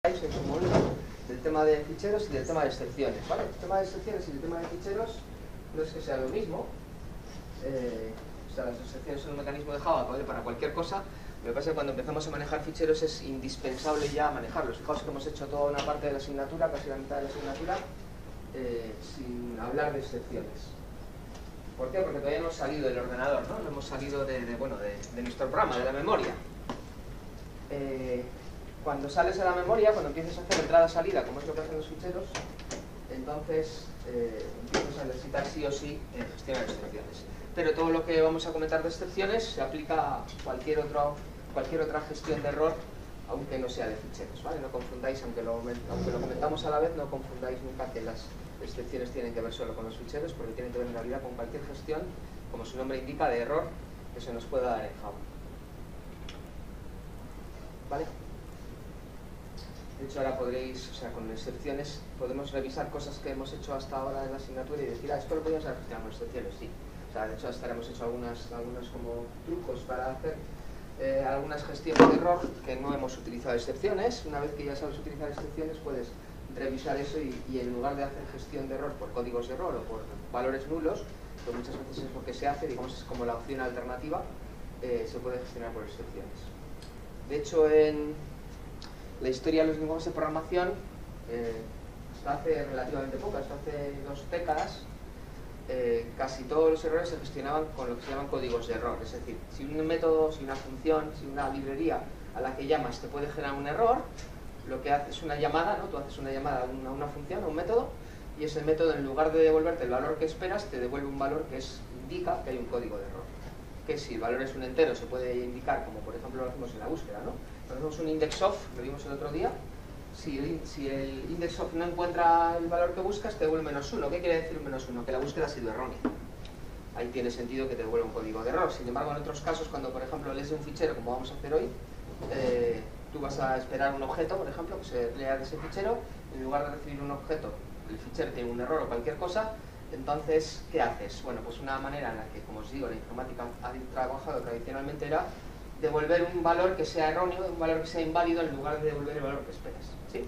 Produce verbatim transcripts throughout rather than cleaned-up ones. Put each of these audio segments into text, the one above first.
en su momento del tema de ficheros y del tema de excepciones, ¿vale? El tema de excepciones y el tema de ficheros no es que sea lo mismo. Eh, o sea, las excepciones son un mecanismo de Java, ¿vale? Para cualquier cosa. Lo que pasa es que cuando empezamos a manejar ficheros es indispensable ya manejarlos. Fijaos que hemos hecho toda una parte de la asignatura, casi la mitad de la asignatura, eh, sin hablar de excepciones. ¿Por qué? Porque todavía no hemos salido del ordenador, ¿no? No hemos salido de, de, bueno, de, de nuestro programa, de la memoria. Eh, cuando sales de la memoria, cuando empiezas a hacer entrada-salida, como es lo que hacen los ficheros, entonces eh, empiezas a necesitar sí o sí eh, gestionar excepciones. Pero todo lo que vamos a comentar de excepciones se aplica a cualquier, otro, cualquier otra gestión de error, aunque no sea de ficheros, ¿vale? No confundáis, aunque lo, aunque lo comentamos a la vez, no confundáis nunca que las excepciones tienen que ver solo con los ficheros, porque tienen que ver en realidad con cualquier gestión, como su nombre indica, de error que se nos pueda dar en Java. ¿Vale? De hecho, ahora podréis, o sea, con excepciones, podemos revisar cosas que hemos hecho hasta ahora en la asignatura y decir, ah, esto lo podíamos haber gestionado con excepciones, sí. O sea, de hecho, hasta ahora hemos hecho algunas, algunos como trucos para hacer eh, algunas gestiones de error que no hemos utilizado excepciones. Una vez que ya sabes utilizar excepciones, puedes revisar eso y, y en lugar de hacer gestión de error por códigos de error o por valores nulos, que muchas veces es lo que se hace, digamos, es como la opción alternativa, eh, se puede gestionar por excepciones. De hecho, en la historia de los lenguajes de programación, eh, hasta hace relativamente poco, hasta hace dos décadas, eh, casi todos los errores se gestionaban con lo que se llaman códigos de error. Es decir, si un método, si una función, si una librería a la que llamas te puede generar un error, lo que haces es una llamada, ¿no? Tú haces una llamada a una, una función, a un método, y ese método, en lugar de devolverte el valor que esperas, te devuelve un valor que es, indica que hay un código de error. Que si el valor es un entero se puede indicar, como por ejemplo lo hacemos en la búsqueda, ¿no? Hacemos un index of, lo vimos el otro día. Si el, si el index of no encuentra el valor que buscas, te devuelve menos uno. ¿Qué quiere decir un menos uno? Que la búsqueda ha sido errónea. Ahí tiene sentido que te devuelva un código de error. Sin embargo, en otros casos, cuando por ejemplo lees de un fichero, como vamos a hacer hoy, eh, tú vas a esperar un objeto, por ejemplo, que se lea de ese fichero. En lugar de recibir un objeto, el fichero tiene un error o cualquier cosa. Entonces, ¿qué haces? Bueno, pues una manera en la que, como os digo, la informática ha trabajado tradicionalmente era devolver un valor que sea erróneo, un valor que sea inválido, en lugar de devolver el valor que esperas, ¿sí?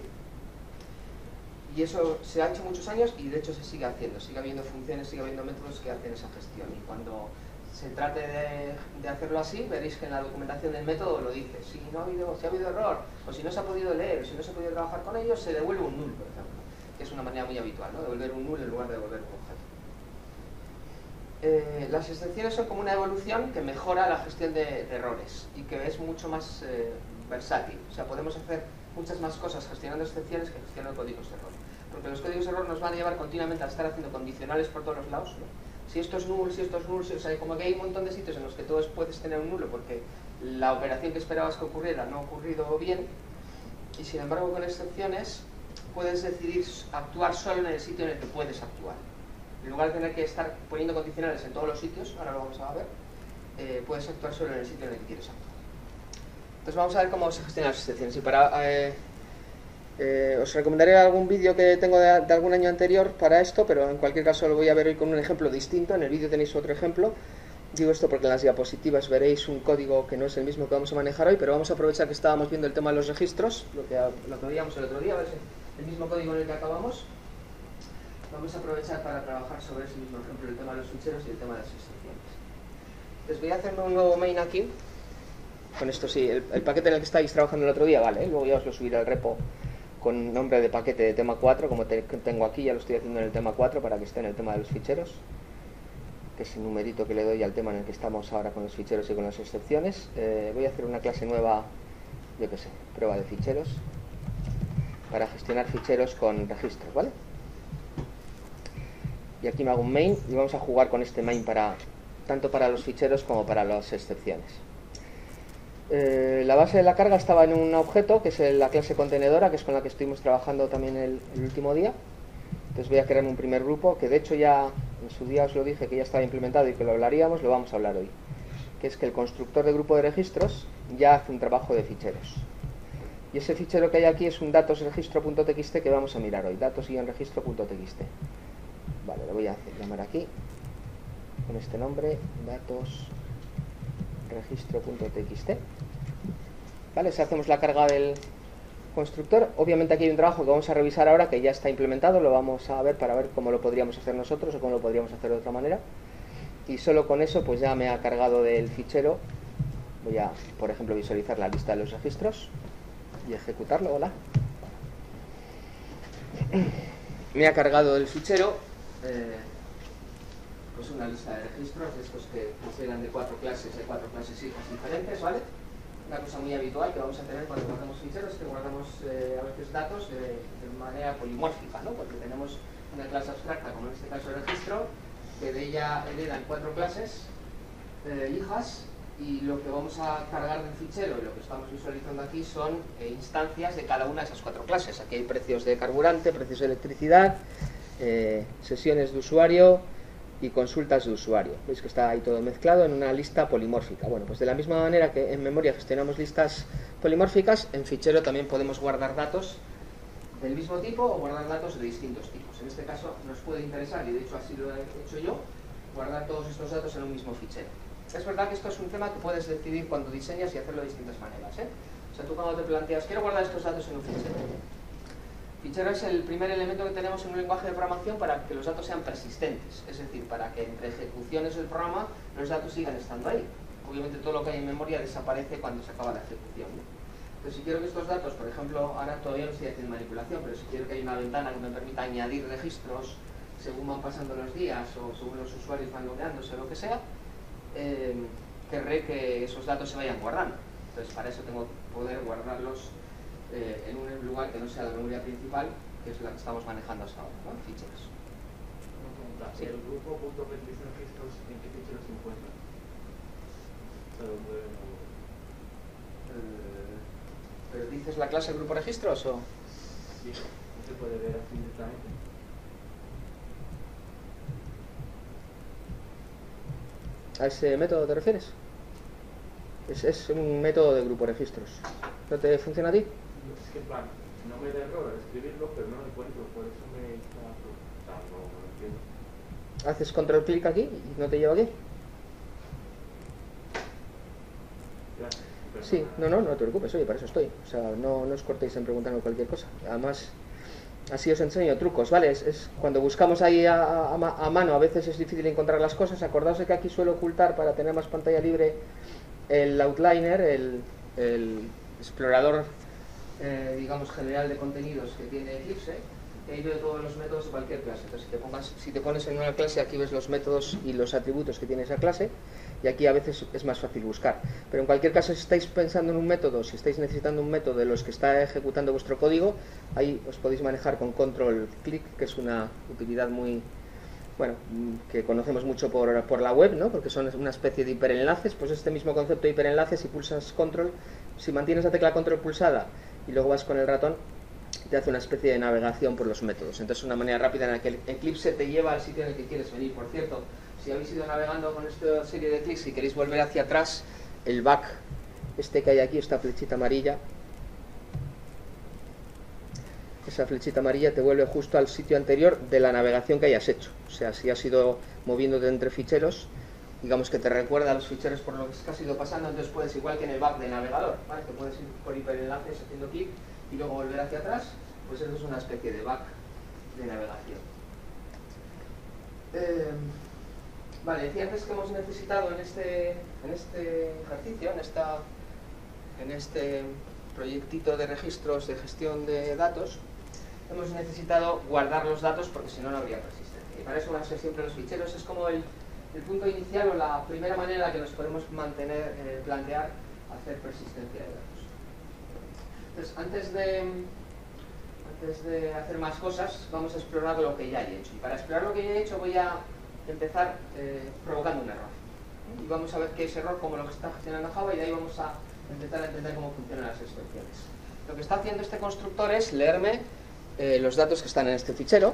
Y eso se ha hecho muchos años y de hecho se sigue haciendo, sigue habiendo funciones, sigue habiendo métodos que hacen esa gestión. Y cuando se trate de, de hacerlo así, veréis que en la documentación del método lo dice. Si no ha habido, si ha habido error, o si no se ha podido leer, o si no se ha podido trabajar con ellos, se devuelve un null, por ejemplo, que es una manera muy habitual, ¿no? Devolver un null en lugar de devolver un objeto. Eh, las excepciones son como una evolución que mejora la gestión de, de errores y que es mucho más eh, versátil. O sea, podemos hacer muchas más cosas gestionando excepciones que gestionando códigos de error. Porque los códigos de error nos van a llevar continuamente a estar haciendo condicionales por todos los lados, ¿no? Si esto es null, si esto es null, si, o sea, como que hay un montón de sitios en los que tú puedes tener un nulo porque la operación que esperabas que ocurriera no ha ocurrido bien. Y sin embargo, con excepciones puedes decidir actuar solo en el sitio en el que puedes actuar. En lugar de tener que estar poniendo condicionales en todos los sitios, ahora lo vamos a ver, eh, puedes actuar solo en el sitio en el que quieres actuar. Entonces vamos a ver cómo se gestionan las excepciones. Y para, eh, eh, os recomendaré algún vídeo que tengo de, de algún año anterior para esto, pero en cualquier caso lo voy a ver hoy con un ejemplo distinto. En el vídeo tenéis otro ejemplo. Digo esto porque en las diapositivas veréis un código que no es el mismo que vamos a manejar hoy, pero vamos a aprovechar que estábamos viendo el tema de los registros, lo que, lo que veíamos el otro día, a ver si el mismo código en el que acabamos. Vamos a aprovechar para trabajar sobre ese mismo ejemplo, el tema de los ficheros y el tema de las excepciones. Les voy a hacerme un nuevo main aquí. Con esto sí, el, el paquete en el que estáis trabajando el otro día, vale, ¿eh? Luego ya os lo subiré al repo con nombre de paquete de tema cuatro, como te, tengo aquí, ya lo estoy haciendo en el tema cuatro para que esté en el tema de los ficheros, que es el numerito que le doy al tema en el que estamos ahora con los ficheros y con las excepciones. Eh, voy a hacer una clase nueva, yo qué sé, prueba de ficheros, para gestionar ficheros con registros, ¿vale? Y aquí me hago un main y vamos a jugar con este main para, tanto para los ficheros como para las excepciones. Eh, la base de la carga estaba en un objeto, que es la clase contenedora, que es con la que estuvimos trabajando también el, el último día. Entonces voy a crear un primer grupo, que de hecho ya en su día os lo dije que ya estaba implementado y que lo hablaríamos, lo vamos a hablar hoy. Que es que el constructor de grupo de registros ya hace un trabajo de ficheros. Y ese fichero que hay aquí es un datosregistro.txt que vamos a mirar hoy, datos-registro.txt. Vale, lo voy a hacer, llamar aquí con este nombre, datosregistro.txt. Vale, si hacemos la carga del, constructor. Obviamente aquí hay un trabajo que vamos a revisar ahora que ya está implementado, lo vamos a ver para ver cómo lo podríamos hacer nosotros o cómo lo podríamos hacer de otra manera. Y solo con eso pues ya me ha cargado del fichero. Voy a, por ejemplo, visualizar la lista de los registros y ejecutarlo. Hola. Me ha cargado del fichero eh, pues una lista de registros de estos que eran de cuatro clases, de cuatro clases hijas diferentes, ¿vale? Una cosa muy habitual que vamos a tener cuando guardamos ficheros es que guardamos eh, a veces datos de, de manera polimórfica, ¿no? Porque tenemos una clase abstracta, como en este caso registro, que de ella heredan cuatro clases eh, hijas, y lo que vamos a cargar del fichero y lo que estamos visualizando aquí son eh, instancias de cada una de esas cuatro clases. Aquí hay precios de carburante, precios de electricidad, eh, sesiones de usuario y consultas de usuario. Veis que está ahí todo mezclado en una lista polimórfica. Bueno, pues de la misma manera que en memoria gestionamos listas polimórficas, en fichero también podemos guardar datos del mismo tipo o guardar datos de distintos tipos. En este caso nos puede interesar, y de hecho así lo he hecho yo, guardar todos estos datos en un mismo fichero. Es verdad que esto es un tema que puedes decidir cuando diseñas y hacerlo de distintas maneras, ¿eh? O sea, tú cuando te planteas, quiero guardar estos datos en un fichero. Fichero es el primer elemento que tenemos en un lenguaje de programación para que los datos sean persistentes, es decir, para que entre ejecuciones del programa los datos sigan estando ahí. Obviamente todo lo que hay en memoria desaparece cuando se acaba la ejecución, ¿no? Entonces, si quiero que estos datos, por ejemplo, ahora todavía no estoy haciendo manipulación, pero si quiero que haya una ventana que me permita añadir registros según van pasando los días o según los usuarios van logueándose o lo que sea, eh, querré que esos datos se vayan guardando. Entonces, para eso tengo que poder guardarlos eh, en un lugar que no sea la memoria principal, que es la que estamos manejando hasta ahora, ¿no? Ficheros. Una pregunta. Sí. ¿El grupo punto registros en qué ficheros se encuentra? Eh, ¿Pero dices la clase grupo registros o...? Sí, no se puede ver así directamente. ¿A ese método te refieres? Es, es un método de grupo registros. ¿No te funciona a ti? Es que en plan, no me da error al escribirlo, pero no lo encuentro, por eso me está... O sea, no, no lo entiendo. Haces control clic aquí y no te lleva aquí. Gracias. Sí, no, no, no te preocupes, oye, para eso estoy. O sea, no, no os cortéis en preguntarme cualquier cosa. Además, así os enseño trucos, ¿vale? Es, es cuando buscamos ahí a, a, a mano, a veces es difícil encontrar las cosas. Acordaos de que aquí suelo ocultar, para tener más pantalla libre, el outliner, el, el explorador, eh, digamos, general de contenidos que tiene Eclipse, que ahí veo todos los métodos de cualquier clase. Entonces, si te, pongas, si te pones en una clase, aquí ves los métodos y los atributos que tiene esa clase, y aquí a veces es más fácil buscar. Pero en cualquier caso, si estáis pensando en un método, si estáis necesitando un método de los que está ejecutando vuestro código, ahí os podéis manejar con control clic, que es una utilidad muy, bueno, que conocemos mucho por, por la web, ¿no? Porque son una especie de hiperenlaces. Pues este mismo concepto de hiperenlaces, si pulsas control, si mantienes la tecla control pulsada y luego vas con el ratón, te hace una especie de navegación por los métodos. Entonces, una manera rápida en la que el Eclipse te lleva al sitio en el que quieres venir. Por cierto, si habéis ido navegando con esta serie de clics y queréis volver hacia atrás, el back, este que hay aquí, esta flechita amarilla, esa flechita amarilla te vuelve justo al sitio anterior de la navegación que hayas hecho. O sea, si has ido moviéndote entre ficheros, digamos que te recuerda a los ficheros por los que has ido pasando. Entonces puedes, igual que en el back de navegador, ¿vale? Que puedes ir por hiperenlaces haciendo clic y luego volver hacia atrás, pues eso es una especie de back de navegación. Eh, vale, decía antes que hemos necesitado en este, en este ejercicio, en, esta, en este proyectito de registros de gestión de datos, hemos necesitado guardar los datos porque si no, no habría persistencia. Y para eso van a ser siempre los ficheros. Es como el, el punto inicial o la primera manera en la que nos podemos mantener, eh, plantear hacer persistencia de datos. Entonces, antes de, antes de hacer más cosas, vamos a explorar lo que ya he hecho. Y para explorar lo que ya he hecho voy a empezar eh, provocando un error. Y vamos a ver qué es error, cómo lo que está gestionando Java, y de ahí vamos a empezar a entender cómo funcionan las excepciones. Lo que está haciendo este constructor es leerme eh, los datos que están en este fichero.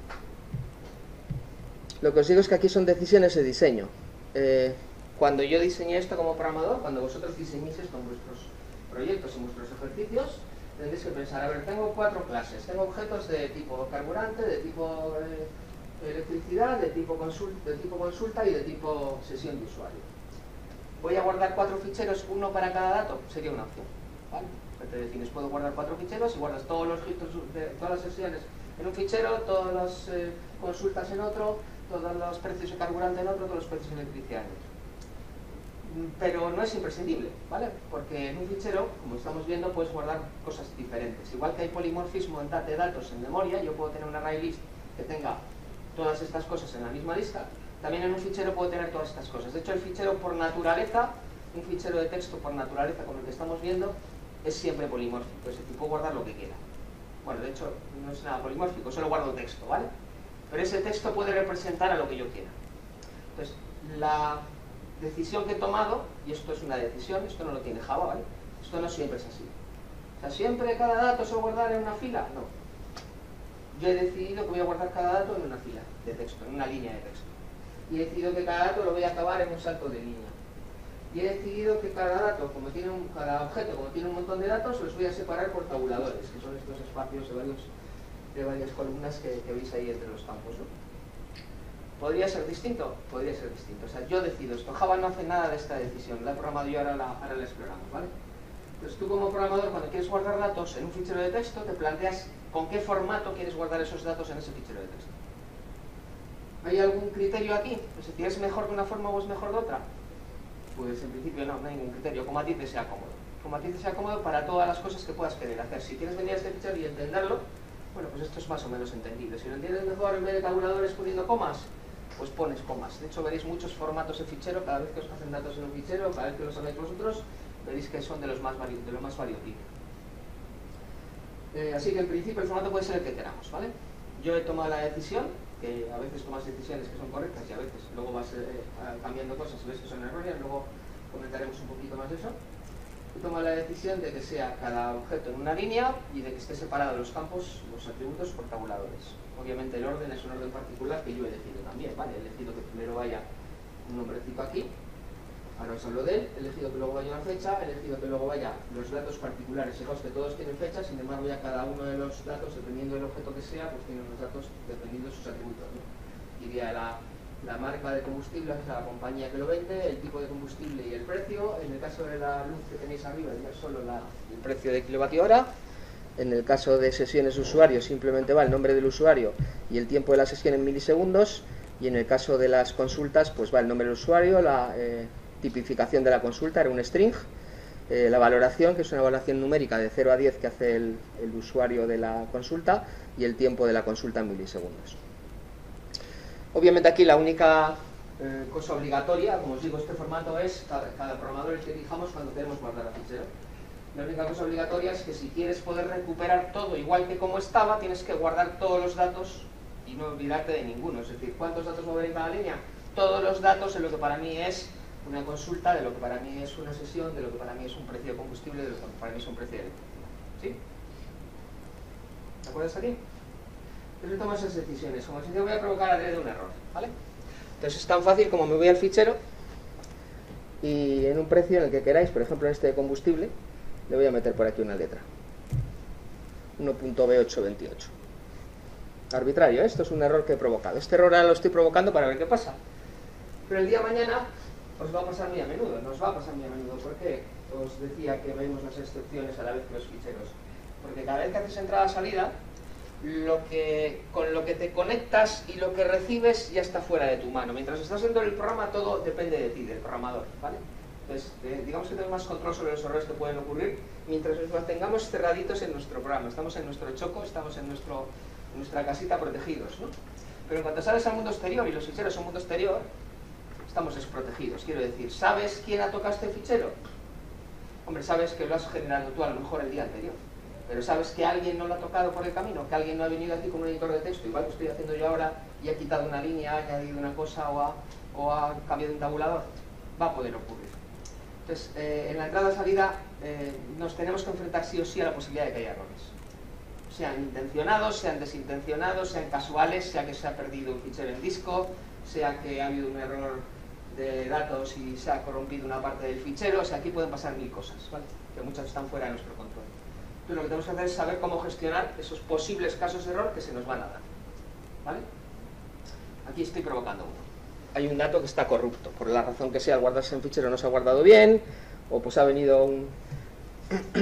Lo que os digo es que aquí son decisiones de diseño. Eh, cuando yo diseñé esto como programador, cuando vosotros diseñéis esto en vuestros proyectos, en vuestros ejercicios, tendréis que pensar, a ver, tengo cuatro clases, tengo objetos de tipo carburante, de tipo eh, electricidad, de tipo, consulta, de tipo consulta y de tipo sesión de usuario. Voy a guardar cuatro ficheros, uno para cada dato, sería una opción, ¿vale? Te defines, puedo guardar cuatro ficheros y guardas todos los registros de todas las sesiones en un fichero, todas las eh, consultas en otro, todos los precios de carburante en otro, todos los precios de electricidad en otro. Pero no es imprescindible, ¿vale? Porque en un fichero, como estamos viendo, puedes guardar cosas diferentes. Igual que hay polimorfismo de datos en memoria, yo puedo tener un array list que tenga todas estas cosas en la misma lista. También en un fichero puedo tener todas estas cosas. De hecho, el fichero por naturaleza, un fichero de texto por naturaleza como el que estamos viendo, es siempre polimórfico, es decir, puedo guardar lo que quiera. Bueno, de hecho, no es nada polimórfico, solo guardo texto, ¿vale? Pero ese texto puede representar a lo que yo quiera. Entonces, la decisión que he tomado, y esto es una decisión, esto no lo tiene Java, ¿vale? Esto no siempre es así. O sea, ¿siempre cada dato se va a guardar en una fila? No. Yo he decidido que voy a guardar cada dato en una fila de texto, en una línea de texto. Y he decidido que cada dato lo voy a acabar en un salto de línea. Y he decidido que cada dato, como tiene un, cada objeto, como tiene un montón de datos, los voy a separar por tabuladores, que son estos espacios de, varios, de varias columnas que, que veis ahí entre los campos, ¿no? ¿Podría ser distinto? Podría ser distinto. O sea, yo decido esto. Java no hace nada de esta decisión. La he programado yo, ahora la, ahora la exploramos, ¿vale? Entonces tú como programador, cuando quieres guardar datos en un fichero de texto, te planteas con qué formato quieres guardar esos datos en ese fichero de texto. ¿Hay algún criterio aquí? Es decir, ¿es mejor de una forma o es mejor de otra? Pues en principio no, no hay ningún criterio. Como a ti te sea cómodo. Como a ti te sea cómodo para todas las cosas que puedas querer hacer. Si quieres venir a este fichero y entenderlo, bueno, pues esto es más o menos entendible. Si lo entiendes mejor, en vez de tabuladores poniendo comas, pues pones comas. De hecho, veréis muchos formatos de fichero. Cada vez que os hacen datos en un fichero, cada vez que los sabéis vosotros, veréis que son de los más vari de lo más variopinto. Eh, así que en principio el formato puede ser el que queramos, ¿vale? Yo he tomado la decisión, que a veces tomas decisiones que son correctas y a veces luego vas eh, cambiando cosas y ves que son erróneas, luego comentaremos un poquito más de eso. He tomado la decisión de que sea cada objeto en una línea y de que esté separado los campos, los atributos por tabuladores. Obviamente el orden es un orden particular que yo he elegido también, ¿vale? He elegido que primero vaya un nombrecito aquí, ahora os hablo de él, he elegido que luego vaya una fecha, he elegido que luego vaya los datos particulares. Fijaos que todos tienen fecha, sin embargo ya cada uno de los datos, dependiendo del objeto que sea, pues tiene unos datos dependiendo de sus atributos, ¿no? Iría la, la marca de combustible, o sea, la compañía que lo vende, el tipo de combustible y el precio. En el caso de la luz que tenéis arriba, ya solo la, el precio de kilovatio hora. En el caso de sesiones de usuario, simplemente va el nombre del usuario y el tiempo de la sesión en milisegundos. Y en el caso de las consultas, pues va el nombre del usuario, la eh, tipificación de la consulta, era un string, eh, la valoración, que es una valoración numérica de cero a diez que hace el, el usuario de la consulta, y el tiempo de la consulta en milisegundos. Obviamente aquí la única eh, cosa obligatoria, como os digo, este formato es cada, cada programador el que elijamos cuando queremos guardar el fichero. La única cosa obligatoria es que si quieres poder recuperar todo igual que como estaba, tienes que guardar todos los datos y no olvidarte de ninguno. Es decir, ¿cuántos datos va a haber en cada línea? Todos los datos en lo que para mí es una consulta, de lo que para mí es una sesión, de lo que para mí es un precio de combustible, de lo que para mí es un precio de electricidad. ¿Sí? ¿De acuerdo hasta aquí? Entonces tomo esas decisiones. Como si yo voy a provocar adrede un error, ¿vale? Entonces es tan fácil como me voy al fichero y en un precio en el que queráis, por ejemplo en este de combustible, le voy a meter por aquí una letra. uno punto B ocho veintiocho. Arbitrario, ¿eh? Esto es un error que he provocado. Este error ahora lo estoy provocando para ver qué pasa. Pero el día de mañana os va a pasar muy a menudo. Nos va a pasar muy a menudo. ¿Por qué? Os decía que vemos las excepciones a la vez que los ficheros. Porque cada vez que haces entrada-salida, lo que, con lo que te conectas y lo que recibes ya está fuera de tu mano. Mientras estás dentro del programa, todo depende de ti, del programador, ¿vale? Entonces, eh, digamos que tenemos más control sobre los errores que pueden ocurrir mientras nos tengamos cerraditos en nuestro programa. Estamos en nuestro choco, estamos en, nuestro, en nuestra casita protegidos, ¿no? Pero en cuanto sales al mundo exterior, y los ficheros son mundo exterior, estamos desprotegidos. Quiero decir, ¿sabes quién ha tocado este fichero? Hombre, sabes que lo has generado tú a lo mejor el día anterior. Pero sabes que alguien no lo ha tocado por el camino, que alguien no ha venido aquí con un editor de texto, igual que estoy haciendo yo ahora, y ha quitado una línea, ha añadido una cosa o ha, o ha cambiado un tabulador. Va a poder ocurrir. Entonces, eh, en la entrada-salida eh, nos tenemos que enfrentar sí o sí a la posibilidad de que haya errores. Sean intencionados, sean desintencionados, sean casuales, sea que se ha perdido un fichero en disco, sea que ha habido un error de datos y se ha corrompido una parte del fichero. O sea, aquí pueden pasar mil cosas, ¿vale? Que muchas están fuera de nuestro control. Entonces lo que tenemos que hacer es saber cómo gestionar esos posibles casos de error que se nos van a dar, ¿vale? Aquí estoy provocando uno. Hay un dato que está corrupto, por la razón que sea, al guardarse en fichero no se ha guardado bien, o pues ha venido un,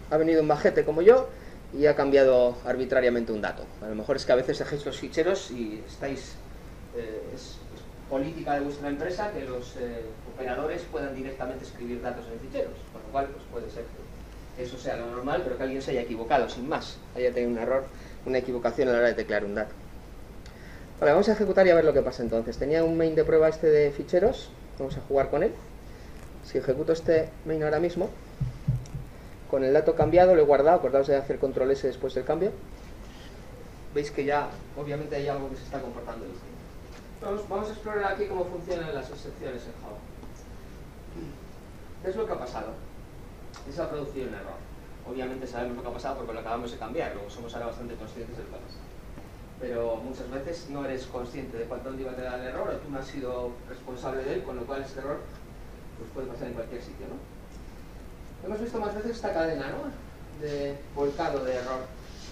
ha venido un majete como yo y ha cambiado arbitrariamente un dato. A lo mejor es que a veces dejéis los ficheros y estáis... Eh, es, es política de vuestra empresa que los eh, operadores puedan directamente escribir datos en ficheros, con lo cual pues puede ser que eso sea lo normal, pero que alguien se haya equivocado, sin más, haya tenido un error, una equivocación a la hora de teclear un dato. Vale, vamos a ejecutar y a ver lo que pasa entonces. Tenía un main de prueba este de ficheros, vamos a jugar con él. Si ejecuto este main ahora mismo, con el dato cambiado lo he guardado, acordaos de hacer control S después del cambio. Veis que ya, obviamente hay algo que se está comportando distinto. Vamos, vamos a explorar aquí cómo funcionan las excepciones en Java. ¿Qué es lo que ha pasado? Se ha producido un error. Obviamente sabemos lo que ha pasado porque lo acabamos de cambiar, luego somos ahora bastante conscientes del que ha pasado. Pero muchas veces no eres consciente de cuánto iba a dar el error, o tú no has sido responsable de él, con lo cual ese error pues puede pasar en cualquier sitio, ¿no? Hemos visto más veces esta cadena, ¿no?, de volcado de error.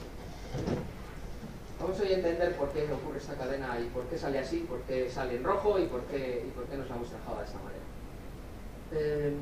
Vamos hoy a entender por qué ocurre esta cadena y por qué sale así, por qué sale en rojo y por qué, y por qué nos la muestra Java de esta manera. Eh,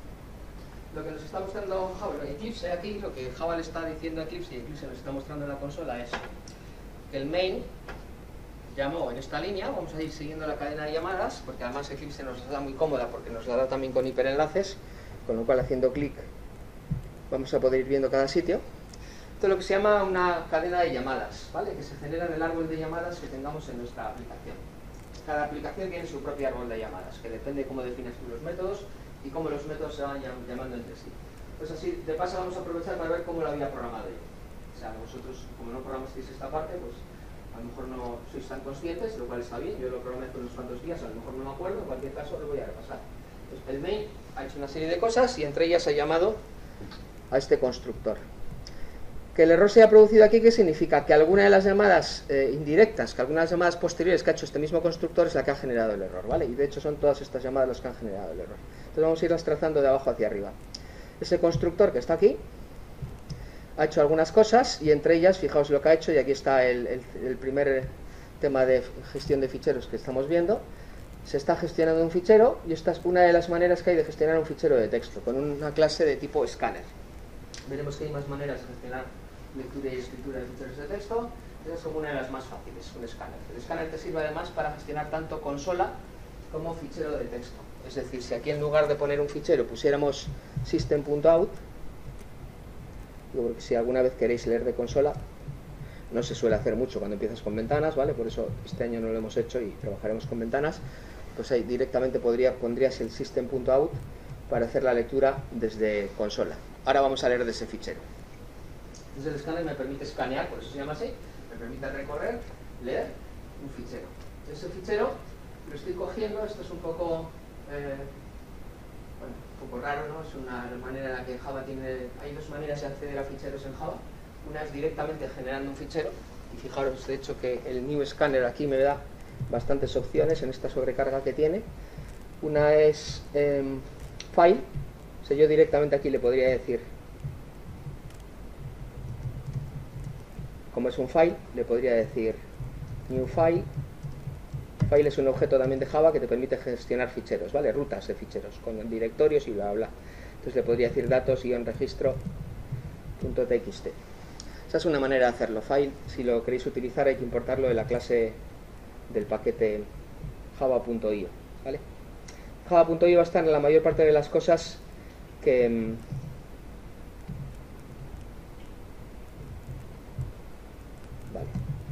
lo que nos está mostrando Java, Eclipse aquí, lo que Java le está diciendo a Eclipse y Eclipse nos está mostrando en la consola es que el main llamó en esta línea, vamos a ir siguiendo la cadena de llamadas, porque además Eclipse nos la da muy cómoda porque nos la da también con hiperenlaces, con lo cual haciendo clic vamos a poder ir viendo cada sitio. Esto es lo que se llama una cadena de llamadas, ¿vale?, que se genera en el árbol de llamadas que tengamos en nuestra aplicación. Cada aplicación tiene su propio árbol de llamadas, que depende de cómo defines tú los métodos y cómo los métodos se van llamando entre sí. Pues así, de paso vamos a aprovechar para ver cómo lo había programado yo. O sea, vosotros, como no programasteis esta parte, pues a lo mejor no sois tan conscientes, lo cual está bien. Yo lo programé hace unos cuantos días, a lo mejor no me acuerdo, en cualquier caso lo voy a repasar. Entonces, el main ha hecho una serie de cosas y entre ellas ha llamado a este constructor. Que el error se haya producido aquí, ¿qué significa? Que alguna de las llamadas eh, indirectas, que alguna de las llamadas posteriores que ha hecho este mismo constructor es la que ha generado el error, ¿vale? Y de hecho son todas estas llamadas las que han generado el error. Entonces vamos a irlas trazando de abajo hacia arriba. Ese constructor que está aquí ha hecho algunas cosas y entre ellas, fijaos lo que ha hecho, y aquí está el, el, el primer tema de gestión de ficheros que estamos viendo. Se está gestionando un fichero y esta es una de las maneras que hay de gestionar un fichero de texto, con una clase de tipo escáner. Veremos que hay más maneras de gestionar lectura y escritura de ficheros de texto. Esa es como una de las más fáciles, un escáner. El escáner te sirve además para gestionar tanto consola como fichero de texto. Es decir, si aquí en lugar de poner un fichero pusiéramos system.out, porque si alguna vez queréis leer de consola, no se suele hacer mucho cuando empiezas con ventanas, ¿vale? Por eso este año no lo hemos hecho y trabajaremos con ventanas. Pues ahí directamente podría, pondrías el system.out para hacer la lectura desde consola. Ahora vamos a leer de ese fichero. Entonces el escáner me permite escanear, por eso se llama así, me permite recorrer, leer un fichero. Ese fichero lo estoy cogiendo, esto es un poco, eh, bueno, un poco raro, ¿no? Es una manera en la que Java tiene, hay dos maneras de acceder a ficheros en Java. Una es directamente generando un fichero, y fijaros de hecho que el new scanner aquí me da bastantes opciones en esta sobrecarga que tiene. Una es eh, file, o sea, yo directamente aquí le podría decir, como es un file, le podría decir new file. File es un objeto también de Java que te permite gestionar ficheros, ¿vale? Rutas de ficheros, con directorios y bla bla. Entonces le podría decir datos-registro.txt. Esa es una manera de hacerlo. File, si lo queréis utilizar, hay que importarlo de la clase del paquete java.io, ¿vale? Java.io va a estar en la mayor parte de las cosas que... Vale.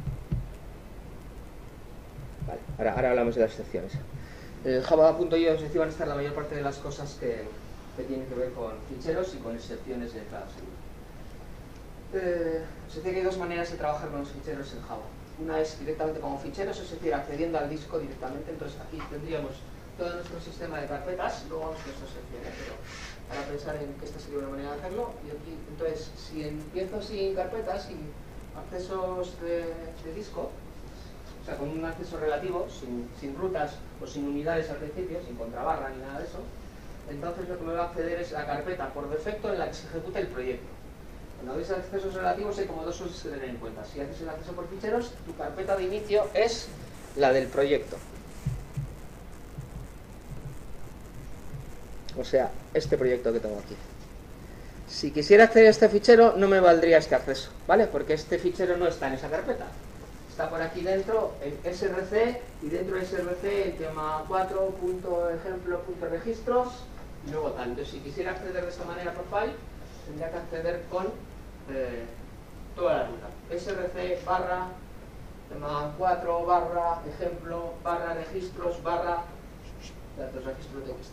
Vale, ahora, ahora hablamos de las excepciones. El Java.io es decir, van a estar la mayor parte de las cosas que, que tienen que ver con ficheros y con excepciones de entrada segura. Eh, se dice que hay dos maneras de trabajar con los ficheros en Java. Una es directamente como ficheros, es decir, accediendo al disco directamente. Entonces aquí tendríamos todo nuestro sistema de carpetas, luego vamos a nuestras secciones, pero para pensar en que esta sería una manera de hacerlo. Y aquí, entonces, si empiezo sin carpetas, sin accesos de, de disco, o sea, con un acceso relativo, sin, sin rutas o sin unidades al principio, sin contrabarra ni nada de eso, entonces lo que me va a acceder es la carpeta por defecto en la que se ejecuta el proyecto. Cuando veis accesos relativos hay como dos cosas que tener en cuenta. Si haces el acceso por ficheros, tu carpeta de inicio es la del proyecto. O sea, este proyecto que tengo aquí. Si quisiera acceder a este fichero, no me valdría este acceso, ¿vale? Porque este fichero no está en esa carpeta. Está por aquí dentro en src, y dentro de src el tema cuatro punto ejemplo punto registros y luego tal. Entonces, si quisiera acceder de esta manera por file, tendría que acceder con eh, toda la ruta. src barra tema cuatro barra ejemplo barra registros barra datos registro txt.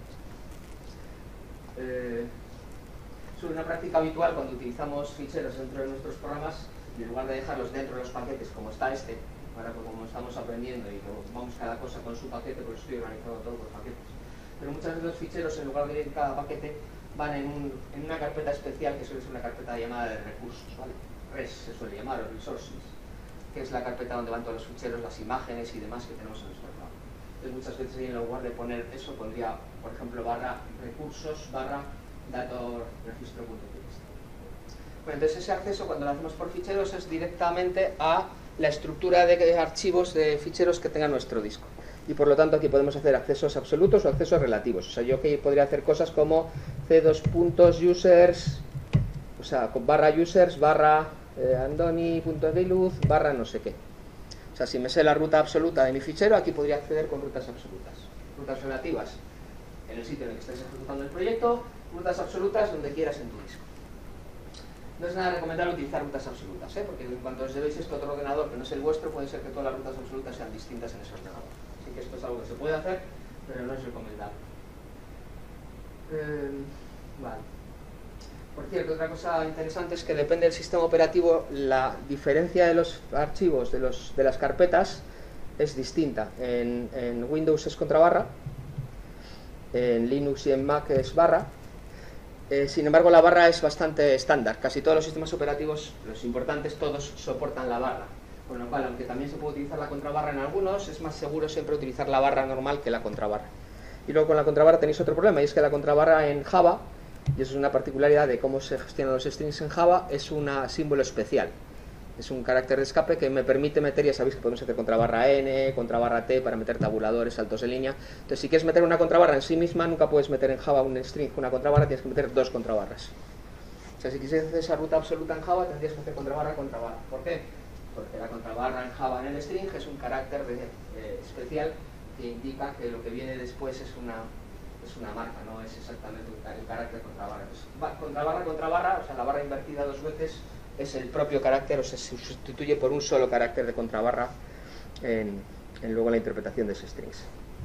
Eh, es una práctica habitual cuando utilizamos ficheros dentro de nuestros programas, y en lugar de dejarlos dentro de los paquetes como está este, ahora como estamos aprendiendo y vamos cada cosa con su paquete, pues estoy organizando todo por paquetes. Pero muchas veces los ficheros, en lugar de ir en cada paquete, van en, un, en una carpeta especial que suele ser una carpeta llamada de recursos, ¿vale? Res se suele llamar, o resources, que es la carpeta donde van todos los ficheros, las imágenes y demás que tenemos en nuestro programa. Entonces muchas veces en lugar de poner eso, pondría, por ejemplo, barra recursos, barra datos registro punto txt. Bueno, entonces ese acceso cuando lo hacemos por ficheros es directamente a la estructura de archivos de ficheros que tenga nuestro disco. Y por lo tanto aquí podemos hacer accesos absolutos o accesos relativos. O sea, yo que podría hacer cosas como c dos puntos users, o sea, con barra users, barra eh, andoni.diluz, barra no sé qué. O sea, si me sé la ruta absoluta de mi fichero, aquí podría acceder con rutas absolutas. Rutas relativas en el sitio en el que estáis ejecutando el proyecto, rutas absolutas donde quieras en tu disco. No es nada recomendable utilizar rutas absolutas, ¿eh? Porque en cuanto os llevéis esto a otro ordenador que no es el vuestro, puede ser que todas las rutas absolutas sean distintas en ese ordenador. Así que esto es algo que se puede hacer, pero no es recomendable. Eh, vale. Por cierto, otra cosa interesante es que depende del sistema operativo, la diferencia de los archivos, de, los, de las carpetas, es distinta. En, en Windows es contra barra, en Linux y en Mac es barra. Eh, sin embargo, la barra es bastante estándar. Casi todos los sistemas operativos, los importantes, todos soportan la barra. Con lo cual, aunque también se puede utilizar la contrabarra en algunos, es más seguro siempre utilizar la barra normal que la contrabarra. Y luego con la contrabarra tenéis otro problema, y es que la contrabarra en Java, y eso es una particularidad de cómo se gestionan los strings en Java, es un símbolo especial. Es un carácter de escape que me permite meter, ya sabéis que podemos hacer contrabarra n, contrabarra t para meter tabuladores, saltos de línea. Entonces, si quieres meter una contrabarra en sí misma, nunca puedes meter en Java un string con una contrabarra, tienes que meter dos contrabarras. O sea, si quisieras hacer esa ruta absoluta en Java, tendrías que hacer contrabarra, contrabarra. ¿Por qué? Porque la contrabarra en Java en el string es un carácter de, eh, especial que indica que lo que viene después es una, es una marca, no es exactamente el carácter contrabarra. Entonces, contrabarra, contrabarra, o sea, la barra invertida dos veces, es el propio carácter, o se sustituye por un solo carácter de contrabarra en, en luego la interpretación de esos strings.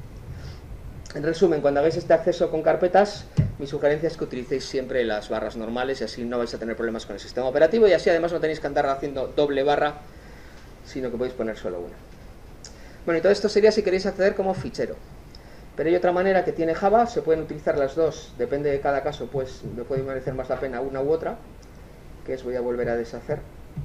En resumen, cuando hagáis este acceso con carpetas, mi sugerencia es que utilicéis siempre las barras normales y así no vais a tener problemas con el sistema operativo y así además no tenéis que andar haciendo doble barra, sino que podéis poner solo una. Bueno, y todo esto sería si queréis acceder como fichero. Pero hay otra manera que tiene Java, se pueden utilizar las dos, depende de cada caso, pues me puede merecer más la pena una u otra, que es, voy a volver a deshacer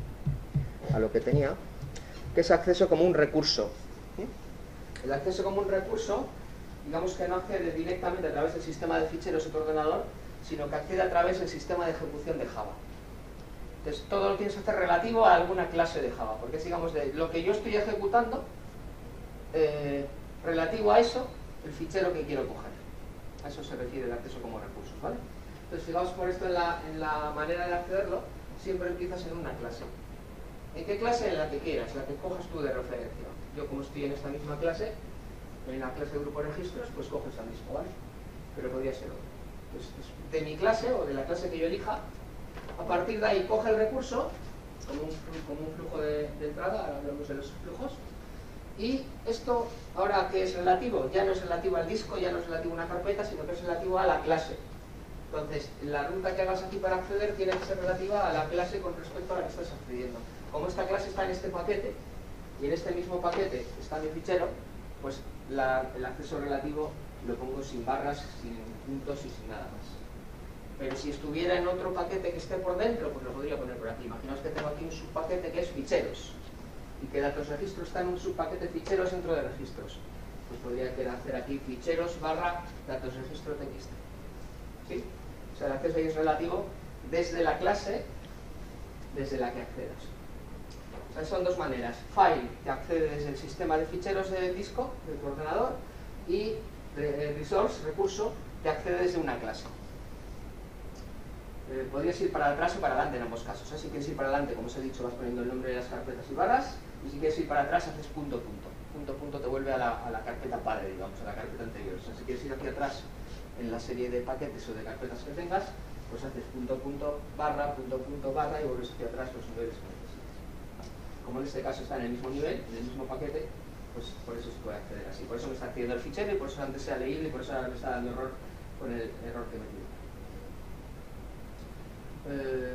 a lo que tenía, que es acceso como un recurso. El acceso como un recurso, digamos que no accede directamente a través del sistema de ficheros de tu ordenador, sino que accede a través del sistema de ejecución de Java. Entonces, todo lo tienes que hacer relativo a alguna clase de Java, porque es, digamos, de lo que yo estoy ejecutando, eh, relativo a eso, el fichero que quiero coger. A eso se refiere el acceso como recursos, ¿vale? Entonces, fijaos por esto en la, en la manera de accederlo, siempre empiezas en una clase. ¿En qué clase? En la que quieras, la que cojas tú de referencia. Yo, como estoy en esta misma clase, en la clase de grupo de registros, pues coges la misma, ¿vale? Pero podría ser otro. Pues, de mi clase o de la clase que yo elija, a partir de ahí coge el recurso, como un, como un flujo de, de entrada, ahora hablamos de los flujos, y esto, ahora que es relativo, ya no es relativo al disco, ya no es relativo a una carpeta, sino que es relativo a la clase. Entonces, la ruta que hagas aquí para acceder tiene que ser relativa a la clase con respecto a la que estás accediendo. Como esta clase está en este paquete, y en este mismo paquete está mi fichero, pues la, el acceso relativo lo pongo sin barras, sin puntos y sin nada más. Pero si estuviera en otro paquete que esté por dentro, pues lo podría poner por aquí. Imaginaos que tengo aquí un subpaquete que es ficheros, y que datos registros está en un subpaquete ficheros dentro de registros. Pues podría hacer aquí ficheros barra datos registro txt. ¿Sí? O sea, el acceso ahí es relativo desde la clase desde la que accedas. O sea, son dos maneras. File, que accede desde el sistema de ficheros del disco, de tu ordenador, y resource, recurso, que accede desde una clase. Eh, podrías ir para atrás o para adelante en ambos casos, ¿eh? Si quieres ir para adelante, como os he dicho, vas poniendo el nombre de las carpetas y barras, y si quieres ir para atrás, haces punto, punto. Punto, punto te vuelve a la, a la carpeta padre, digamos, a la carpeta anterior. O sea, si quieres ir hacia atrás en la serie de paquetes o de carpetas que tengas, pues haces punto, punto, barra, punto, punto, barra y vuelves hacia atrás los niveles que necesites. Como en este caso está en el mismo nivel, en el mismo paquete, pues por eso se puede acceder así. Por eso me está accediendo el fichero y por eso antes sea leíble y por eso ahora me está dando error con el error que me dio. Eh,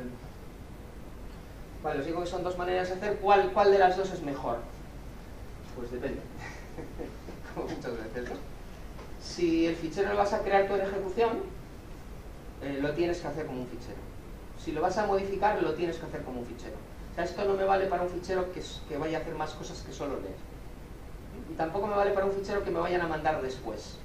vale, os digo que son dos maneras de hacer. ¿Cuál, cuál de las dos es mejor? Pues depende. Como muchas veces, ¿no? Si el fichero lo vas a crear tú en ejecución, eh, lo tienes que hacer como un fichero. Si lo vas a modificar, lo tienes que hacer como un fichero. O sea, esto no me vale para un fichero que, que vaya a hacer más cosas que solo leer. Y tampoco me vale para un fichero que me vayan a mandar después.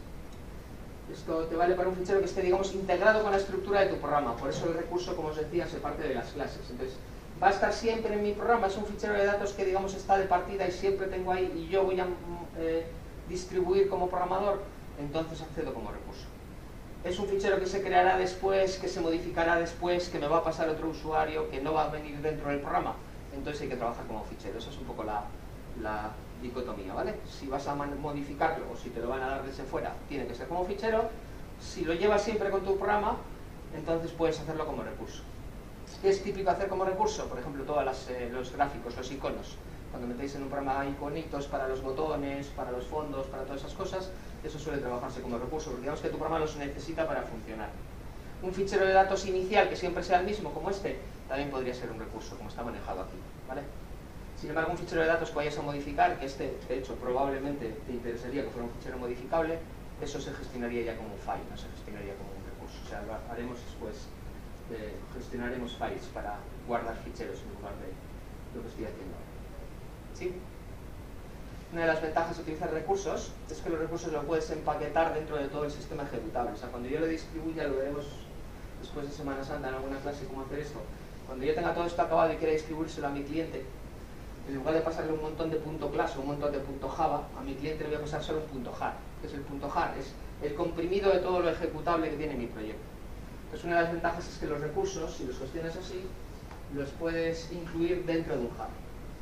Esto te vale para un fichero que esté, digamos, integrado con la estructura de tu programa. Por eso el recurso, como os decía, se parte de las clases. Entonces, va a estar siempre en mi programa. Es un fichero de datos que, digamos, está de partida y siempre tengo ahí y yo voy a eh, distribuir como programador, entonces accedo como recurso. Es un fichero que se creará después, que se modificará después, que me va a pasar otro usuario, que no va a venir dentro del programa. Entonces hay que trabajar como fichero. Esa es un poco la, la dicotomía, ¿vale? Si vas a modificarlo o si te lo van a dar desde fuera, tiene que ser como fichero. Si lo llevas siempre con tu programa, entonces puedes hacerlo como recurso. ¿Qué es típico hacer como recurso? Por ejemplo, todos eh, los gráficos, los iconos. Cuando metéis en un programa iconitos para los botones, para los fondos, para todas esas cosas, eso suele trabajarse como recurso, porque digamos que tu programa los necesita para funcionar. Un fichero de datos inicial que siempre sea el mismo, como este, también podría ser un recurso, como está manejado aquí, ¿vale? Sin embargo, un fichero de datos que vayas a modificar, que este, de hecho, probablemente te interesaría que fuera un fichero modificable, eso se gestionaría ya como un file, no se gestionaría como un recurso. O sea, lo haremos después, eh, gestionaremos files para guardar ficheros en lugar de lo que estoy haciendo ahora. ¿Sí? Una de las ventajas de utilizar recursos es que los recursos los puedes empaquetar dentro de todo el sistema ejecutable. O sea, cuando yo lo distribuya, lo veremos después de Semana Santa en alguna clase cómo hacer esto. Cuando yo tenga todo esto acabado y quiera distribuírselo a mi cliente, en lugar de pasarle un montón de punto class o un montón de punto java, a mi cliente le voy a pasar solo un punto jar. ¿Qué es el punto jar? Es el comprimido de todo lo ejecutable que tiene mi proyecto. Entonces, una de las ventajas es que los recursos, si los gestionas así, los puedes incluir dentro de un jar.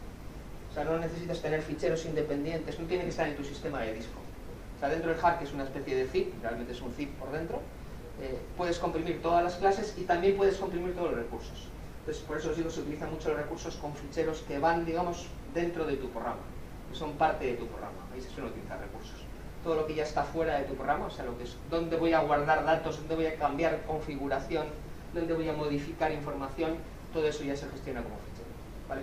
O sea, no necesitas tener ficheros independientes, no tienen que estar en tu sistema de disco. O sea, dentro del jar, que es una especie de zip, realmente es un zip por dentro, eh, puedes comprimir todas las clases y también puedes comprimir todos los recursos. Entonces, por eso os digo, se utilizan mucho los recursos con ficheros que van, digamos, dentro de tu programa, que son parte de tu programa. Ahí se suelen utilizar recursos. Todo lo que ya está fuera de tu programa, o sea, lo que es dónde voy a guardar datos, dónde voy a cambiar configuración, dónde voy a modificar información, todo eso ya se gestiona como fichero, ¿vale?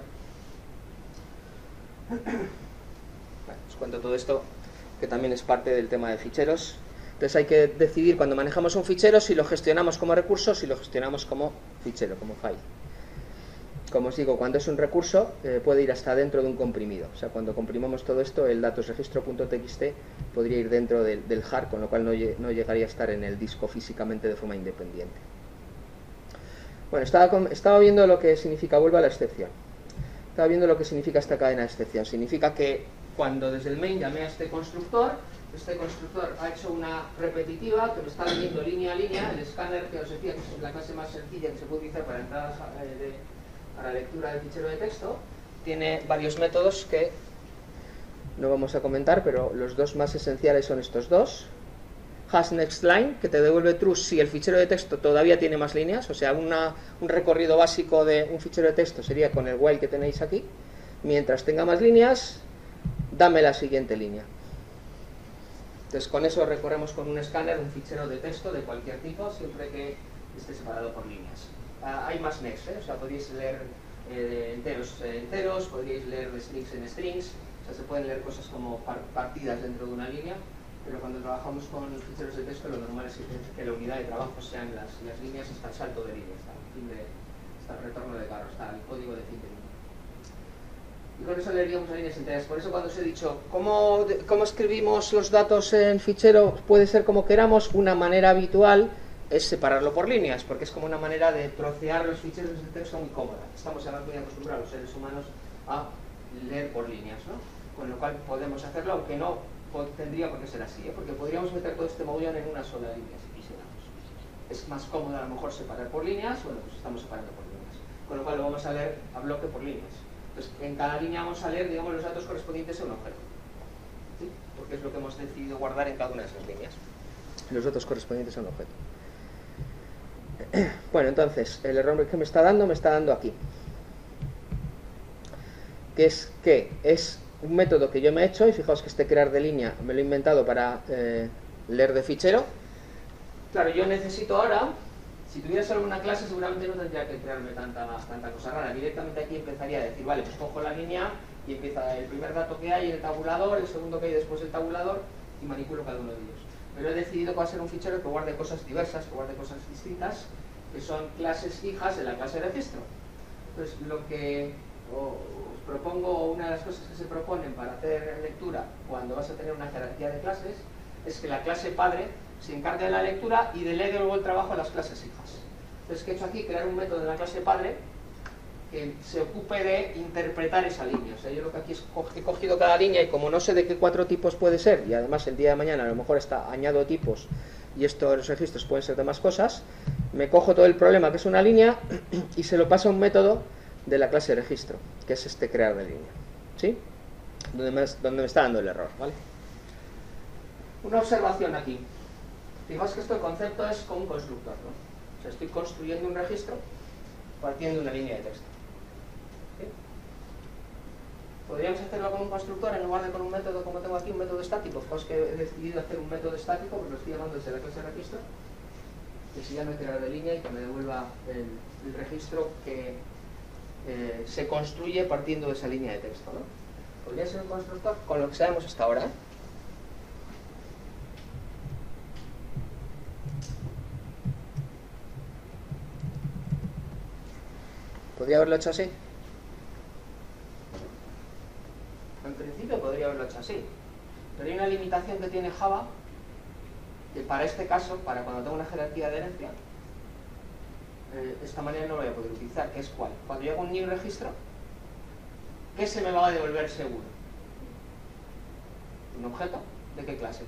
Bueno, os cuento todo esto, que también es parte del tema de ficheros. Entonces hay que decidir cuando manejamos un fichero si lo gestionamos como recurso o si lo gestionamos como fichero, como file. Como os digo, cuando es un recurso eh, puede ir hasta dentro de un comprimido. O sea, cuando comprimamos todo esto, el datos registro.txt podría ir dentro del, del jar, con lo cual no, no llegaría a estar en el disco físicamente de forma independiente. Bueno, estaba, estaba viendo lo que significa, vuelvo a la excepción. Estaba viendo lo que significa esta cadena de excepción. Significa que cuando desde el main llamé a este constructor, este constructor ha hecho una repetitiva que me está leyendo línea a línea, el escáner que os decía que es la clase más sencilla que se puede utilizar para entradas de, para lectura del fichero de texto. Tiene varios métodos que no vamos a comentar, pero los dos más esenciales son estos dos. Hash next line, que te devuelve true si el fichero de texto todavía tiene más líneas, o sea, una, un recorrido básico de un fichero de texto sería con el while que tenéis aquí. Mientras tenga más líneas, dame la siguiente línea. Entonces, con eso recorremos con un escáner un fichero de texto de cualquier tipo, siempre que esté separado por líneas. Uh, hay más next, ¿eh? O sea, podéis leer eh, enteros en enteros, podríais leer de strings en strings, o sea, se pueden leer cosas como par partidas dentro de una línea. Pero cuando trabajamos con ficheros de texto, lo normal es que la unidad de trabajo sean las, las líneas hasta el salto de línea, hasta el, fin de, hasta el retorno de carro, hasta el código de fin de línea. Y con eso leeríamos las líneas enteras. Por eso cuando os he dicho, ¿cómo, ¿cómo escribimos los datos en fichero? Puede ser como queramos. Una manera habitual es separarlo por líneas, porque es como una manera de trocear los ficheros de texto muy cómoda. Estamos además muy acostumbrados los seres humanos a leer por líneas, ¿no? Con lo cual podemos hacerlo, aunque no tendría por qué ser así, ¿eh? Porque podríamos meter todo este mogollón en una sola línea si quisiéramos. es más cómodo a lo mejor separar por líneas, bueno, pues estamos separando por líneas. Con lo cual lo vamos a leer a bloque por líneas. Entonces, en cada línea vamos a leer, digamos, los datos correspondientes a un objeto. ¿Sí? Porque es lo que hemos decidido guardar en cada una de esas líneas. Los datos correspondientes a un objeto. Bueno, entonces, el error que me está dando, me está dando aquí. Que es que es un método que yo me he hecho, y fijaos que este crear de línea me lo he inventado para eh, leer de fichero. Claro, yo necesito ahora, si tuviera solo una clase, seguramente no tendría que crearme tanta, tanta cosa rara. Directamente aquí empezaría a decir, vale, pues cojo la línea y empieza el primer dato que hay en el tabulador, el segundo que hay después del tabulador, y manipulo cada uno de ellos. Pero he decidido que va a ser un fichero que guarde cosas diversas, que guarde cosas distintas, que son clases hijas de la clase de registro. Entonces, lo que os propongo, una de las cosas que se proponen para hacer lectura cuando vas a tener una jerarquía de clases, es que la clase padre se encargue de la lectura y delegue luego el trabajo a las clases hijas. Entonces, ¿qué he hecho aquí? Crear un método de la clase padre que se ocupe de interpretar esa línea. O sea, yo lo que aquí es co he cogido cada línea y como no sé de qué cuatro tipos puede ser, y además el día de mañana a lo mejor está añado tipos y estos los registros pueden ser de más cosas, me cojo todo el problema que es una línea y se lo paso a un método de la clase de registro, que es este crear de línea. ¿Sí? Donde me, donde me está dando el error, ¿vale? Una observación aquí. Fijaos que esto el concepto es como un constructor, ¿no? O sea, estoy construyendo un registro partiendo de una línea de texto. ¿Sí? Podríamos hacerlo con un constructor en lugar de con un método como tengo aquí, un método estático. Fijaos que he decidido hacer un método estático porque lo estoy llamando desde la clase de registro, que se llame crear de línea y que me devuelva el, el registro que eh, se construye partiendo de esa línea de texto, ¿no? Podría ser un constructor con lo que sabemos hasta ahora, ¿eh? ¿Podría haberlo hecho así? En principio podría haberlo hecho así. Pero hay una limitación que tiene Java, que para este caso, para cuando tengo una jerarquía de herencia, eh, esta manera no lo voy a poder utilizar, que es ¿cuál? Cuando yo hago un new registro, ¿qué se me va a devolver seguro? ¿Un objeto? ¿De qué clase?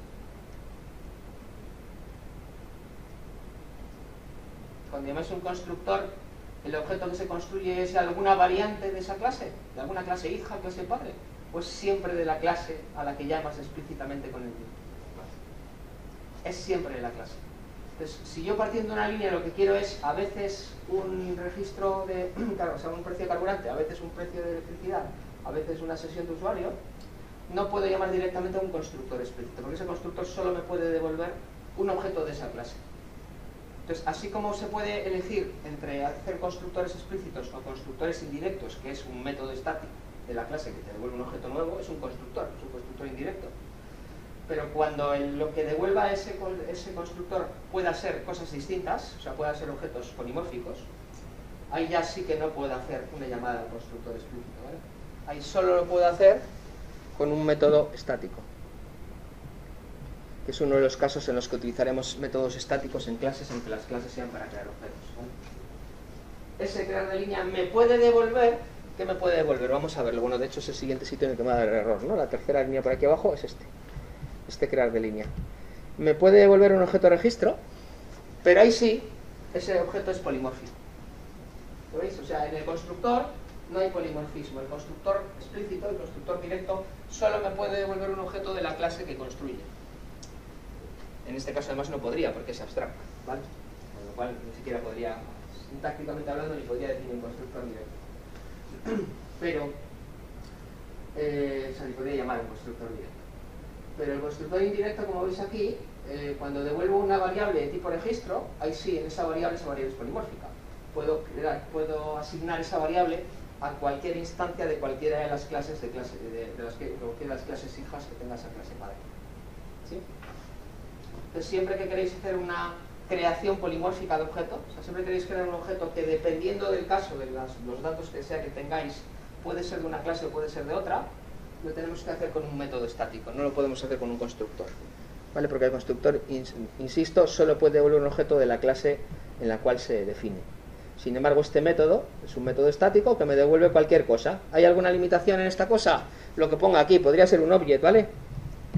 Cuando llamáis un constructor, el objeto que se construye es alguna variante de esa clase, de alguna clase hija, clase padre, pues siempre de la clase a la que llamas explícitamente con el new. Es siempre de la clase. Entonces, si yo partiendo de una línea lo que quiero es a veces un registro de, claro, o sea, un precio de carburante, a veces un precio de electricidad, a veces una sesión de usuario, no puedo llamar directamente a un constructor explícito, porque ese constructor solo me puede devolver un objeto de esa clase. Entonces, así como se puede elegir entre hacer constructores explícitos o constructores indirectos, que es un método estático de la clase que te devuelve un objeto nuevo, es un constructor, es un constructor indirecto. Pero cuando el, lo que devuelva ese, ese constructor pueda ser cosas distintas, o sea, pueda ser objetos polimórficos, ahí ya sí que no puedo hacer una llamada al constructor explícito, ¿vale? Ahí solo lo puedo hacer con un método estático, que es uno de los casos en los que utilizaremos métodos estáticos en clases, aunque las clases sean para crear objetos, ¿vale? Ese crear de línea me puede devolver, ¿qué me puede devolver? Vamos a verlo. Bueno, de hecho es el siguiente sitio en el que me va a dar el error, ¿no? La tercera línea por aquí abajo es este, este crear de línea. Me puede devolver un objeto de registro, pero ahí sí, ese objeto es polimórfico. ¿Lo veis? O sea, en el constructor no hay polimorfismo. El constructor explícito, el constructor directo, solo me puede devolver un objeto de la clase que construye. En este caso además no podría, porque es abstracto, ¿vale? Con lo cual ni siquiera podría, sintácticamente hablando, ni podría definir un constructor directo. Pero, eh, o sea, ni podría llamar un constructor directo. Pero el constructor indirecto, como veis aquí, eh, cuando devuelvo una variable de tipo registro, ahí sí, en esa variable, esa variable es polimórfica. Puedo, crear, puedo asignar esa variable a cualquier instancia de cualquiera de las clases de clase, de, de las que, cualquiera de las clases hijas que tenga esa clase padre. ¿Sí? Entonces, siempre que queréis hacer una creación polimórfica de objeto, o sea, siempre queréis crear un objeto que dependiendo del caso, de las, los datos que sea que tengáis, puede ser de una clase o puede ser de otra, lo tenemos que hacer con un método estático, no lo podemos hacer con un constructor, ¿vale? Porque el constructor, insisto, solo puede devolver un objeto de la clase en la cual se define. Sin embargo, este método es un método estático que me devuelve cualquier cosa. ¿Hay alguna limitación en esta cosa? Lo que ponga aquí podría ser un object, ¿vale?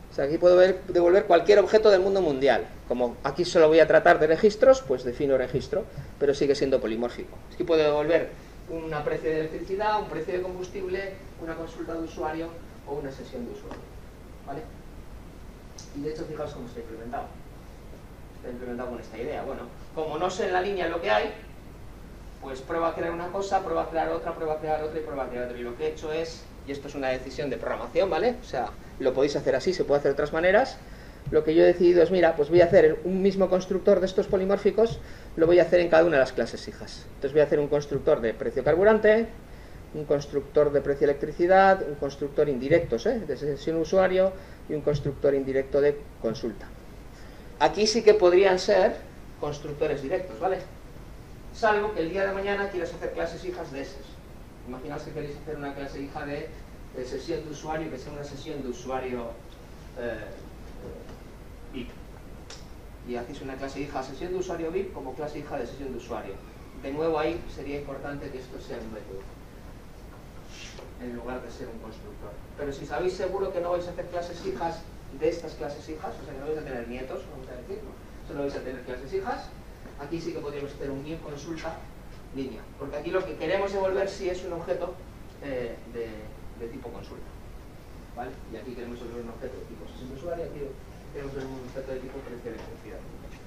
O sea, aquí puedo ver, devolver cualquier objeto del mundo mundial. Como aquí solo voy a tratar de registros, pues defino registro, pero sigue siendo polimórfico. Aquí puedo devolver un precio de electricidad, un precio de combustible, una consulta de usuario o una sesión de usuario. ¿Vale? Y de hecho, fijaos cómo está implementado. Está implementado con esta idea. Bueno, como no sé en la línea lo que hay, pues prueba a crear una cosa, prueba a crear otra, prueba a crear otra y prueba a crear otra. Y lo que he hecho es, y esto es una decisión de programación, ¿vale? O sea, lo podéis hacer así, se puede hacer de otras maneras. Lo que yo he decidido es, mira, pues voy a hacer un mismo constructor de estos polimórficos, lo voy a hacer en cada una de las clases hijas. Entonces voy a hacer un constructor de precio carburante, un constructor de precio electricidad, un constructor indirectos, ¿eh? de sesión usuario y un constructor indirecto de consulta. Aquí sí que podrían ser constructores directos, ¿vale? Salvo que el día de mañana quieras hacer clases hijas de esos. Imaginaos que queréis hacer una clase hija de, de sesión de usuario, que sea una sesión de usuario eh, V I P. Y hacéis una clase hija sesión de usuario V I P como clase hija de sesión de usuario. De nuevo ahí sería importante que esto sea un método, en lugar de ser un constructor. Pero si sabéis seguro que no vais a hacer clases hijas de estas clases hijas, o sea que no vais a tener nietos, vamos a decir, ¿no? Solo vais a tener clases hijas, aquí sí que podríamos hacer un new consulta línea, porque aquí lo que queremos devolver sí es un objeto eh, de, de tipo consulta, ¿vale? Y aquí queremos devolver un objeto de tipo sesión de usuario, aquí queremos devolver un objeto de tipo precio de electricidad.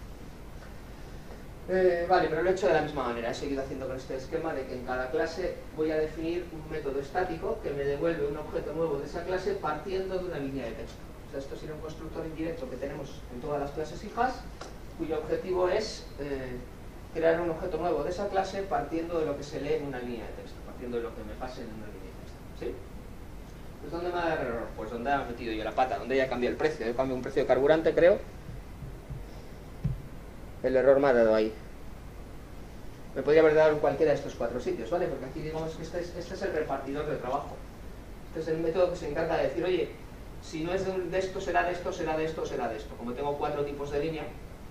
Eh, vale, pero lo he hecho de la misma manera, he seguido haciendo con este esquema de que en cada clase voy a definir un método estático que me devuelve un objeto nuevo de esa clase partiendo de una línea de texto. O sea, esto sería un constructor indirecto que tenemos en todas las clases hijas, cuyo objetivo es eh, crear un objeto nuevo de esa clase partiendo de lo que se lee en una línea de texto, partiendo de lo que me pase en una línea de texto. ¿Sí? Pues ¿dónde me ha dado el error? Pues donde ha metido yo la pata, donde ya cambié el precio. Yo cambio un precio de carburante, creo. El error me ha dado ahí. Me podría haber dado en cualquiera de estos cuatro sitios, ¿vale? Porque aquí digamos que este es, este es el repartidor de trabajo. Este es el método que se encarga de decir, oye, si no es de, de esto, será de esto, será de esto, será de esto. Como tengo cuatro tipos de línea.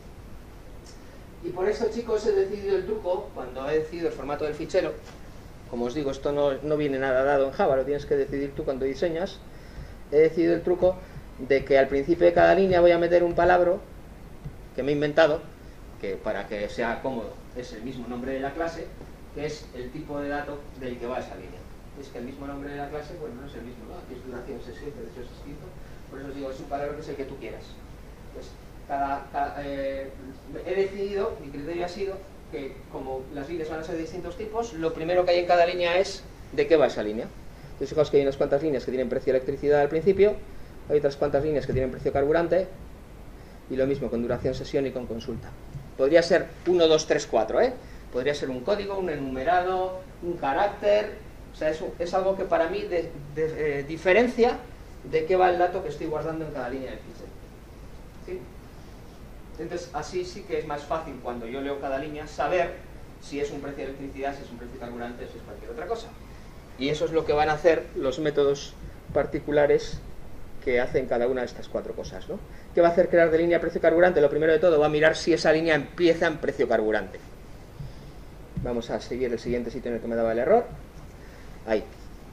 Y por eso, chicos, he decidido el truco, cuando he decidido el formato del fichero. Como os digo, esto no, no viene nada dado en Java, lo tienes que decidir tú cuando diseñas. He decidido el truco de que al principio de cada línea voy a meter un palabra que me he inventado, que para que sea cómodo es el mismo nombre de la clase, que es el tipo de dato del que va esa línea. Es que el mismo nombre de la clase, pues no es el mismo, ¿no? Aquí es duración sesión, derechos escrito, por eso os digo, es un palabra que es el que tú quieras. Pues cada, cada, eh, he decidido, mi criterio ha sido que como las líneas van a ser de distintos tipos, lo primero que hay en cada línea es de qué va esa línea. Entonces fijaos que hay unas cuantas líneas que tienen precio de electricidad al principio, hay otras cuantas líneas que tienen precio carburante, y lo mismo con duración sesión y con consulta. Podría ser uno, dos, tres, cuatro, ¿eh? Podría ser un código, un enumerado, un carácter. O sea, es, es algo que para mí de, de, eh, diferencia de qué va el dato que estoy guardando en cada línea del fichero. ¿Sí? Entonces, así sí que es más fácil cuando yo leo cada línea saber si es un precio de electricidad, si es un precio de carburante, si es cualquier otra cosa. Y eso es lo que van a hacer los métodos particulares que hacen cada una de estas cuatro cosas, ¿no? ¿Qué va a hacer crear de línea precio carburante? Lo primero de todo va a mirar si esa línea empieza en precio carburante. Vamos a seguir el siguiente sitio en el que me daba el error. Ahí.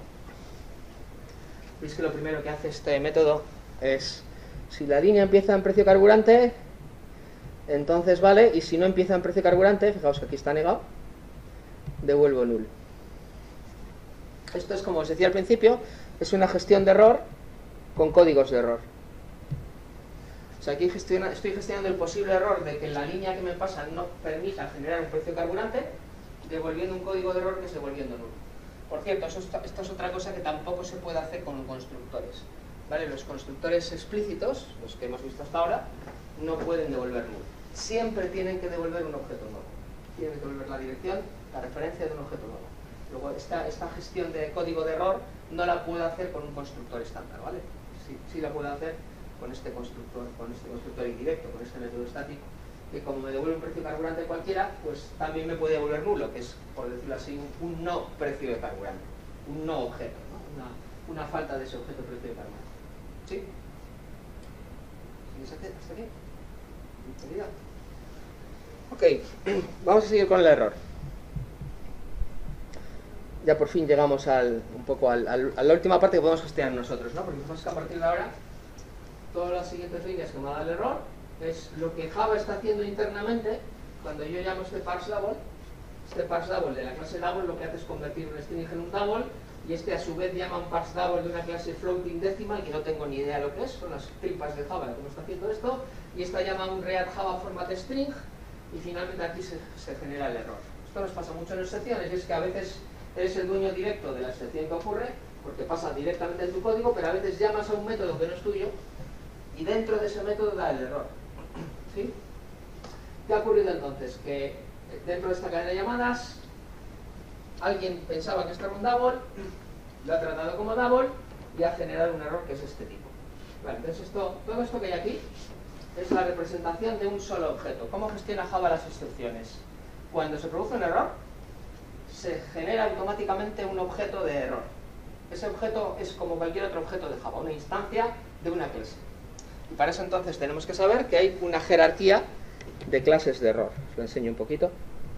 Veis que lo primero que hace este método es, si la línea empieza en precio carburante, entonces vale, y si no empieza en precio carburante, fijaos que aquí está negado, devuelvo null. Esto es, como os decía al principio, es una gestión de error con códigos de error. O sea, aquí gestiona, estoy gestionando el posible error de que la línea que me pasa no permita generar un precio carburante, devolviendo un código de error que es devolviendo null. Por cierto, eso, esto es otra cosa que tampoco se puede hacer con constructores, ¿vale? Los constructores explícitos, los que hemos visto hasta ahora, no pueden devolver null. Siempre tienen que devolver un objeto nuevo. Tienen que devolver la dirección, la referencia de un objeto nuevo. Luego, esta, esta gestión de código de error no la puedo hacer con un constructor estándar, ¿vale? Sí, sí la puedo hacer con este constructor, con este constructor indirecto, con este método estático, que como me devuelve un precio carburante cualquiera, pues también me puede devolver nulo, que es, por decirlo así, un, un no precio de carburante, un no objeto, ¿no? Una, una falta de ese objeto precio de carburante. ¿Sí? ¿Sigues hasta aquí? Ok, vamos a seguir con el error. Ya por fin llegamos al, un poco al, al, a la última parte que podemos gestionar nosotros, ¿no? Porque fijaos que a partir de ahora todas las siguientes líneas que me da el error es lo que Java está haciendo internamente cuando yo llamo este parse double. Este parse double de la clase double lo que hace es convertir un string en un double, y este a su vez llama un parse double de una clase floating decimal que no tengo ni idea lo que es, son las tripas de Java que me está haciendo esto, y esta llama un read Java format string, y finalmente aquí se, se genera el error. Esto nos pasa mucho en excepciones, y es que a veces eres el dueño directo de la excepción que ocurre, porque pasa directamente en tu código, pero a veces llamas a un método que no es tuyo, y dentro de ese método da el error. ¿Sí? ¿Qué ha ocurrido entonces? Que dentro de esta cadena de llamadas, alguien pensaba que esto era un double, lo ha tratado como double, y ha generado un error que es este tipo. Vale, entonces esto, todo esto que hay aquí es la representación de un solo objeto. ¿Cómo gestiona Java las excepciones? Cuando se produce un error, se genera automáticamente un objeto de error. Ese objeto es como cualquier otro objeto de Java, una instancia de una clase. Y para eso entonces tenemos que saber que hay una jerarquía de clases de error. Os lo enseño un poquito.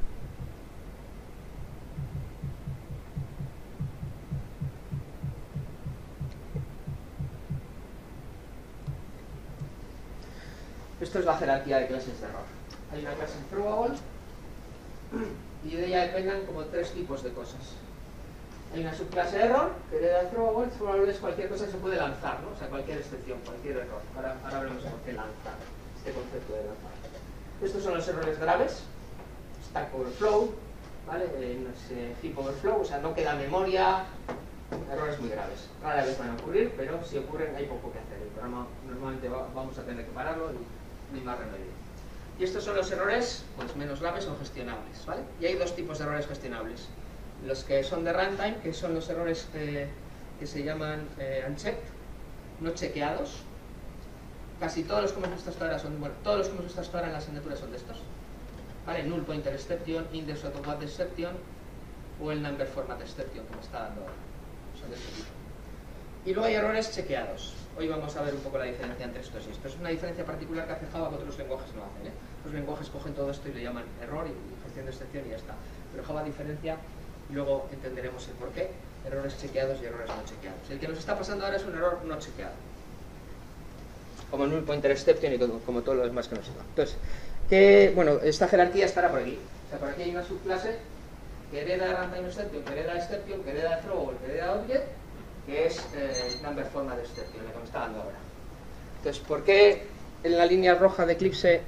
Esto es la jerarquía de clases de error. Hay una clase throwable y de ella dependen como tres tipos de cosas. Hay una subclase error, que hereda throwable. Throwable es cualquier cosa que se puede lanzar, ¿no? O sea, cualquier excepción, cualquier error. Ahora, ahora veremos por qué lanzar, este concepto de lanzar. Estos son los errores graves. Stack overflow, ¿vale? Eh, no sé, heap overflow, o sea, no queda memoria. Errores muy graves. Rara vez van a ocurrir, pero si ocurren hay poco que hacer. El programa normalmente va, vamos a tener que pararlo y ni más remedio. Y estos son los errores pues, menos graves o gestionables, ¿vale? Y hay dos tipos de errores gestionables. Los que son de runtime, que son los errores eh, que se llaman eh, unchecked, no chequeados. Casi todos los que hemos visto hasta ahora son, bueno, todos los que hemos visto hasta ahora en la asignatura son de estos. ¿Vale? Null pointer exception, index automat exception o el number format exception que me está dando ahora. Son de este tipo. Y luego hay errores chequeados. Hoy vamos a ver un poco la diferencia entre estos y estos. Es una diferencia particular que hace Java que otros lenguajes no hacen, ¿eh? Los lenguajes cogen todo esto y le llaman error y gestión de excepción y ya está. Pero Java diferencia y luego entenderemos el porqué. Errores chequeados y errores no chequeados. El que nos está pasando ahora es un error no chequeado. Como null pointer exception y todo, como todo lo demás que nos lleva. Entonces, que, bueno, esta jerarquía estará por aquí. O sea, por aquí hay una subclase que hereda runtime exception, que hereda exception, que hereda throw, que hereda object, que es eh, number format exception, lo que me está dando ahora. Entonces, ¿por qué en la línea roja de Eclipse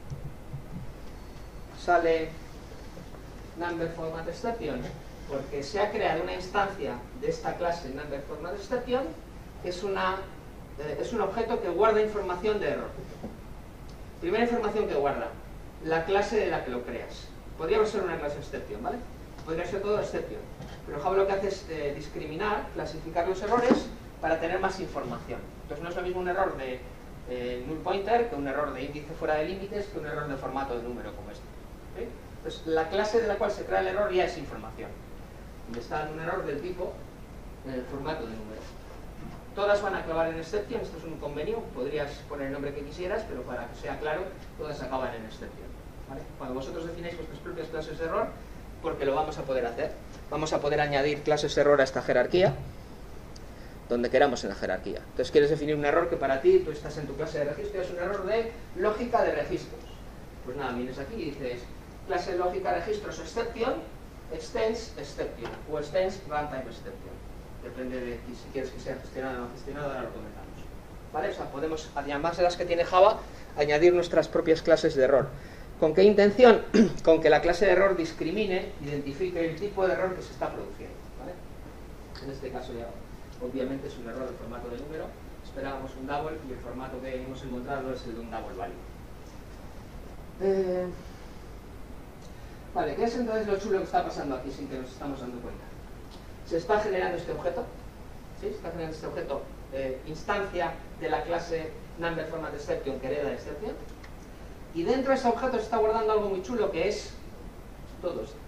sale number format exception? Porque se ha creado una instancia de esta clase number format exception, que es, una, eh, es un objeto que guarda información de error. Primera información que guarda, la clase de la que lo creas. Podría ser una clase exception, ¿vale? Podría ser todo exception. Pero Java lo que hace es eh, discriminar, clasificar los errores para tener más información. Entonces no es lo mismo un error de eh, null pointer que un error de índice fuera de límites que un error de formato de número como este. ¿Sí? Entonces la clase de la cual se crea el error ya es información. Y está en un error del tipo en el formato de número. Todas van a acabar en exception, esto es un convenio, podrías poner el nombre que quisieras, pero para que sea claro, todas acaban en exception. ¿Vale? Cuando vosotros defináis vuestras propias clases de error, porque lo vamos a poder hacer, vamos a poder añadir clases de error a esta jerarquía, donde queramos en la jerarquía. Entonces quieres definir un error que para ti, tú estás en tu clase de registro, es un error de lógica de registros. Pues nada, vienes aquí y dices, clase de lógica de registros exception, extends exception, o extends runtime exception. Depende de si quieres que sea gestionado o no gestionado, ahora lo comentamos. ¿Vale? O sea, podemos, además de las que tiene Java, añadir nuestras propias clases de error. ¿Con qué intención? Con que la clase de error discrimine, identifique el tipo de error que se está produciendo. ¿Vale? En este caso ya, obviamente, es un error de formato de número. Esperábamos un double y el formato que hemos encontrado es el de un double value. Eh... Vale, ¿qué es entonces lo chulo que está pasando aquí sin que nos estamos dando cuenta? Se está generando este objeto, ¿sí? Se está generando este objeto, eh, instancia de la clase number format exception que hereda exception, y dentro de ese objeto se está guardando algo muy chulo que es todo esto.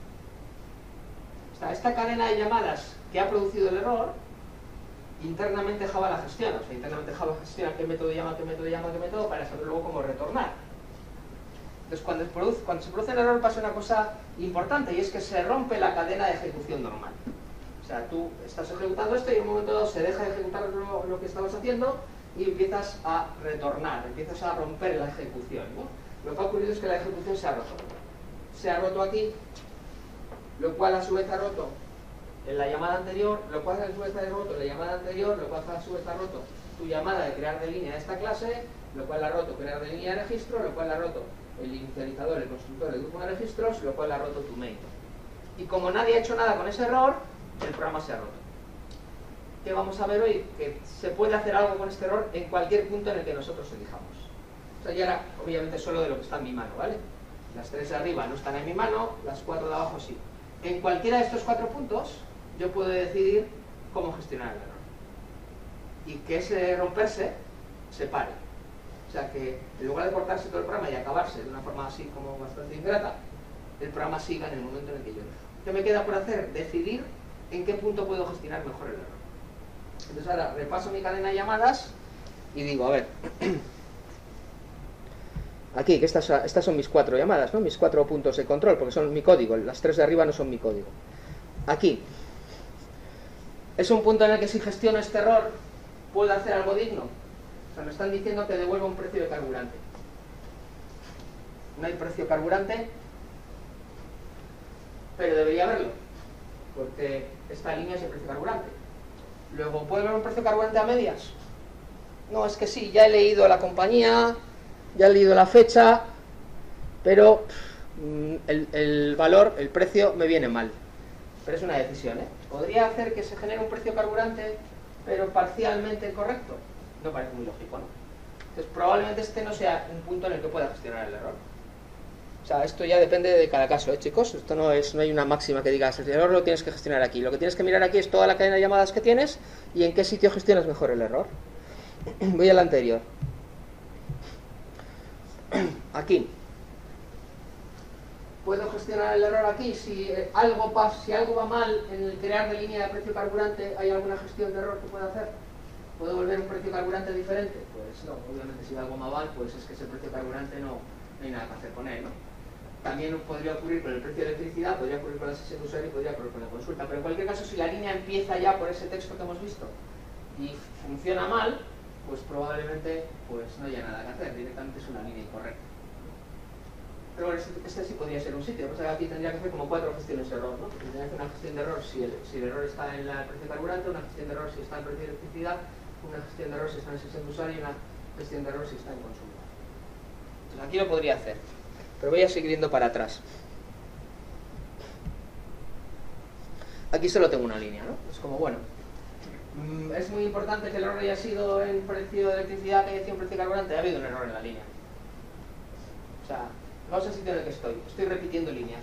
O sea, esta cadena de llamadas que ha producido el error, internamente Java la gestiona. O sea, internamente Java gestiona qué método llama, qué método llama, qué método, para saber luego cómo retornar. Entonces, cuando se produce, cuando se produce el error pasa una cosa importante, y es que se rompe la cadena de ejecución normal. O sea, tú estás ejecutando esto y en un momento dado se deja de ejecutar lo, lo que estabas haciendo y empiezas a retornar, empiezas a romper la ejecución, ¿no? Lo que ha ocurrido es que la ejecución se ha roto. Se ha roto aquí, lo cual a su vez ha roto en la llamada anterior, lo cual a su vez ha roto en la llamada anterior, lo cual a su vez ha roto tu llamada de crear de línea de esta clase, lo cual ha roto crear de línea de registro, lo cual ha roto el inicializador, el constructor del grupo de registros, lo cual ha roto tu main. Y como nadie ha hecho nada con ese error, el programa se ha roto. ¿Qué vamos a ver hoy? Que se puede hacer algo con este error en cualquier punto en el que nosotros elijamos. O sea, y ahora, obviamente, solo de lo que está en mi mano, ¿vale? Las tres de arriba no están en mi mano, las cuatro de abajo sí. En cualquiera de estos cuatro puntos, yo puedo decidir cómo gestionar el error. Y que ese romperse se pare. O sea, que en lugar de cortarse todo el programa y acabarse de una forma así como bastante ingrata, el programa siga en el momento en el que yo dejo. ¿Qué me queda por hacer? Decidir en qué punto puedo gestionar mejor el error. Entonces ahora repaso mi cadena de llamadas y digo, a ver, aquí, que estas, estas son mis cuatro llamadas, ¿no? Mis cuatro puntos de control, porque son mi código, las tres de arriba no son mi código. Aquí, es un punto en el que si gestiono este error, ¿puedo hacer algo digno? O sea, me están diciendo que devuelva un precio de carburante. No hay precio de carburante, pero debería haberlo, porque esta línea es el precio de carburante. Luego, ¿puedo ver un precio de carburante a medias? No, es que sí, ya he leído la compañía, ya he leído la fecha, pero el, el valor, el precio me viene mal. Pero es una decisión, ¿eh? ¿Podría hacer que se genere un precio de carburante, pero parcialmente correcto? No parece muy lógico, ¿no? Entonces, probablemente este no sea un punto en el que pueda gestionar el error. O sea, esto ya depende de cada caso, ¿eh, chicos? Esto no es, no hay una máxima que digas, el error lo tienes que gestionar aquí. Lo que tienes que mirar aquí es toda la cadena de llamadas que tienes y en qué sitio gestionas mejor el error. Voy al anterior. Aquí. ¿Puedo gestionar el error aquí? Si algo, pasa, si algo va mal en el crear de línea de precio carburante, ¿hay alguna gestión de error que pueda hacer? ¿Puedo volver un precio carburante diferente? Pues no, obviamente si algo va mal, pues es que ese precio carburante no, no hay nada que hacer con él, ¿no? También podría ocurrir con el precio de electricidad, podría ocurrir con la sesión de usuario y podría ocurrir con la consulta. Pero en cualquier caso, si la línea empieza ya por ese texto que hemos visto y funciona mal, pues probablemente pues no haya nada que hacer, directamente es una línea incorrecta. Pero bueno, este, este sí podría ser un sitio, pues aquí tendría que hacer como cuatro gestiones de error, ¿no? Porque tendría que hacer una gestión de error si el, si el error está en el precio de carburante, una gestión de error si está en el precio de electricidad, una gestión de error si está en sesión de usuario y una gestión de error si está en consumo. Entonces aquí lo podría hacer. Pero voy a seguir yendo para atrás. Aquí solo tengo una línea, ¿no? Es como, bueno, es muy importante que el error haya sido en precio de electricidad, que haya sido en precio de carburante. Ha habido un error en la línea. O sea, vamos al sitio en el que estoy. Estoy repitiendo líneas.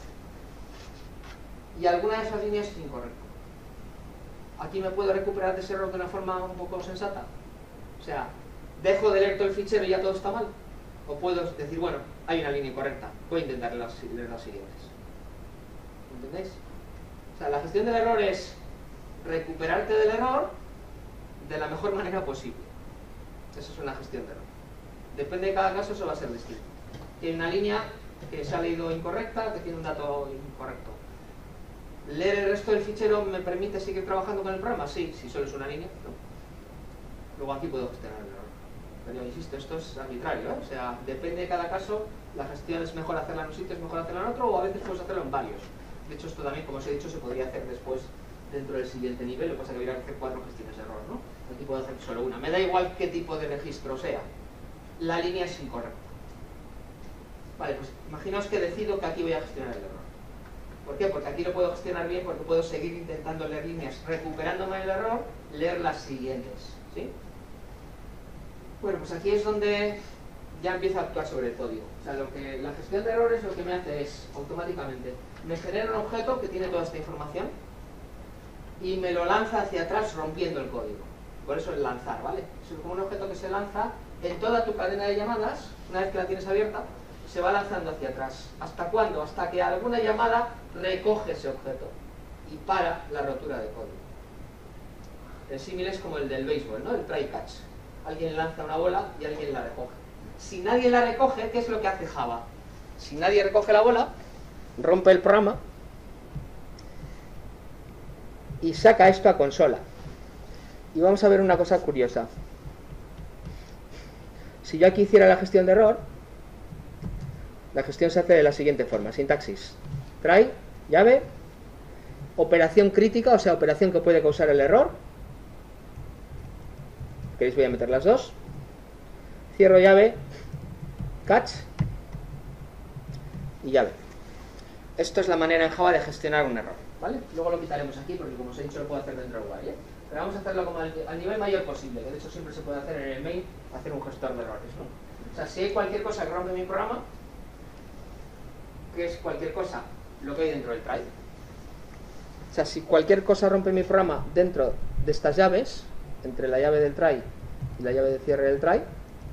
Y alguna de esas líneas es incorrecta. Aquí me puedo recuperar de ese error de una forma un poco sensata. O sea, dejo de leer todo el fichero y ya todo está mal. O puedo decir, bueno, hay una línea incorrecta, voy a intentar leer las, leer las siguientes. ¿Entendéis? O sea, la gestión del error es recuperarte del error de la mejor manera posible. Eso es una gestión de error. Depende de cada caso, eso va a ser distinto. Tiene una línea que se ha leído incorrecta, que tiene un dato incorrecto. ¿Leer el resto del fichero me permite seguir trabajando con el programa? Sí, si solo es una línea, no. Luego aquí puedo gestionar el error. Pero insisto, esto es arbitrario, ¿eh? O sea, depende de cada caso, la gestión es mejor hacerla en un sitio, es mejor hacerla en otro, o a veces puedes hacerlo en varios. De hecho, esto también, como os he dicho, se podría hacer después dentro del siguiente nivel, lo que pasa es que habría que hacer cuatro gestiones de error, ¿no? Aquí puedo hacer solo una. Me da igual qué tipo de registro sea, la línea es incorrecta. Vale, pues imaginaos que decido que aquí voy a gestionar el error. ¿Por qué? Porque aquí lo puedo gestionar bien, porque puedo seguir intentando leer líneas, recuperándome el error, leer las siguientes, ¿sí? Bueno, pues aquí es donde ya empiezo a actuar sobre el código. O sea, lo que, la gestión de errores lo que me hace es, automáticamente, me genera un objeto que tiene toda esta información y me lo lanza hacia atrás rompiendo el código. Por eso el lanzar, ¿vale? Es como un objeto que se lanza en toda tu cadena de llamadas, una vez que la tienes abierta, se va lanzando hacia atrás. ¿Hasta cuándo? Hasta que alguna llamada recoge ese objeto y para la rotura de código. El símil es como el del béisbol, ¿no? El try catch. Alguien lanza una bola y alguien la recoge. Si nadie la recoge, ¿qué es lo que hace Java? Si nadie recoge la bola, rompe el programa y saca esto a consola. Y vamos a ver una cosa curiosa. Si yo aquí hiciera la gestión de error, la gestión se hace de la siguiente forma, sintaxis, try, llave, operación crítica, o sea, operación que puede causar el error, queréis voy a meter las dos, cierro llave, catch y llave. Esto es la manera en Java de gestionar un error, ¿vale? Luego lo quitaremos aquí porque, como os he dicho, lo puedo hacer dentro del while, ¿eh? Pero vamos a hacerlo como al, al nivel mayor posible, que de hecho siempre se puede hacer en el main, hacer un gestor de errores, ¿no? O sea, si hay cualquier cosa que rompe mi programa, que es cualquier cosa lo que hay dentro del try. O sea, si cualquier cosa rompe mi programa dentro de estas llaves, entre la llave del try y la llave de cierre del try,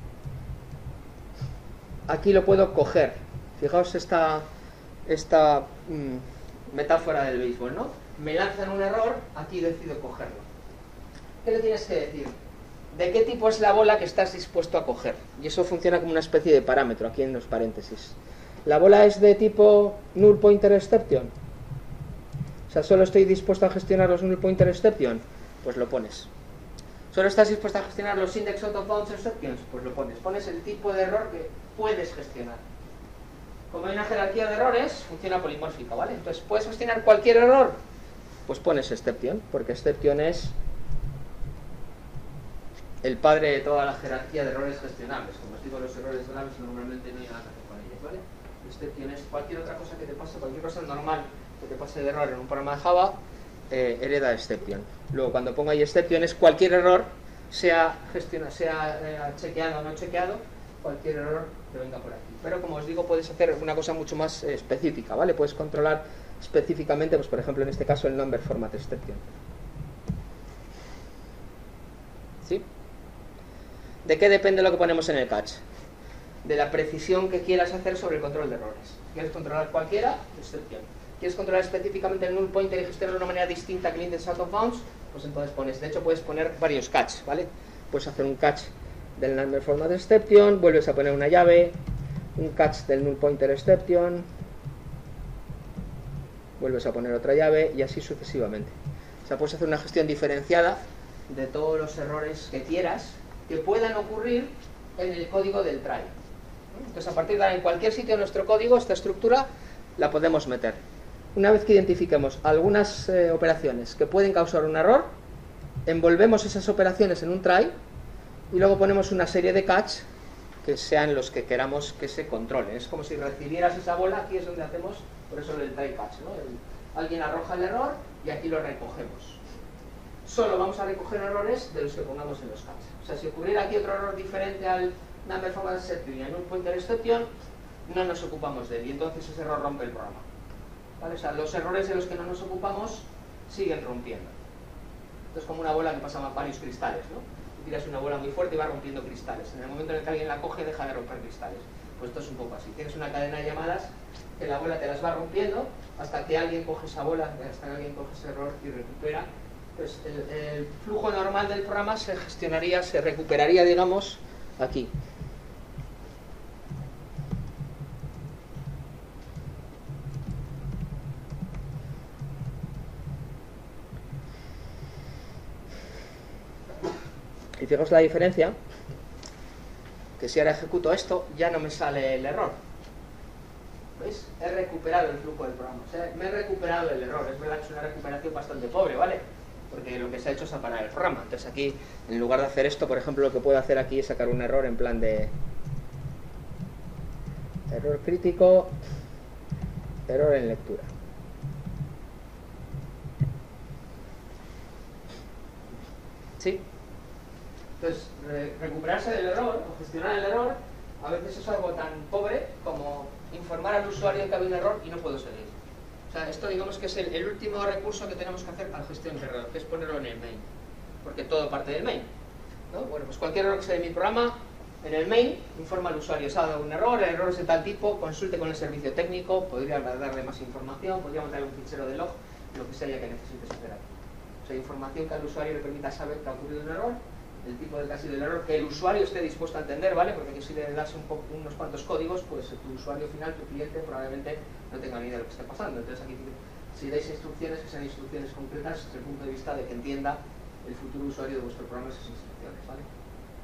aquí lo puedo coger. Fijaos esta, esta mmm, metáfora del béisbol, ¿no? Me lanzan un error, aquí decido cogerlo. ¿Qué le tienes que decir? ¿De qué tipo es la bola que estás dispuesto a coger? Y eso funciona como una especie de parámetro aquí en los paréntesis. ¿La bola es de tipo null pointer exception? O sea, ¿solo estoy dispuesto a gestionar los null pointer exception? Pues lo pones. ¿Solo estás dispuesto a gestionar los index out of bounds exceptions? Pues lo pones. Pones el tipo de error que puedes gestionar. Como hay una jerarquía de errores, funciona polimórfica, ¿vale? Entonces, ¿puedes gestionar cualquier error? Pues pones exception, porque exception es el padre de toda la jerarquía de errores gestionables. Como os digo, los errores graves normalmente no hay nada que hacer con ellos, ¿vale? Exception es cualquier otra cosa que te pase, cualquier cosa normal que te pase de error en un programa de Java, eh, hereda exception. Luego, cuando pongo ahí exception, es cualquier error, sea, gestiona, sea eh, chequeado o no chequeado, cualquier error que venga por aquí. Pero, como os digo, puedes hacer una cosa mucho más eh, específica, ¿vale? Puedes controlar específicamente, pues por ejemplo, en este caso, el number format exception. ¿Sí? ¿De qué depende lo que ponemos en el catch? De la precisión que quieras hacer sobre el control de errores. ¿Quieres controlar cualquiera? Exception. ¿Quieres controlar específicamente el null pointer y gestionarlo de una manera distinta que el index out of bounds? Pues entonces pones, de hecho puedes poner varios catch, ¿vale? Puedes hacer un catch del number format exception, vuelves a poner una llave, un catch del null pointer exception, vuelves a poner otra llave y así sucesivamente. O sea, puedes hacer una gestión diferenciada de todos los errores que quieras que puedan ocurrir en el código del try. Entonces, a partir de ahora, en cualquier sitio de nuestro código, esta estructura la podemos meter. Una vez que identifiquemos algunas eh, operaciones que pueden causar un error, envolvemos esas operaciones en un try y luego ponemos una serie de catch que sean los que queramos que se controlen. Es como si recibieras esa bola, aquí es donde hacemos, por eso el try catch, ¿no? El, alguien arroja el error y aquí lo recogemos. Solo vamos a recoger errores de los que pongamos en los catch. O sea, si ocurriera aquí otro error diferente al number format exception y al null pointer exception, no nos ocupamos de él y entonces ese error rompe el programa. ¿Vale? O sea, los errores de los que no nos ocupamos siguen rompiendo. Esto es como una bola que pasa varios cristales, ¿no? Tú tiras una bola muy fuerte y va rompiendo cristales. En el momento en el que alguien la coge, deja de romper cristales. Pues esto es un poco así. Tienes una cadena de llamadas que la bola te las va rompiendo hasta que alguien coge esa bola, hasta que alguien coge ese error y recupera. Pues el, el flujo normal del programa se gestionaría, se recuperaría, digamos, aquí. Y fijaos la diferencia, que si ahora ejecuto esto, ya no me sale el error. ¿Veis? He recuperado el flujo del programa. O sea, me he recuperado el error. Es verdad que es una recuperación bastante pobre, ¿vale? Porque lo que se ha hecho es apagar el programa. Entonces aquí, en lugar de hacer esto, por ejemplo, lo que puedo hacer aquí es sacar un error en plan de... error crítico, error en lectura. ¿Sí? Entonces, re recuperarse del error o gestionar el error a veces es algo tan pobre como informar al usuario que hay un error y no puedo seguir. O sea, esto digamos que es el, el último recurso que tenemos que hacer para gestión de error, que es ponerlo en el main, porque todo parte del main, ¿no? Bueno, pues cualquier error que sea de mi programa, en el main, informa al usuario, se ha dado un error, el error es de tal tipo, consulte con el servicio técnico, podría darle más información, podría mandarle un fichero de log, lo que sea ya que necesites hacer aquí. O sea, información que al usuario le permita saber que ha ocurrido un error, el tipo de que ha sido el error, que el usuario esté dispuesto a entender, ¿vale? Porque aquí si le das un poco, unos cuantos códigos, pues tu usuario final, tu cliente, probablemente no tenga ni idea de lo que está pasando. Entonces aquí, si dais instrucciones, que sean instrucciones concretas desde el punto de vista de que entienda el futuro usuario de vuestro programa esas instrucciones, ¿vale?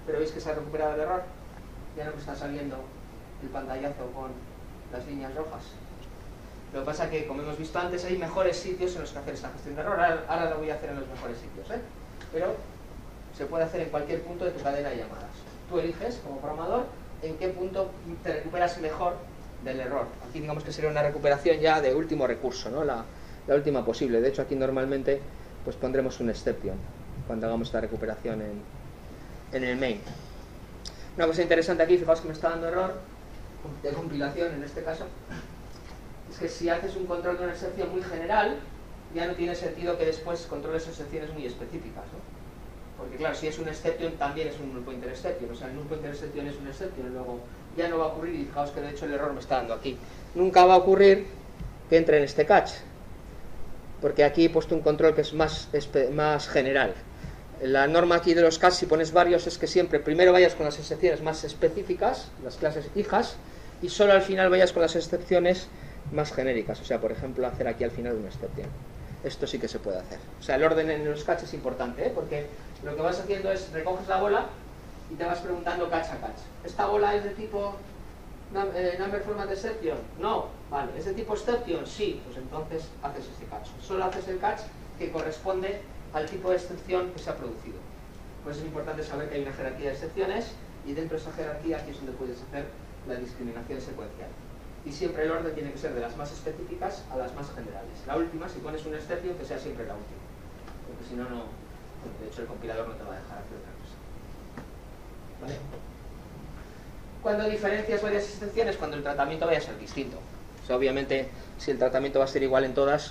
pero veis que se ha recuperado el error. Ya no me está saliendo el pantallazo con las líneas rojas. Lo que pasa es que, como hemos visto antes, hay mejores sitios en los que hacer esta gestión de error. Ahora, ahora lo voy a hacer en los mejores sitios, ¿eh? Pero se puede hacer en cualquier punto de tu cadena de llamadas. Tú eliges, como programador, en qué punto te recuperas mejor del error. Aquí digamos que sería una recuperación ya de último recurso, ¿no? La, la última posible. De hecho, aquí normalmente pues pondremos un exception cuando hagamos esta recuperación en, en el main. Una cosa interesante aquí, fijaos que me está dando error de compilación en este caso, es que si haces un control de una excepción muy general, ya no tiene sentido que después controles excepciones muy específicas, ¿no? Porque claro, si es un exception, también es un null pointer exception, o sea, el null pointer exception es un exception, luego ya no va a ocurrir, y fijaos que de hecho el error me está dando aquí. Nunca va a ocurrir que entre en este catch, porque aquí he puesto un control que es más, más general. La norma aquí de los catch, si pones varios, es que siempre primero vayas con las excepciones más específicas, las clases hijas, y solo al final vayas con las excepciones más genéricas, o sea, por ejemplo, hacer aquí al final una excepción. Esto sí que se puede hacer. O sea, el orden en los catch es importante, ¿eh? Porque lo que vas haciendo es recoges la bola y te vas preguntando catch a catch. ¿Esta bola es de tipo number format exception? No. Vale. ¿Es de tipo exception? Sí. Pues entonces haces este catch. Solo haces el catch que corresponde al tipo de excepción que se ha producido. Pues es importante saber que hay una jerarquía de excepciones y dentro de esa jerarquía aquí es donde puedes hacer la discriminación secuencial. Y siempre el orden tiene que ser de las más específicas a las más generales. La última, si pones un exception, que sea siempre la última. Porque si no, no, de hecho el compilador no te va a dejar hacer otra cosa. ¿Vale? Cuando diferencias varias excepciones, cuando el tratamiento vaya a ser distinto. O sea, obviamente, si el tratamiento va a ser igual en todas,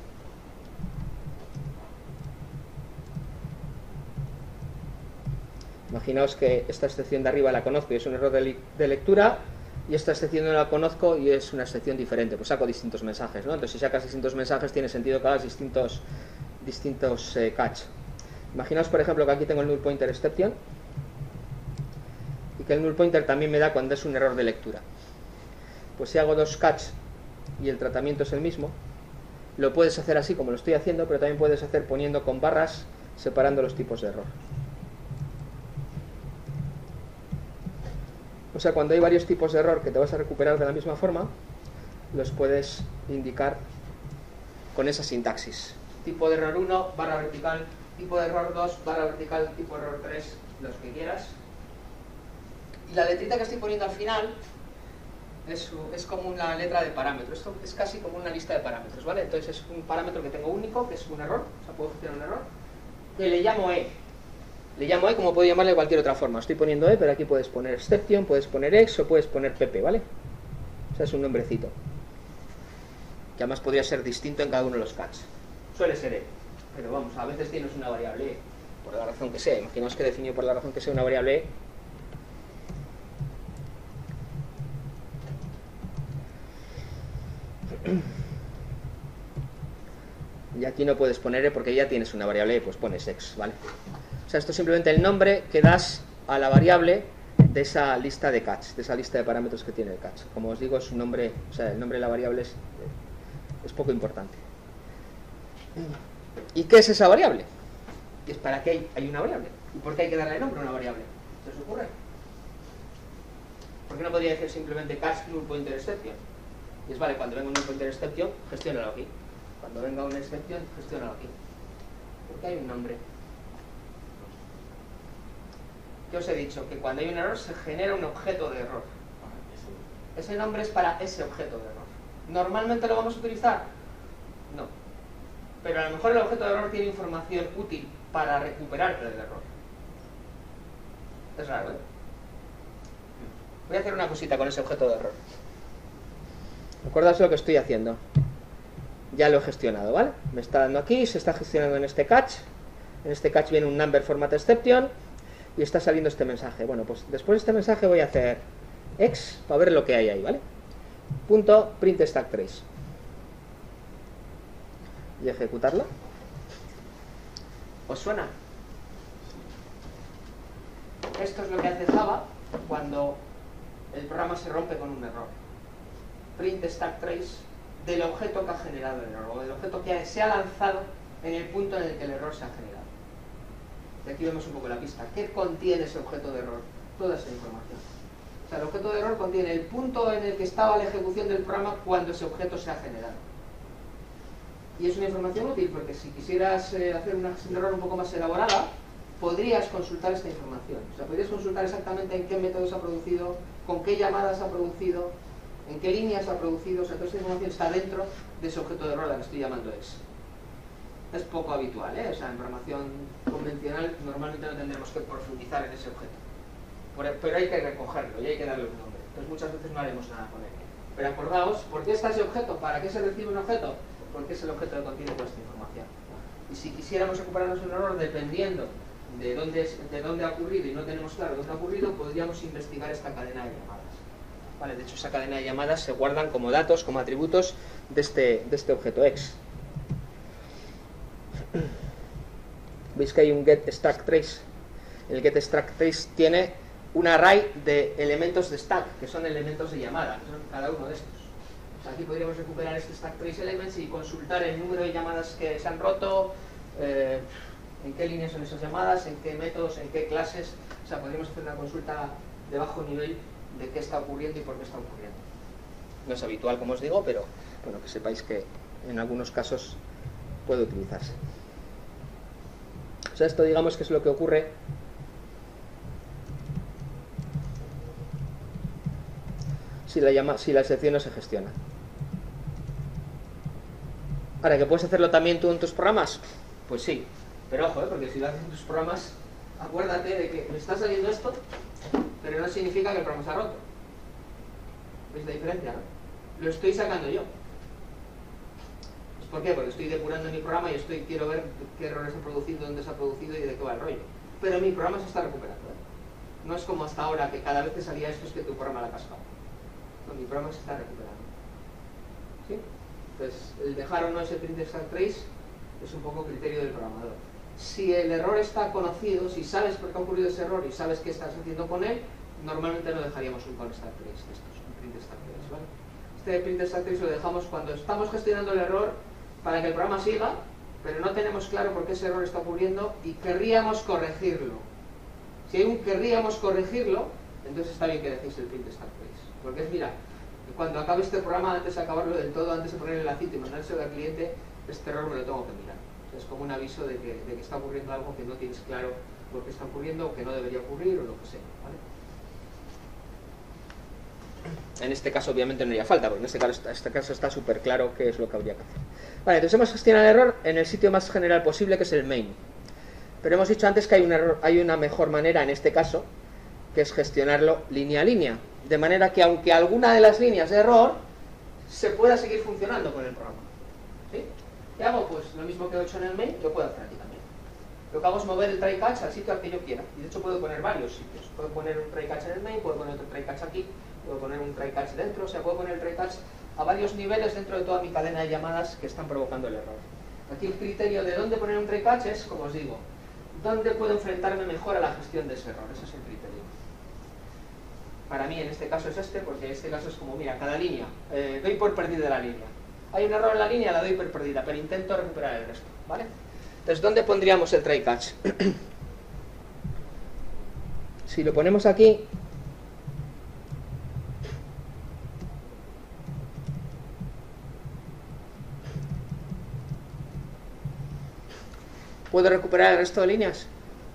imaginaos que esta excepción de arriba la conozco y es un error de, de lectura, y esta excepción no la conozco y es una excepción diferente, pues saco distintos mensajes, ¿no? Entonces si sacas distintos mensajes tiene sentido que hagas distintos, distintos eh, catch. Imaginaos por ejemplo que aquí tengo el null pointer exception y que el null pointer también me da cuando es un error de lectura. Pues si hago dos catch y el tratamiento es el mismo, lo puedes hacer así como lo estoy haciendo, pero también puedes hacer poniendo con barras separando los tipos de error. O sea, cuando hay varios tipos de error que te vas a recuperar de la misma forma, los puedes indicar con esa sintaxis. Tipo de error uno, barra vertical, tipo de error dos, barra vertical, tipo de error tres, los que quieras. Y la letrita que estoy poniendo al final es, es como una letra de parámetros. Esto es casi como una lista de parámetros, ¿vale? Entonces es un parámetro que tengo único, que es un error, o sea, puedo gestionar un error, que le llamo E. Le llamo E como puedo llamarle de cualquier otra forma. Estoy poniendo E, pero aquí puedes poner exception, puedes poner ex o puedes poner pp, ¿vale? O sea, es un nombrecito. Que además podría ser distinto en cada uno de los catch. Suele ser E. Pero vamos, a veces tienes una variable E, por la razón que sea. Imaginaos que definido por la razón que sea una variable E. Y aquí no puedes poner E porque ya tienes una variable E, pues pones ex, ¿vale? O sea, esto es simplemente el nombre que das a la variable de esa lista de catch, de esa lista de parámetros que tiene el catch. Como os digo, es un nombre, o sea, el nombre de la variable es, es poco importante. ¿Y qué es esa variable? ¿Y es para qué hay una variable? ¿Y por qué hay que darle nombre a una variable? ¿Se os ocurre? ¿Por qué no podría decir simplemente catch null pointer exception? Y es vale, cuando venga un null pointer exception, gestiónalo aquí. Cuando venga una excepción, gestiónalo aquí. ¿Por qué hay un nombre? ¿Qué os he dicho? Que cuando hay un error se genera un objeto de error. Ese nombre es para ese objeto de error. ¿Normalmente lo vamos a utilizar? No. Pero a lo mejor el objeto de error tiene información útil para recuperarte del error. Es raro, ¿eh? Voy a hacer una cosita con ese objeto de error. Acordaos lo que estoy haciendo. Ya lo he gestionado, ¿vale? Me está dando aquí, se está gestionando en este catch. En este catch viene un number format exception y está saliendo este mensaje. Bueno, pues después de este mensaje voy a hacer ex para ver lo que hay ahí, ¿vale? Punto print stack trace. Y ejecutarlo. ¿Os suena? Esto es lo que hace Java cuando el programa se rompe con un error. Print stack trace del objeto que ha generado el error, o del objeto que se ha lanzado en el punto en el que el error se ha generado. Y aquí vemos un poco la pista. ¿Qué contiene ese objeto de error? Toda esa información. O sea, el objeto de error contiene el punto en el que estaba la ejecución del programa cuando ese objeto se ha generado. Y es una información útil porque si quisieras eh, hacer una gestión de error un poco más elaborada, podrías consultar esta información. O sea, podrías consultar exactamente en qué método se ha producido, con qué llamadas se ha producido, en qué líneas se ha producido. O sea, toda esta información está dentro de ese objeto de error al que estoy llamando X. Es poco habitual, ¿eh? O sea, en programación convencional normalmente no tendremos que profundizar en ese objeto. Pero hay que recogerlo y hay que darle un nombre. Entonces muchas veces no haremos nada con él. Pero acordaos, ¿por qué está ese objeto? ¿Para qué se recibe un objeto? Porque es el objeto que contiene toda esta información. Y si quisiéramos recuperarnos un error dependiendo de dónde, es, de dónde ha ocurrido y no tenemos claro dónde ha ocurrido, podríamos investigar esta cadena de llamadas. Vale, de hecho, esa cadena de llamadas se guardan como datos, como atributos de este, de este objeto X. Veis que hay un getStackTrace. El getStackTrace tiene un array de elementos de stack, que son elementos de llamada, que son cada uno de estos. O sea, aquí podríamos recuperar este stackTrace elements y consultar el número de llamadas que se han roto, eh, en qué líneas son esas llamadas, en qué métodos, en qué clases. O sea, podríamos hacer una consulta de bajo nivel de qué está ocurriendo y por qué está ocurriendo. No es habitual, como os digo, pero bueno, que sepáis que en algunos casos puede utilizarse. O sea, esto digamos que es lo que ocurre si la, llama, si la excepción no se gestiona. Ahora, ¿que puedes hacerlo también tú en tus programas? Pues sí, pero ojo, ¿eh? Porque si lo haces en tus programas, acuérdate de que me está saliendo esto, pero no significa que el programa se ha roto. ¿Veis la diferencia, no? Lo estoy sacando yo. ¿Por qué? Porque estoy depurando mi programa y estoy quiero ver qué errores ha producido, dónde se ha producido y de qué va el rollo. Pero mi programa se está recuperando, ¿eh? No es como hasta ahora, que cada vez que salía esto es que tu programa la ha cascado. No, mi programa se está recuperando. ¿Sí? Entonces, el dejar o no ese printStackTrace es un poco criterio del programador. Si el error está conocido, si sabes por qué ha ocurrido ese error y sabes qué estás haciendo con él, normalmente no dejaríamos un callStackTrace de estos, un printStackTrace, ¿vale? Este printStackTrace lo dejamos cuando estamos gestionando el error para que el programa siga, pero no tenemos claro por qué ese error está ocurriendo y querríamos corregirlo. Si hay un querríamos corregirlo, entonces está bien que dejéis el printStackTrace. Porque es, mira, cuando acabe este programa, antes de acabarlo del todo, antes de poner el lacito y mandárselo al cliente, este error me lo tengo que mirar. Es como un aviso de que, de que está ocurriendo algo que no tienes claro por qué está ocurriendo o que no debería ocurrir o lo que sea, ¿vale? En este caso obviamente no haría falta, porque en este caso, este caso está súper claro qué es lo que habría que hacer. Vale, entonces hemos gestionado el error en el sitio más general posible, que es el main. Pero hemos dicho antes que hay, un error, hay una mejor manera en este caso, que es gestionarlo línea a línea. De manera que aunque alguna de las líneas de error, se pueda seguir funcionando con el programa. ¿Sí? ¿Qué hago? Pues lo mismo que he hecho en el main, lo puedo hacer aquí también. Lo que hago es mover el try catch al sitio al que yo quiera. Y de hecho puedo poner varios sitios. Puedo poner un try catch en el main, puedo poner otro try catch aquí, puedo poner un try catch dentro, o sea, puedo poner el try catch a varios niveles dentro de toda mi cadena de llamadas que están provocando el error. Aquí el criterio de dónde poner un try catch es, como os digo, dónde puedo enfrentarme mejor a la gestión de ese error. Ese es el criterio. Para mí en este caso es este, porque en este caso es como, mira, cada línea, eh, doy por perdida la línea. Hay un error en la línea, la doy por perdida, pero intento recuperar el resto, ¿vale? Entonces, ¿dónde pondríamos el try catch? Si lo ponemos aquí, ¿puedo recuperar el resto de líneas?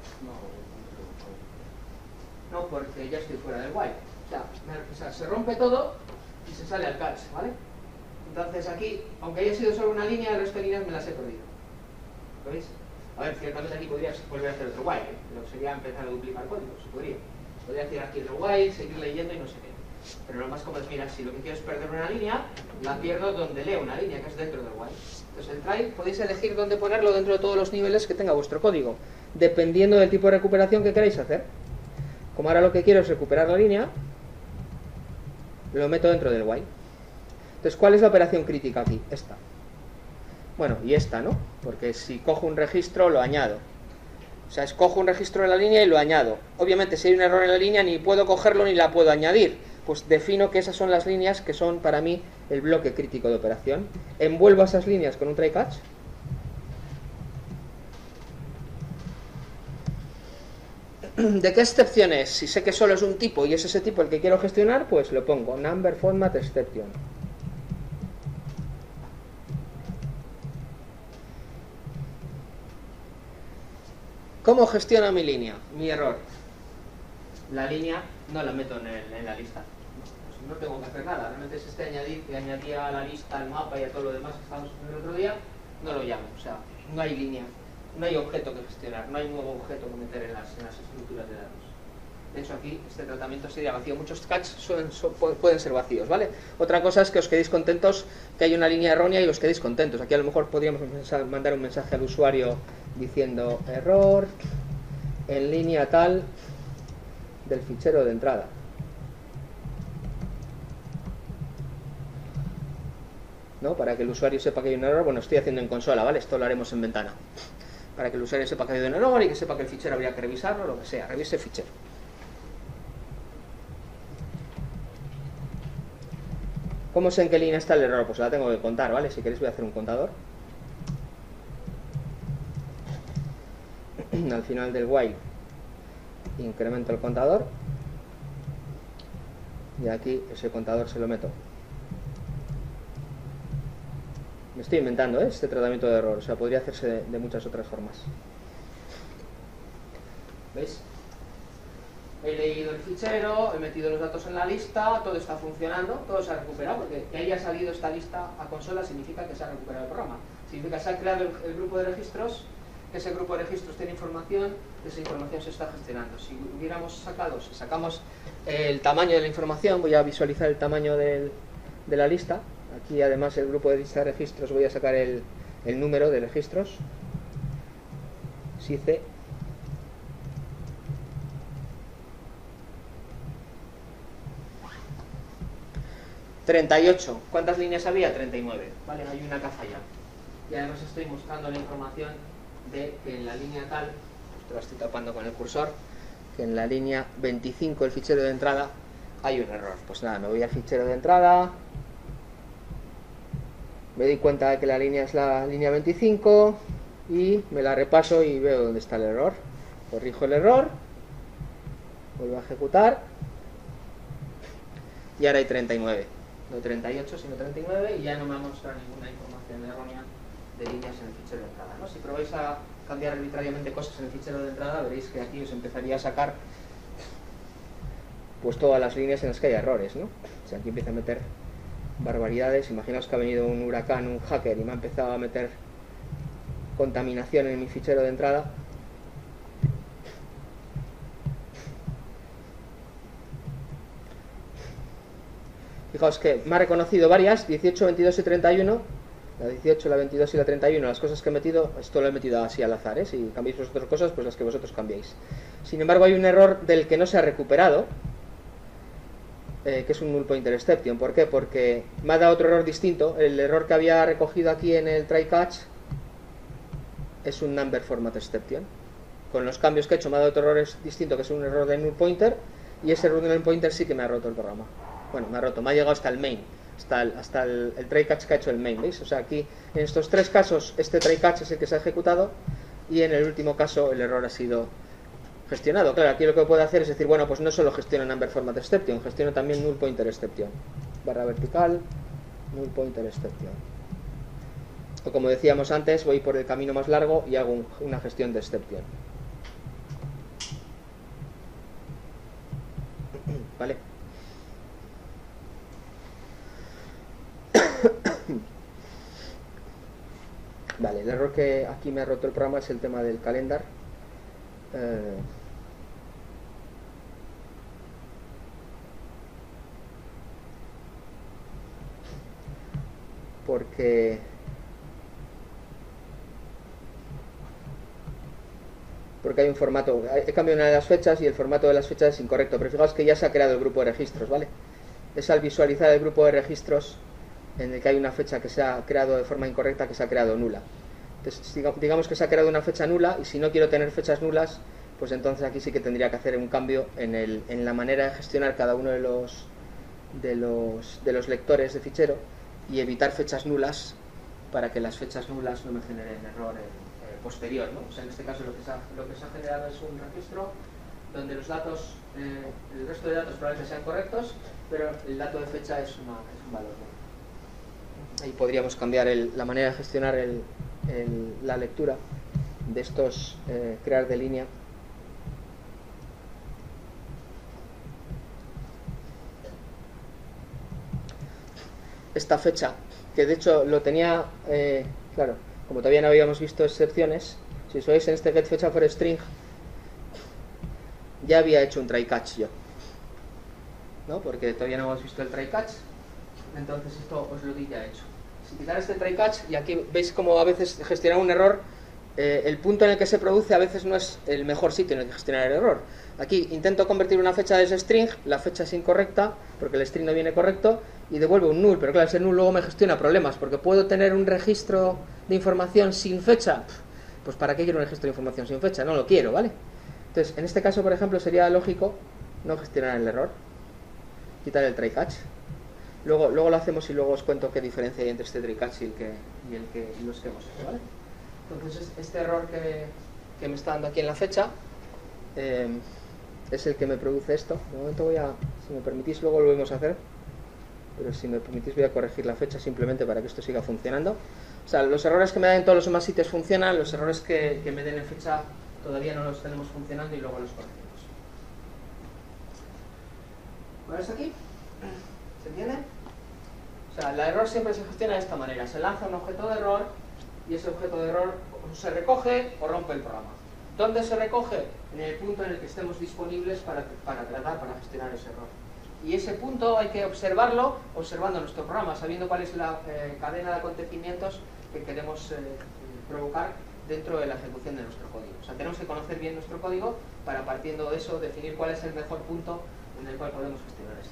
No, porque ya estoy fuera del while. O sea, me, o sea, se rompe todo y se sale al catch, ¿vale? Entonces aquí, aunque haya sido solo una línea, el resto de líneas me las he perdido. ¿Lo veis? A ver, ciertamente aquí podrías volver a hacer otro while, ¿eh? Pero sería empezar a duplicar código, se podría. Podría hacer aquí otro while, seguir leyendo y no sé qué. Pero lo más cómodo es, mira, si lo que quiero es perder una línea, la pierdo donde leo una línea, que es dentro del while. Entonces el try podéis elegir dónde ponerlo dentro de todos los niveles que tenga vuestro código, dependiendo del tipo de recuperación que queráis hacer. Como ahora lo que quiero es recuperar la línea, lo meto dentro del while. Entonces, ¿cuál es la operación crítica aquí? Esta. Bueno, y esta, ¿no? Porque si cojo un registro, lo añado. O sea, escojo un registro en la línea y lo añado. Obviamente, si hay un error en la línea, ni puedo cogerlo ni la puedo añadir. Pues defino que esas son las líneas que son para mí el bloque crítico de operación. Envuelvo esas líneas con un try catch. ¿De qué excepción es? Si sé que solo es un tipo y es ese tipo el que quiero gestionar, pues lo pongo, number format exception. ¿Cómo gestiono mi línea? Mi error. La línea no la meto en, el, en la lista. No, no tengo que hacer nada. Realmente es este añadir que añadía a la lista, al mapa y a todo lo demás que estábamos haciendo el otro día, no lo llamo. O sea, no hay línea, no hay objeto que gestionar, no hay nuevo objeto que meter en las, en las estructuras de datos. De hecho, aquí este tratamiento sería vacío. Muchos catch suelen, so, pueden ser vacíos, ¿vale? Otra cosa es que os quedéis contentos, que hay una línea errónea y os quedéis contentos. Aquí a lo mejor podríamos mandar un mensaje al usuario diciendo error en línea tal del fichero de entrada. ¿No? Para que el usuario sepa que hay un error. Bueno, estoy haciendo en consola, ¿vale? Esto lo haremos en ventana. Para que el usuario sepa que hay un error y que sepa que el fichero habría que revisarlo, lo que sea. Revise el fichero. ¿Cómo sé en qué línea está el error? Pues la tengo que contar, ¿vale? Si queréis voy a hacer un contador. Al final del while incremento el contador y aquí ese contador se lo meto. Me estoy inventando, ¿eh? Este tratamiento de error, o sea, podría hacerse de, de muchas otras formas. ¿Veis? He leído el fichero, he metido los datos en la lista, todo está funcionando, todo se ha recuperado, porque que haya salido esta lista a consola significa que se ha recuperado el programa. Significa que se ha creado el, el grupo de registros, que ese grupo de registros tiene información, que esa información se está gestionando. Si hubiéramos sacado, si sacamos el tamaño de la información, voy a visualizar el tamaño del, de la lista. Aquí además el grupo de lista de registros voy a sacar el, el número de registros. SICE. treinta y ocho. ¿Cuántas líneas había? treinta y nueve. Vale, hay una que ha fallado. Y además estoy mostrando la información de que en la línea tal, esto lo estoy tapando con el cursor, que en la línea veinticinco, el fichero de entrada, hay un error. Pues nada, me voy al fichero de entrada, me doy cuenta de que la línea es la línea veinticinco y me la repaso y veo dónde está el error. Corrijo el error, vuelvo a ejecutar y ahora hay treinta y nueve. No treinta y ocho, sino treinta y nueve, y ya no me ha mostrado ninguna información errónea de líneas en el fichero de entrada, ¿no? Si probáis a cambiar arbitrariamente cosas en el fichero de entrada, veréis que aquí os empezaría a sacar pues todas las líneas en las que hay errores, ¿no? O sea, aquí empieza a meter barbaridades. Imaginaos que ha venido un huracán, un hacker, y me ha empezado a meter contaminación en mi fichero de entrada. Fijaos que me ha reconocido varias, dieciocho, veintidós y treinta y uno. La dieciocho, la veintidós y la treinta y uno, las cosas que he metido, esto lo he metido así al azar, ¿eh? Si cambiáis vosotros cosas, pues las que vosotros cambiéis. Sin embargo, hay un error del que no se ha recuperado, eh, que es un null pointer exception. ¿Por qué? Porque me ha dado otro error distinto. El error que había recogido aquí en el try catch es un number format exception. Con los cambios que he hecho me ha dado otro error distinto, que es un error de null pointer, y ese error de null pointer sí que me ha roto el programa. Bueno, me ha roto, me ha llegado hasta el main, hasta el, hasta el, el try catch que ha hecho el main, ¿veis? O sea, aquí en estos tres casos este try catch es el que se ha ejecutado y en el último caso el error ha sido gestionado. Claro, aquí lo que puedo hacer es decir, bueno, pues no solo gestiono number format exception, gestiono también null pointer exception. Barra vertical, null pointer exception. O como decíamos antes, voy por el camino más largo y hago un, una gestión de exception. ¿Vale? Vale, el error que aquí me ha roto el programa es el tema del calendar. Eh, porque porque hay un formato, he cambiado una de las fechas y el formato de las fechas es incorrecto, pero fijaos que ya se ha creado el grupo de registros, ¿vale? Es al visualizar el grupo de registros en el que hay una fecha que se ha creado de forma incorrecta, que se ha creado nula. Entonces, digamos que se ha creado una fecha nula, y si no quiero tener fechas nulas, pues entonces aquí sí que tendría que hacer un cambio en, el, en la manera de gestionar cada uno de los, de los de los lectores de fichero y evitar fechas nulas para que las fechas nulas no me generen error en, eh, posterior, ¿no? O sea, en este caso lo que, se ha, lo que se ha generado es un registro donde los datos, eh, el resto de datos probablemente sean correctos, pero el dato de fecha es, una, es un valor. Ahí podríamos cambiar el, la manera de gestionar el, el, la lectura de estos eh, crear de línea. Esta fecha, que de hecho lo tenía, eh, claro, como todavía no habíamos visto excepciones, si os veis en este getFecha for string, ya había hecho un try catch yo, ¿no? Porque todavía no hemos visto el try catch, entonces esto os lo di ya hecho. Si quitar este try catch, y aquí veis como a veces gestionar un error, eh, el punto en el que se produce a veces no es el mejor sitio en el que gestionar el error. Aquí intento convertir una fecha de ese string, la fecha es incorrecta, porque el string no viene correcto, y devuelve un null, pero claro, ese null luego me gestiona problemas, porque puedo tener un registro de información sin fecha. Pues ¿para qué quiero un registro de información sin fecha? No lo quiero, ¿vale? Entonces, en este caso, por ejemplo, sería lógico no gestionar el error, quitar el try catch. Luego, luego lo hacemos y luego os cuento qué diferencia hay entre este try catch y, el que, y, el que, y los que hemos hecho, ¿vale? Entonces, este error que, que me está dando aquí en la fecha eh, es el que me produce esto. De momento voy a, si me permitís, luego lo volvemos a hacer, pero si me permitís voy a corregir la fecha simplemente para que esto siga funcionando. O sea, los errores que me dan en todos los demás sitios funcionan, los errores que, que me den en fecha todavía no los tenemos funcionando y luego los corregimos. ¿Vale hasta aquí? ¿Se entiende? O sea, el error siempre se gestiona de esta manera. Se lanza un objeto de error y ese objeto de error o se recoge o rompe el programa. ¿Dónde se recoge? En el punto en el que estemos disponibles para, para tratar, para gestionar ese error. Y ese punto hay que observarlo observando nuestro programa, sabiendo cuál es la eh, cadena de acontecimientos que queremos eh, provocar dentro de la ejecución de nuestro código. O sea, tenemos que conocer bien nuestro código para, partiendo de eso, definir cuál es el mejor punto en el cual podemos gestionar este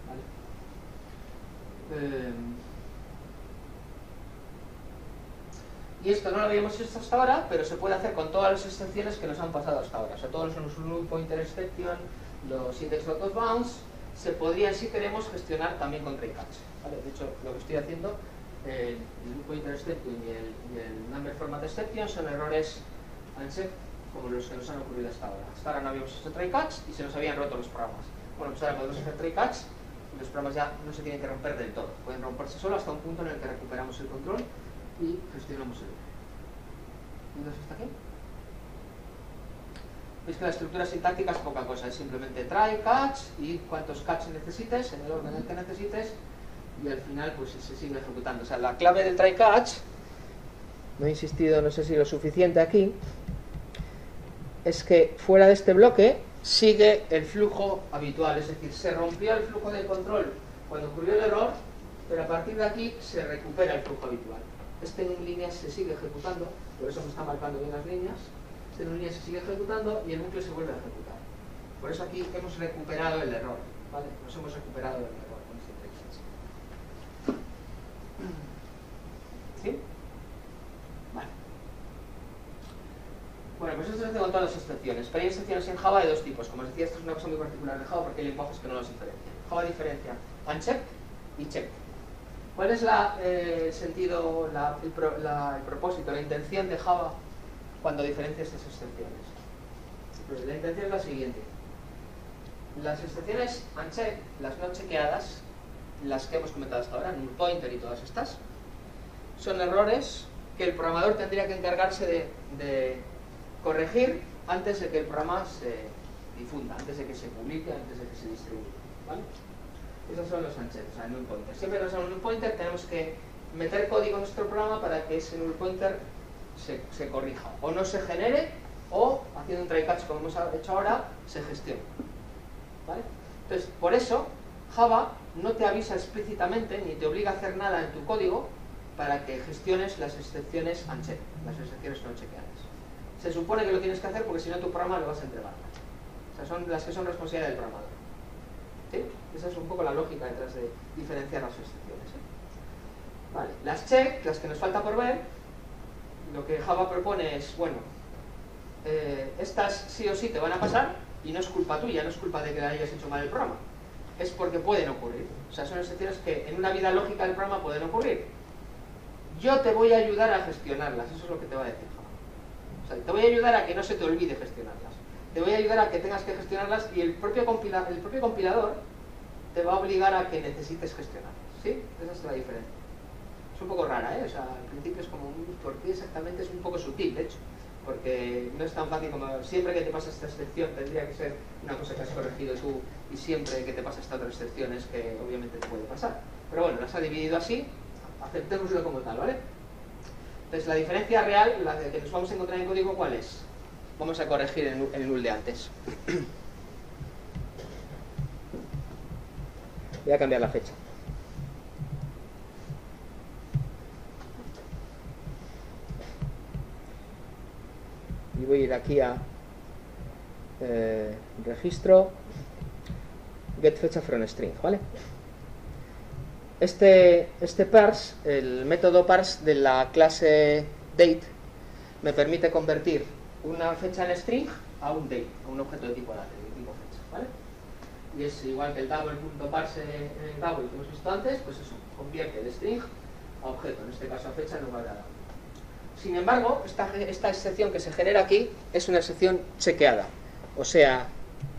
error, ¿vale? Eh, y esto no lo habíamos hecho hasta ahora, pero se puede hacer con todas las excepciones que nos han pasado hasta ahora. O sea, todos los null pointer exception, los index out of bounds, se podrían, si queremos, gestionar también con try catch, ¿vale? De hecho, lo que estoy haciendo, eh, el null pointer exception y el, y el number format exception son errores uncheck como los que nos han ocurrido hasta ahora. Hasta ahora no habíamos hecho try catch y se nos habían roto los programas. Bueno, pues ahora podemos hacer try catch y los programas ya no se tienen que romper del todo. Pueden romperse solo hasta un punto en el que recuperamos el control y gestionamos el error. ¿Entonces hasta aquí? Veis que la estructura sintáctica es poca cosa, es simplemente try, catch y cuántos catch necesites, en el orden en el que necesites, y al final pues se sigue ejecutando. O sea, la clave del try catch, no he insistido, no sé si lo suficiente aquí, es que fuera de este bloque sigue el flujo habitual, es decir, se rompió el flujo de control cuando ocurrió el error, pero a partir de aquí se recupera el flujo habitual. Este en líneas se sigue ejecutando, por eso me está marcando bien las líneas. Este en línea se sigue ejecutando y el núcleo se vuelve a ejecutar. Por eso aquí hemos recuperado el error, ¿vale? Nos hemos recuperado el error con este try catch. ¿Sí? Vale. Bueno, pues esto se hace con todas las excepciones. Pero hay excepciones en Java de dos tipos. Como os decía, esto es una cosa muy particular de Java porque hay lenguajes que no los diferencian. Java diferencia unchecked y checked. ¿Cuál es la, eh, el sentido, la, el, pro, la, el propósito, la intención de Java cuando diferencia estas excepciones? Pues la intención es la siguiente. Las excepciones unchecked, las no chequeadas, las que hemos comentado hasta ahora, null pointer y todas estas, son errores que el programador tendría que encargarse de, de corregir antes de que el programa se difunda, antes de que se publique, antes de que se distribuya, ¿vale? Esos son los unchecked, o sea, null pointer. Siempre que usamos null pointer tenemos que meter código en nuestro programa para que ese null pointer se, se corrija. O no se genere, o haciendo un try catch como hemos hecho ahora, se gestione. ¿Vale? Entonces, por eso, Java no te avisa explícitamente, ni te obliga a hacer nada en tu código para que gestiones las excepciones unchecked, las excepciones no chequeadas. Se supone que lo tienes que hacer porque si no tu programa lo vas a entregar. O sea, son las que son responsabilidad del programador. ¿Sí? Esa es un poco la lógica detrás de diferenciar las excepciones, ¿eh? Vale. Las check, las que nos falta por ver, lo que Java propone es, bueno, eh, estas sí o sí te van a pasar y no es culpa tuya, no es culpa de que le hayas hecho mal el programa, es porque pueden ocurrir. O sea, son excepciones que en una vida lógica del programa pueden ocurrir. Yo te voy a ayudar a gestionarlas, eso es lo que te va a decir Java. O sea, te voy a ayudar a que no se te olvide gestionarlas. te voy a ayudar a que tengas que gestionarlas y el propio, compila, el propio compilador te va a obligar a que necesites gestionarlas, ¿sí? Esa es la diferencia. Es un poco rara, ¿eh? O sea, al principio es como, ¿por qué exactamente? Es un poco sutil, de hecho, porque no es tan fácil como siempre que te pasa esta excepción tendría que ser una cosa que has corregido tú y siempre que te pasa esta otra excepción es que obviamente te puede pasar. Pero bueno, las ha dividido así, aceptémoslo como tal, ¿vale? Entonces la diferencia real, la que nos vamos a encontrar en código, ¿cuál es? Vamos a corregir el, el null de antes. Voy a cambiar la fecha. Y voy a ir aquí a eh, registro get fecha from string, ¿vale? Este, este parse, el método parse de la clase date, me permite convertir una fecha en string a un date, a un objeto de tipo date, de tipo fecha, ¿vale? Y es igual que el double.parse en el double que hemos visto antes, pues eso, convierte el string a objeto, en este caso a fecha en lugar de a double. Sin embargo, esta, esta excepción que se genera aquí es una excepción chequeada. O sea,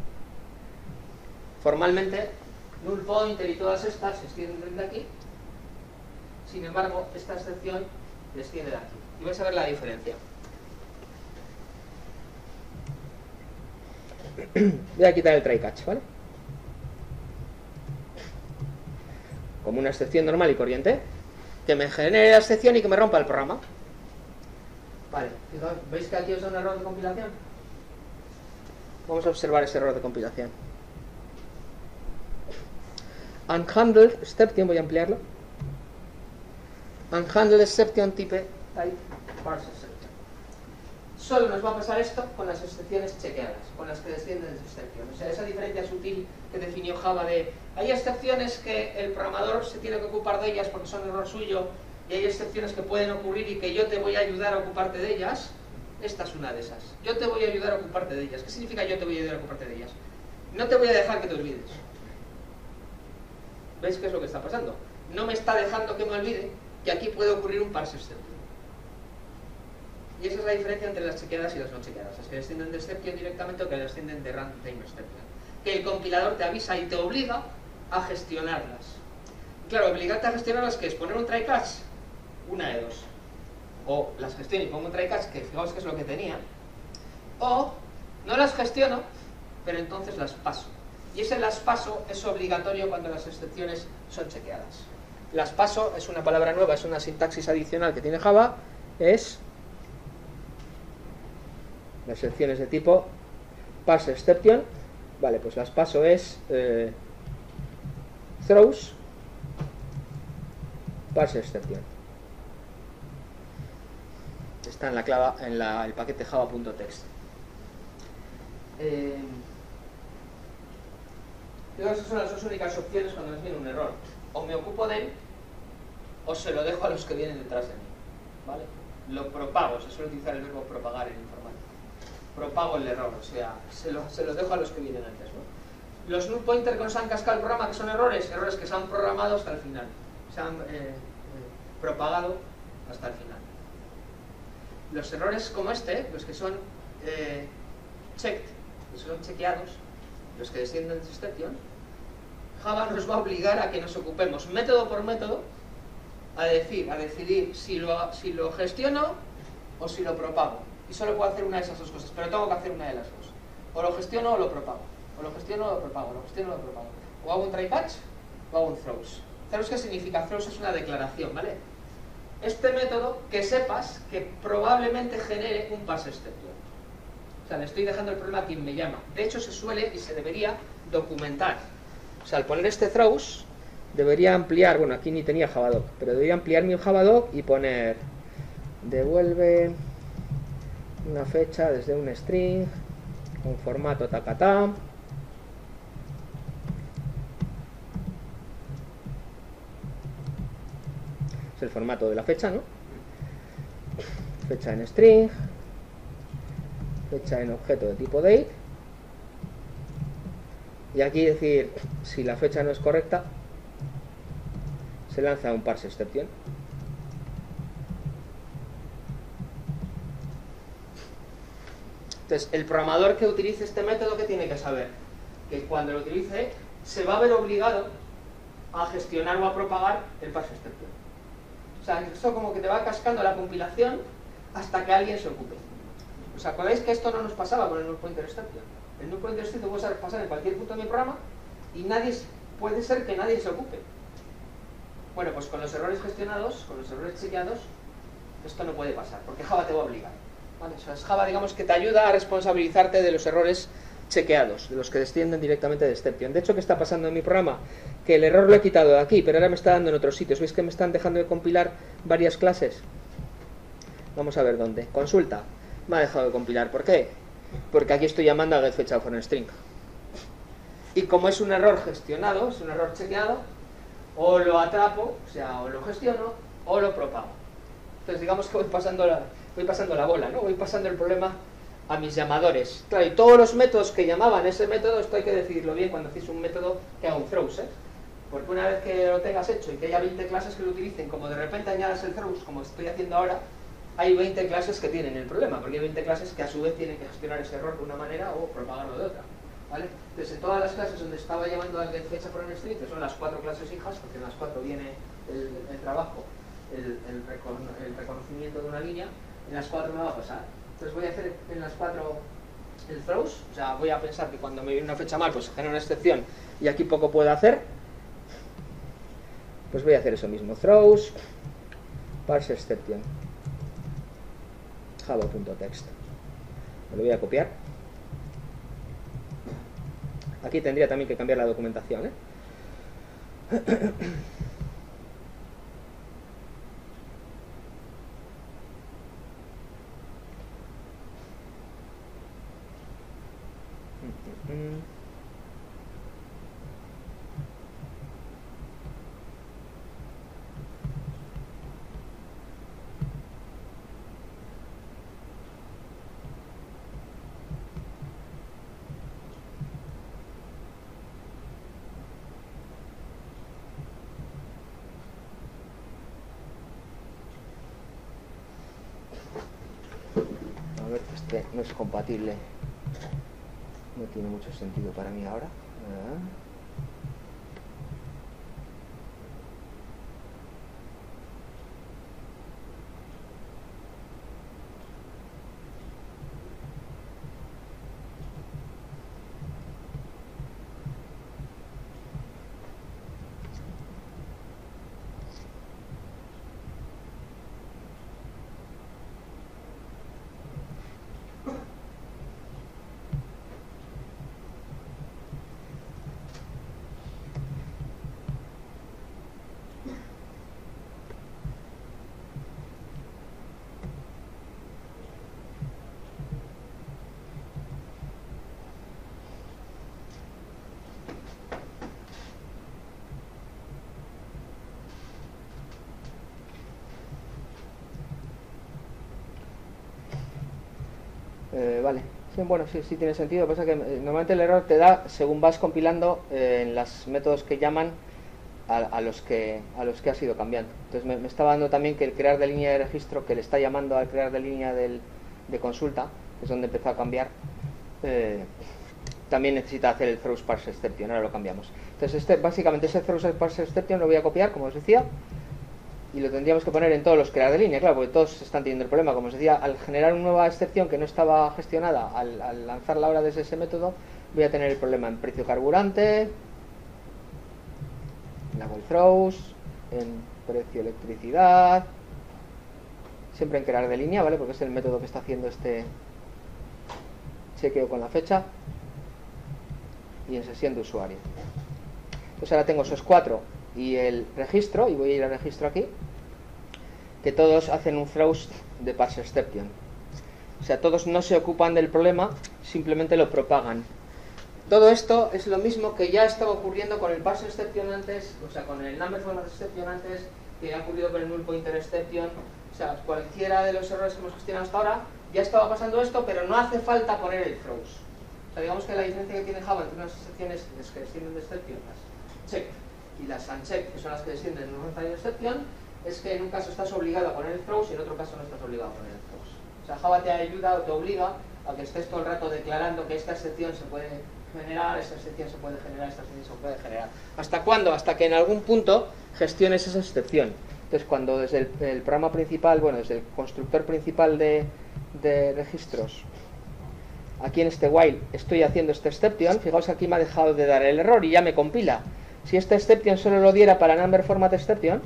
formalmente, null pointer y todas estas se extienden de aquí. Sin embargo, esta excepción desciende de aquí. Y vais a ver la diferencia. Voy a quitar el try catch, ¿vale? Como una excepción normal y corriente, que me genere la excepción y que me rompa el programa. Vale, ¿veis que aquí os da un error de compilación? Vamos a observar ese error de compilación. Unhandled exception, voy a ampliarlo. Unhandled exception type, type parse exception. Solo nos va a pasar esto con las excepciones chequeadas, con las que descienden de excepción. O sea, esa diferencia sutil que definió Java de hay excepciones que el programador se tiene que ocupar de ellas porque son error suyo, y hay excepciones que pueden ocurrir y que yo te voy a ayudar a ocuparte de ellas. Esta es una de esas. Yo te voy a ayudar a ocuparte de ellas. ¿Qué significa yo te voy a ayudar a ocuparte de ellas? No te voy a dejar que te olvides. ¿Veis qué es lo que está pasando? No me está dejando que me olvide que aquí puede ocurrir un parse exception. Y esa es la diferencia entre las chequeadas y las no chequeadas. Las que descienden de exception directamente o que descienden de runtime exception. Que el compilador te avisa y te obliga a gestionarlas. Claro, obligarte a gestionarlas, que es poner un try catch, una de dos. O las gestiono y pongo un try catch, que fijaos que es lo que tenía. O no las gestiono, pero entonces las paso. Y ese las paso es obligatorio cuando las excepciones son chequeadas. Las paso es una palabra nueva, es una sintaxis adicional que tiene Java, es las excepciones de tipo parse exception. Vale, pues las paso es eh, throws parse exception. Está en la clave, en la, el paquete java.txt. Eh, esas son las dos únicas opciones cuando nos viene un error. O me ocupo de él, o se lo dejo a los que vienen detrás de mí. ¿Vale? Lo propago, se suele utilizar el verbo propagar en informática. Propago el error, o sea, se lo, se lo dejo a los que vienen antes, ¿no? Los null pointer que nos han cascado el programa, que son errores, errores que se han programado hasta el final. Se han eh, eh, propagado hasta el final. Los errores como este, los que son eh, checked, los que son chequeados, los que descienden de exception, Java nos va a obligar a que nos ocupemos método por método a decir, a decidir si lo, si lo gestiono o si lo propago. Y solo puedo hacer una de esas dos cosas, pero tengo que hacer una de las dos. O lo gestiono o lo propago. O lo gestiono o lo propago. O lo gestiono o lo propago. O hago un try catch o hago un throws. ¿Throws qué significa? Throws es una declaración, ¿vale? Este método, que sepas que probablemente genere un parse exception. O sea, le estoy dejando el problema a quien me llama. De hecho, se suele y se debería documentar. O sea, al poner este throws, debería ampliar, bueno, aquí ni tenía javadoc, pero debería ampliar mi javadoc y poner devuelve una fecha desde un string con formato tacatá. Es el formato de la fecha, ¿no? Fecha en string, fecha en objeto de tipo date, y aquí decir si la fecha no es correcta se lanza un parse exception. Entonces, el programador que utilice este método, ¿qué tiene que saber? Que cuando lo utilice, se va a ver obligado a gestionar o a propagar el parse exception. O sea, esto como que te va cascando la compilación hasta que alguien se ocupe. ¿Os acordáis que esto no nos pasaba con el null pointer exception? El null pointer exception puede pasar en cualquier punto de mi programa y nadie, puede ser que nadie se ocupe. Bueno, pues con los errores gestionados, con los errores chequeados, esto no puede pasar, porque Java te va a obligar. ¿Vale? O sea, es Java, digamos, que te ayuda a responsabilizarte de los errores chequeados, de los que descienden directamente de exception. De hecho, ¿qué está pasando en mi programa? Que el error lo he quitado de aquí, pero ahora me está dando en otros sitios. ¿Veis que me están dejando de compilar varias clases? Vamos a ver dónde. Consulta. Me ha dejado de compilar. ¿Por qué? Porque aquí estoy llamando a getFetchOutFromString. Y como es un error gestionado, es un error chequeado, o lo atrapo, o sea, o lo gestiono, o lo propago. Entonces digamos que voy pasando la, voy pasando la bola, ¿no? Voy pasando el problema a mis llamadores. Claro, y todos los métodos que llamaban ese método, esto hay que decidirlo bien cuando hacéis un método que haga un throws, ¿eh? Porque una vez que lo tengas hecho y que haya veinte clases que lo utilicen, como de repente añadas el throws, como estoy haciendo ahora, hay veinte clases que tienen el problema, porque hay veinte clases que a su vez tienen que gestionar ese error de una manera o propagarlo de otra, ¿vale? Entonces, en todas las clases donde estaba llamando al getFetchOutFromString, que son las cuatro clases hijas, porque en las cuatro viene el, el trabajo, el, el, recon, el reconocimiento de una línea, en las cuatro me va a pasar. Entonces voy a hacer en las cuatro el throws, o sea, voy a pensar que cuando me viene una fecha mal, pues se genera una excepción y aquí poco puedo hacer. Pues voy a hacer eso mismo, throws, parse exception, java.text. Me lo voy a copiar. Aquí tendría también que cambiar la documentación, ¿eh? A ver, este no es compatible, no tiene mucho sentido para mí ahora. Ah. Eh, vale, sí, bueno, sí, sí tiene sentido. Lo que pasa es que eh, normalmente el error te da según vas compilando eh, en los métodos que llaman a, a, los que, a los que has ido cambiando. Entonces me, me estaba dando también que el crear de línea de registro, que le está llamando al crear de línea del, de consulta, que es donde empezó a cambiar, eh, también necesita hacer el throws parse exception. Ahora lo cambiamos. Entonces este, básicamente ese throws parse exception lo voy a copiar, como os decía, y lo tendríamos que poner en todos los crear de línea, claro, porque todos están teniendo el problema. Como os decía, al generar una nueva excepción que no estaba gestionada, al, al lanzarla ahora desde ese método, voy a tener el problema en precio carburante, en Apple Throws, en precio electricidad, siempre en crear de línea, ¿vale? Porque es el método que está haciendo este chequeo con la fecha, y en sesión de usuario. Entonces ahora tengo esos cuatro y el registro, y voy a ir al registro aquí, que todos hacen un throws de parse exception. O sea, todos no se ocupan del problema, simplemente lo propagan. Todo esto es lo mismo que ya estaba ocurriendo con el parse exception antes, o sea, con el number format exception antes, que ha ocurrido con el null pointer exception. O sea, cualquiera de los errores que hemos gestionado hasta ahora, ya estaba pasando esto, pero no hace falta poner el throws. O sea, digamos que la diferencia que tiene Java entre unas excepciones que descienden de exception, las check y las uncheck, que son las que descienden de null pointer exception, es que en un caso estás obligado a poner el throws y en otro caso no estás obligado a poner el throws. O sea, Java te ayuda o te obliga a que estés todo el rato declarando que esta excepción se puede generar, esta excepción se puede generar, esta excepción se puede generar. ¿Hasta cuándo? Hasta que en algún punto gestiones esa excepción. Entonces, cuando desde el, el programa principal, bueno, desde el constructor principal de, de registros, aquí en este while estoy haciendo este exception, fijaos que aquí me ha dejado de dar el error y ya me compila. Si este exception solo lo diera para number format exception,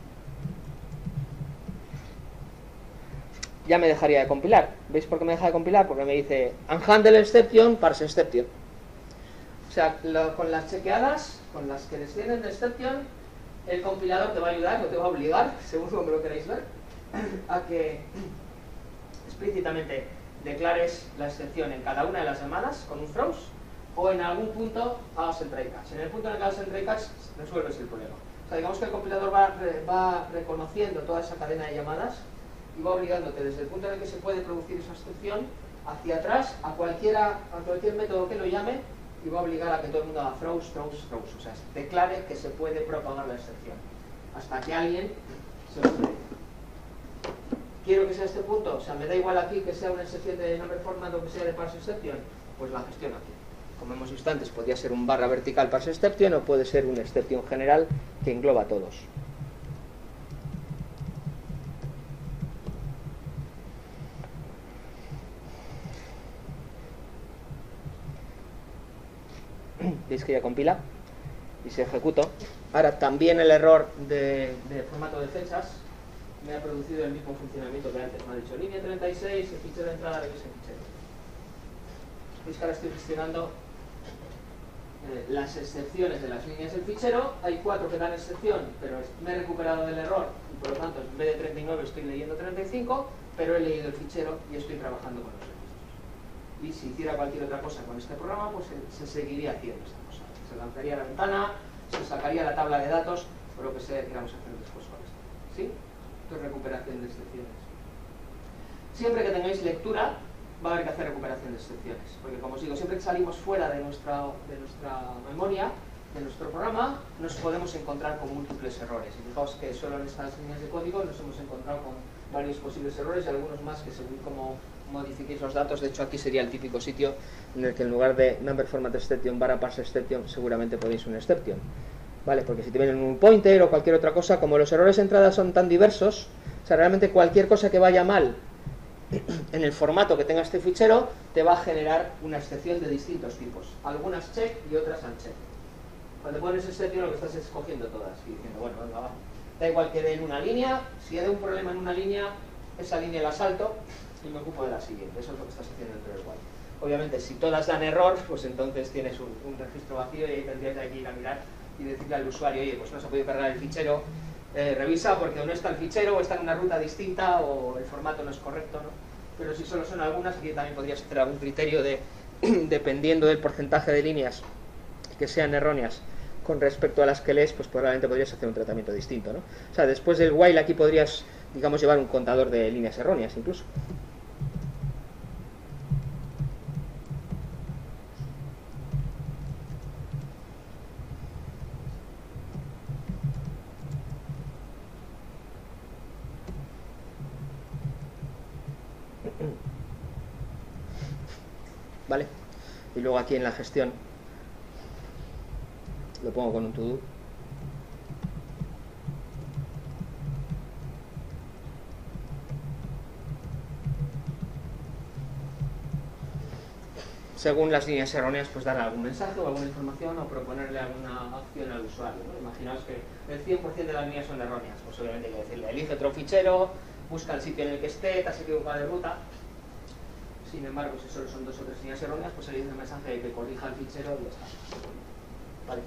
ya me dejaría de compilar. ¿Veis por qué me deja de compilar? Porque me dice unhandle exception, parse exception. O sea, lo, con las chequeadas, con las que descienden de exception, el compilador te va a ayudar, no te va a obligar, según como lo queráis ver, a que explícitamente declares la excepción en cada una de las llamadas con un throws, o en algún punto hagas el try catch. En el punto en el que hagas el try catch, resuelves el problema. O sea, digamos que el compilador va, va reconociendo toda esa cadena de llamadas y va obligándote desde el punto en el que se puede producir esa excepción hacia atrás a, cualquiera, a cualquier método que lo llame, y va a obligar a que todo el mundo haga throws, throws, throws. O sea, declare que se puede propagar la excepción hasta que alguien se lo cree. Quiero que sea este punto, o sea, me da igual aquí que sea una excepción de number format o que sea de parse exception, pues la gestiono aquí. Como hemos visto antes, podría ser un barra vertical parse exception o puede ser una excepción general que engloba a todos. Veis que ya compila y se ejecutó. Ahora también el error de, de formato de fechas me ha producido el mismo funcionamiento que antes. Me ha dicho línea treinta y seis, el fichero de entrada, revisa el fichero. Veis que ahora estoy gestionando eh, las excepciones de las líneas del fichero. Hay cuatro que dan excepción, pero me he recuperado del error y por lo tanto en vez de treinta y nueve estoy leyendo treinta y cinco, pero he leído el fichero y estoy trabajando con los registros. Y si hiciera cualquier otra cosa con este programa, pues se, se seguiría haciendo esta cosa. Se lanzaría la ventana, se sacaría la tabla de datos, o lo que sea que queramos hacer después con esto. ¿Sí? Esto es recuperación de excepciones. Siempre que tengáis lectura, va a haber que hacer recuperación de excepciones. Porque, como os digo, siempre que salimos fuera de nuestra, de nuestra memoria, de nuestro programa, nos podemos encontrar con múltiples errores. Y fijaos que solo en estas líneas de código nos hemos encontrado con varios posibles errores y algunos más que según cómo modifiquéis los datos. De hecho, aquí sería el típico sitio en el que en lugar de number format exception barra parse exception seguramente ponéis un exception, ¿vale? Porque si te vienen un pointer o cualquier otra cosa, como los errores de entrada son tan diversos, o sea, realmente cualquier cosa que vaya mal en el formato que tenga este fichero te va a generar una excepción de distintos tipos, algunas check y otras uncheck. Cuando pones exception lo que estás es escogiendo todas y diciendo, bueno, venga, va, da igual que dé en una línea, si hay un problema en una línea, esa línea la salto y me ocupo de la siguiente. Eso es lo que estás haciendo dentro del while. Obviamente, si todas dan error, pues entonces tienes un, un registro vacío y ahí tendrías que ir a mirar y decirle al usuario, oye, pues no se ha podido cargar el fichero, eh, revisa porque o no está el fichero o está en una ruta distinta o el formato no es correcto, ¿no? Pero si solo son algunas, aquí también podrías hacer algún criterio de, dependiendo del porcentaje de líneas que sean erróneas con respecto a las que lees, pues probablemente podrías hacer un tratamiento distinto, ¿no? O sea, después del while aquí podrías, digamos, llevar un contador de líneas erróneas incluso. ¿Vale? Y luego aquí en la gestión lo pongo con un to do. Según las líneas erróneas, pues dar algún mensaje o alguna información o proponerle alguna acción al usuario, ¿no? Imaginaos que el cien por cien de las líneas son erróneas, pues obviamente hay que decirle, elige otro fichero, busca el sitio en el que esté, te has equivocado de ruta. Sin embargo, si solo son dos o tres líneas erróneas, pues se le dice un mensaje de que corrija el fichero y ya está. Vale.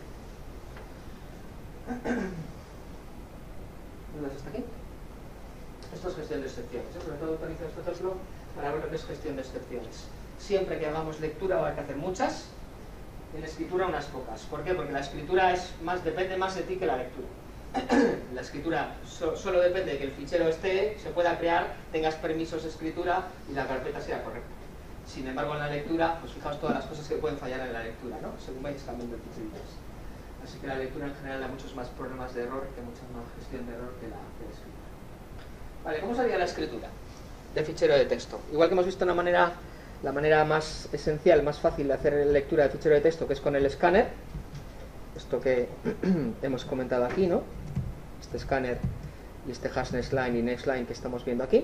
¿Dudas hasta aquí? Esto es gestión de excepciones, ¿eh? Sobre todo utilizo este ejemplo para ver lo que es gestión de excepciones. Siempre que hagamos lectura va a haber que hacer muchas, en escritura unas pocas. ¿Por qué? Porque la escritura es más, depende más de ti que la lectura. La escritura so, solo depende de que el fichero esté, se pueda crear, tengas permisos de escritura y la carpeta sea correcta. Sin embargo, en la lectura, pues fijaos todas las cosas que pueden fallar en la lectura, ¿no? Según vais cambiando el fichero. Así que la lectura en general da muchos más problemas de error, que mucha más gestión de error que la, que la escritura. Vale, ¿cómo sería la escritura de fichero de texto? Igual que hemos visto una manera la manera más esencial, más fácil de hacer lectura de fichero de texto, que es con el escáner, esto que hemos comentado aquí, ¿no? Este escáner y este hash nextLine y nextLine que estamos viendo aquí.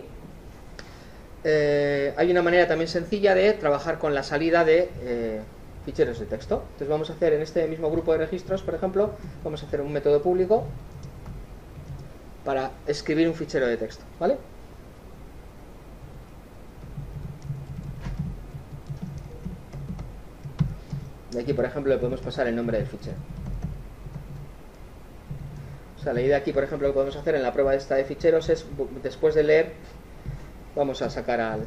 Eh, hay una manera también sencilla de trabajar con la salida de eh, ficheros de texto. Entonces vamos a hacer en este mismo grupo de registros, por ejemplo, vamos a hacer un método público para escribir un fichero de texto, ¿vale? De aquí, por ejemplo, le podemos pasar el nombre del fichero. O sea, la idea aquí, por ejemplo, que podemos hacer en la prueba esta de ficheros es, después de leer, vamos a sacar al,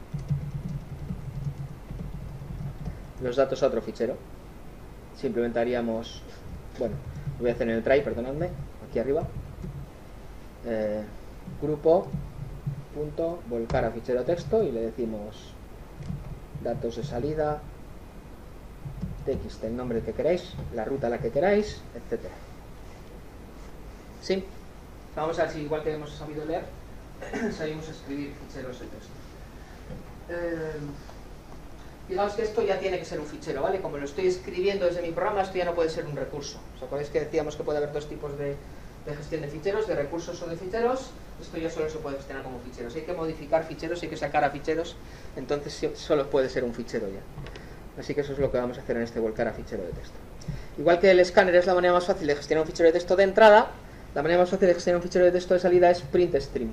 los datos a otro fichero. Simplemente haríamos, bueno, lo voy a hacer en el try, perdonadme, aquí arriba. Eh, grupo punto volcar a fichero texto y le decimos datos de salida, txt, el nombre que queráis, la ruta a la que queráis, etcétera. ¿Sí? Vamos a ver si, igual que hemos sabido leer, sabemos escribir ficheros de texto. Eh, digamos que esto ya tiene que ser un fichero, ¿vale? Como lo estoy escribiendo desde mi programa, esto ya no puede ser un recurso. ¿Os acordáis que decíamos que puede haber dos tipos de, de gestión de ficheros, de recursos o de ficheros? Esto ya solo se puede gestionar como ficheros. Hay que modificar ficheros, hay que sacar a ficheros, entonces solo puede ser un fichero ya. Así que eso es lo que vamos a hacer en este volcar a fichero de texto. Igual que el escáner es la manera más fácil de gestionar un fichero de texto de entrada, la manera más fácil de gestionar un fichero de texto de salida es printstream.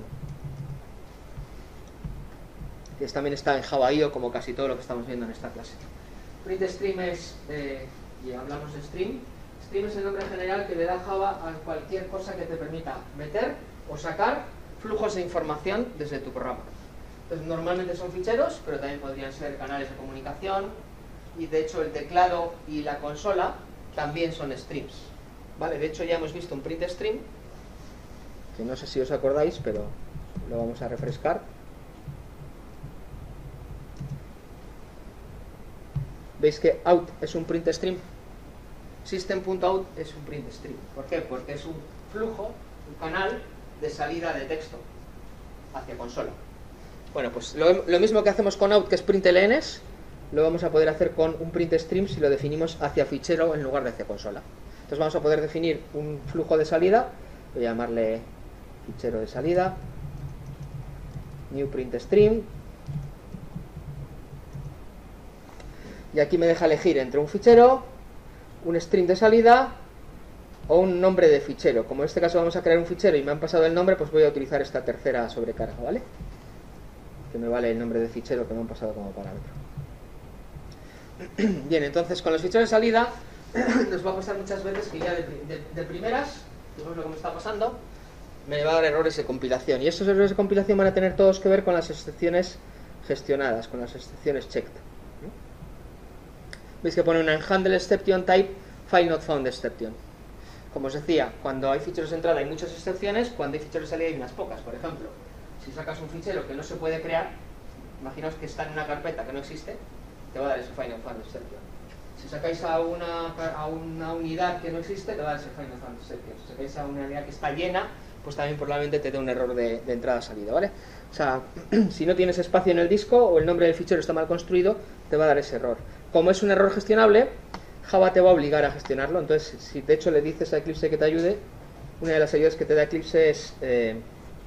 Que también está en Java punto i o, como casi todo lo que estamos viendo en esta clase. Printstream es, eh, y hablamos de stream, stream es el nombre general que le da Java a cualquier cosa que te permita meter o sacar flujos de información desde tu programa. Entonces, normalmente son ficheros, pero también podrían ser canales de comunicación, y de hecho el teclado y la consola también son streams, ¿vale? De hecho ya hemos visto un print stream, que no sé si os acordáis, pero lo vamos a refrescar. ¿Veis que out es un print stream? System.out es un print stream. ¿Por qué? Porque es un flujo, un canal de salida de texto hacia consola. Bueno, pues lo, lo mismo que hacemos con out, que es printlns, lo vamos a poder hacer con un print stream si lo definimos hacia fichero en lugar de hacia consola. Entonces vamos a poder definir un flujo de salida, voy a llamarle fichero de salida, new print stream, y aquí me deja elegir entre un fichero, un string de salida o un nombre de fichero. Como en este caso vamos a crear un fichero y me han pasado el nombre, pues voy a utilizar esta tercera sobrecarga, ¿vale? Que me vale el nombre de fichero que me han pasado como parámetro. Bien, entonces con los ficheros de salida nos va a pasar muchas veces que ya de, de, de primeras, digamos lo que me está pasando, me va a dar errores de compilación. Y esos errores de compilación van a tener todos que ver con las excepciones gestionadas, con las excepciones checked. Veis que pone una handle exception type file not found exception. Como os decía, cuando hay ficheros de entrada hay muchas excepciones, cuando hay ficheros de salida hay unas pocas. Por ejemplo, si sacas un fichero que no se puede crear, imaginaos que está en una carpeta que no existe, te va a dar ese file not found exception. Si sacáis a una, a una unidad que no existe, te va a dar ese file not found exception. Si sacáis a una unidad que está llena, pues también probablemente te dé un error de, de entrada-salida, ¿vale? O sea, si no tienes espacio en el disco o el nombre del fichero está mal construido, te va a dar ese error. Como es un error gestionable, Java te va a obligar a gestionarlo. Entonces, si de hecho le dices a Eclipse que te ayude, una de las ayudas que te da Eclipse es eh,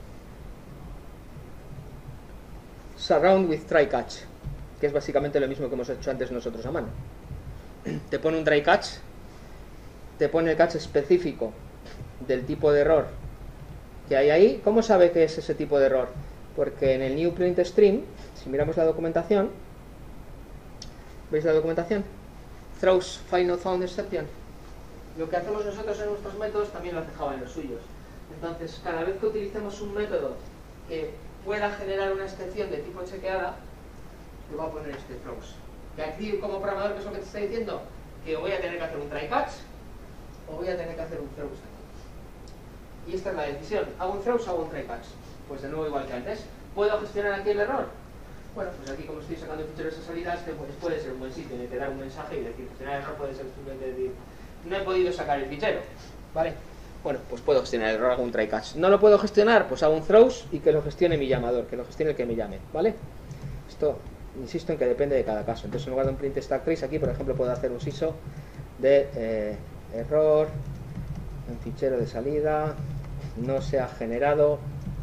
surround with try catch, que es básicamente lo mismo que hemos hecho antes nosotros a mano. Te pone un try catch, te pone el catch específico del tipo de error que hay ahí. ¿Cómo sabe que es ese tipo de error? Porque en el new print stream, si miramos la documentación, ¿veis la documentación? Throws file not found exception. Lo que hacemos nosotros en nuestros métodos también lo hace Java en los suyos. Entonces, cada vez que utilicemos un método que pueda generar una excepción de tipo chequeada, le va a poner este throws. Y aquí, como programador, ¿qué es lo que te está diciendo? Que voy a tener que hacer un try catch o voy a tener que hacer un throws. Y esta es la decisión. ¿Hago un throws o hago un try catch? Pues de nuevo, igual que antes. ¿Puedo gestionar aquí el error? Bueno, pues aquí como estoy sacando ficheros de salida, este pues puede ser un buen sitio en el que dar un mensaje y decir, gestionar el error puede ser simplemente decir, no he podido sacar el fichero, ¿vale? Bueno, pues puedo gestionar el error, hago un try catch. ¿No lo puedo gestionar? Pues hago un throws y que lo gestione mi llamador, que lo gestione el que me llame, ¿vale? Esto insisto en que depende de cada caso. Entonces en lugar de un print stack trace, aquí por ejemplo puedo hacer un siso de eh, error en fichero de salida, no se ha generado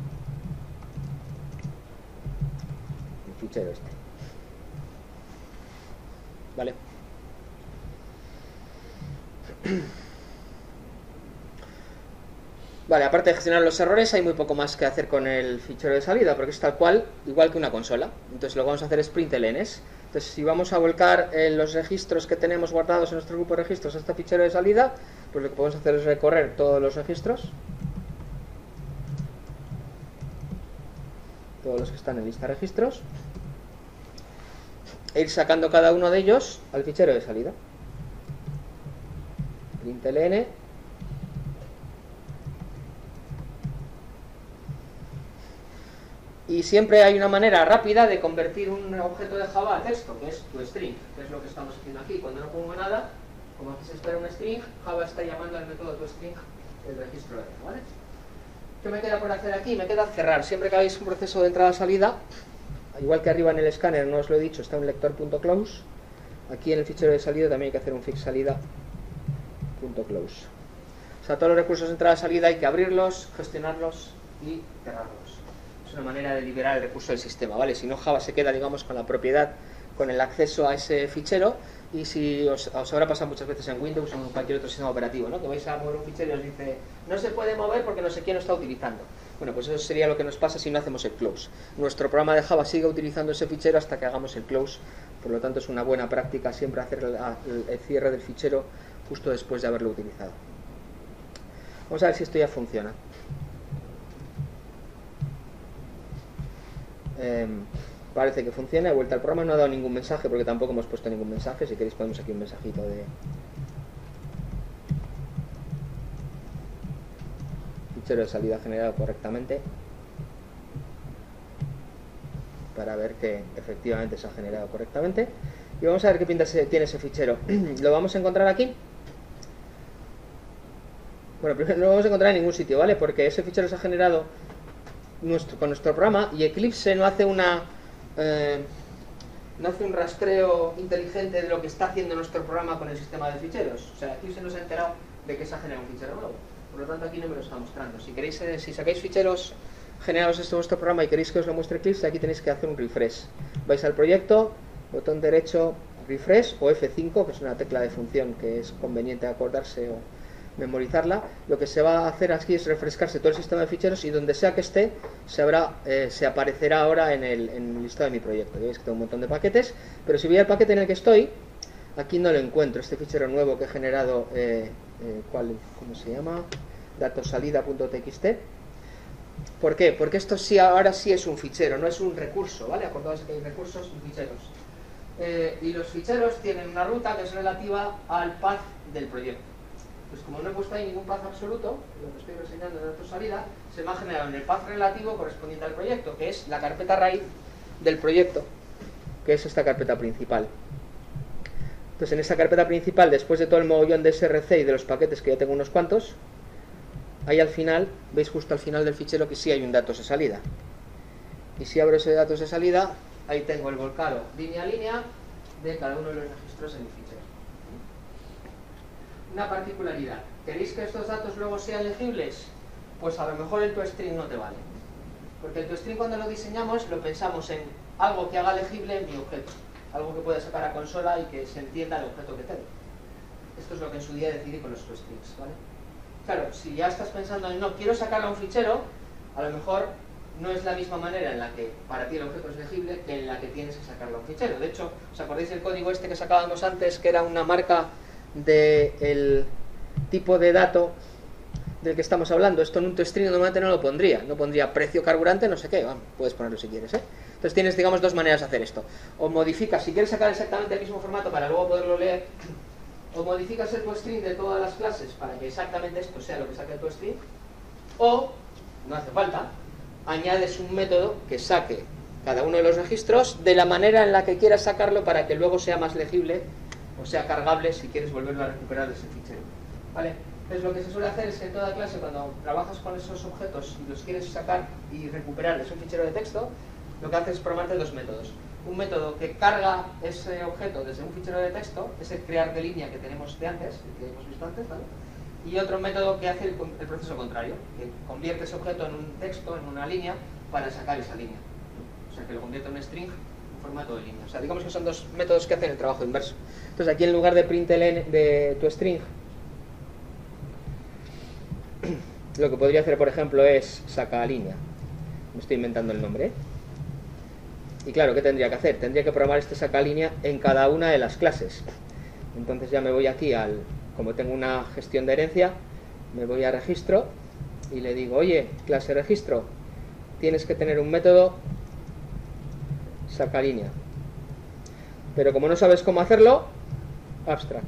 el fichero este. ¿Vale? Vale, aparte de gestionar los errores, hay muy poco más que hacer con el fichero de salida, porque es tal cual, igual que una consola. Entonces lo que vamos a hacer es printlns. Entonces si vamos a volcar eh, los registros que tenemos guardados en nuestro grupo de registros a este fichero de salida, pues lo que podemos hacer es recorrer todos los registros, todos los que están en lista de registros, e ir sacando cada uno de ellos al fichero de salida. Println y siempre hay una manera rápida de convertir un objeto de Java a texto, que es tu string, que es lo que estamos haciendo aquí. Cuando no pongo nada, como aquí se espera un string, Java está llamando al método toString el registro de array, ¿vale? ¿Qué me queda por hacer aquí? Me queda cerrar. Siempre que hagáis un proceso de entrada-salida, igual que arriba en el escáner, no os lo he dicho, está un lector.close. Aquí en el fichero de salida también hay que hacer un fixSalida.close. O sea, todos los recursos de entrada-salida hay que abrirlos, gestionarlos y cerrarlos. Es una manera de liberar el recurso del sistema, ¿vale? Si no, Java se queda, digamos, con la propiedad, con el acceso a ese fichero, y si os, os habrá pasado muchas veces en Windows o en cualquier otro sistema operativo, ¿no? Que vais a mover un fichero y os dice, no se puede mover porque no sé quién lo está utilizando. Bueno, pues eso sería lo que nos pasa si no hacemos el close. Nuestro programa de Java sigue utilizando ese fichero hasta que hagamos el close, por lo tanto es una buena práctica siempre hacer el, el cierre del fichero justo después de haberlo utilizado. Vamos a ver si esto ya funciona. Eh, parece que funciona, he vuelto al programa, no ha dado ningún mensaje porque tampoco hemos puesto ningún mensaje. Si queréis ponemos aquí un mensajito de fichero de salida generado correctamente para ver que efectivamente se ha generado correctamente, y vamos a ver qué pinta tiene ese fichero. Lo vamos a encontrar aquí. Bueno, primero no lo vamos a encontrar en ningún sitio, ¿vale? Porque ese fichero se ha generado Nuestro, con nuestro programa, y Eclipse no hace una eh, no hace un rastreo inteligente de lo que está haciendo nuestro programa con el sistema de ficheros. O sea, Eclipse no se ha enterado de que se ha generado un fichero nuevo, por lo tanto aquí no me lo está mostrando. Si queréis, eh, si sacáis ficheros generados en vuestro programa y queréis que os lo muestre Eclipse, aquí tenéis que hacer un refresh. Vais al proyecto, botón derecho, refresh, o F cinco, que es una tecla de función que es conveniente acordarse o memorizarla. Lo que se va a hacer aquí es refrescarse todo el sistema de ficheros, y donde sea que esté se, habrá, eh, se aparecerá ahora en el, en el listado de mi proyecto. Veis que tengo un montón de paquetes, pero si voy al paquete en el que estoy, aquí no lo encuentro, este fichero nuevo que he generado, eh, eh, ¿cuál, ¿cómo se llama? datosalida.txt. ¿Por qué? Porque esto sí, ahora sí es un fichero, no es un recurso, ¿vale? Acordaos que hay recursos y ficheros. Eh, y los ficheros tienen una ruta que es relativa al path del proyecto. Pues como no he puesto ahí ningún path absoluto, lo que estoy reseñando en datos salida, se me ha generado en el path relativo correspondiente al proyecto, que es la carpeta raíz del proyecto, que es esta carpeta principal. Entonces en esta carpeta principal, después de todo el mogollón de S R C y de los paquetes, que ya tengo unos cuantos, ahí al final, veis justo al final del fichero que sí hay un datos de salida. Y si abro ese datos de salida, ahí tengo el volcado línea a línea de cada uno de los registros en el fichero. Una particularidad, ¿queréis que estos datos luego sean legibles? Pues a lo mejor el toString no te vale, porque el toString cuando lo diseñamos lo pensamos en algo que haga legible mi objeto, algo que pueda sacar a consola y que se entienda el objeto que tengo. Esto es lo que en su día decidí con los toStrings, ¿vale? Claro, si ya estás pensando en no, quiero sacarlo a un fichero, a lo mejor no es la misma manera en la que para ti el objeto es legible que en la que tienes que sacarlo a un fichero. De hecho, ¿os acordáis del código este que sacábamos antes, que era una marca del tipo de dato del que estamos hablando? Esto en un toString normalmente no lo pondría, no pondría precio carburante, no sé qué, bueno, puedes ponerlo si quieres, ¿eh? Entonces tienes, digamos, dos maneras de hacer esto. O modificas, si quieres sacar exactamente el mismo formato para luego poderlo leer, o modificas el toString de todas las clases para que exactamente esto sea lo que saque el toString, o, no hace falta, añades un método que saque cada uno de los registros de la manera en la que quieras sacarlo para que luego sea más legible o sea cargable si quieres volverlo a recuperar de ese fichero, ¿vale? Entonces lo que se suele hacer es que en toda clase, cuando trabajas con esos objetos y los quieres sacar y recuperar de un fichero de texto, lo que haces es programarte dos métodos. un método que carga ese objeto desde un fichero de texto, ese crear de línea que tenemos de antes, que hemos visto antes, ¿vale? Y otro método que hace el, el proceso contrario, que convierte ese objeto en un texto, en una línea, para sacar esa línea. O sea, que lo convierte en un string en formato de línea. O sea, digamos que son dos métodos que hacen el trabajo inverso. Entonces, aquí en lugar de println de tu string, lo que podría hacer, por ejemplo, es saca línea. Me estoy inventando el nombre, ¿eh? Y claro, ¿qué tendría que hacer? Tendría que programar este saca línea en cada una de las clases. Entonces ya me voy aquí al... Como tengo una gestión de herencia, me voy a registro y le digo, oye, clase registro, tienes que tener un método saca línea. Pero como no sabes cómo hacerlo, abstract.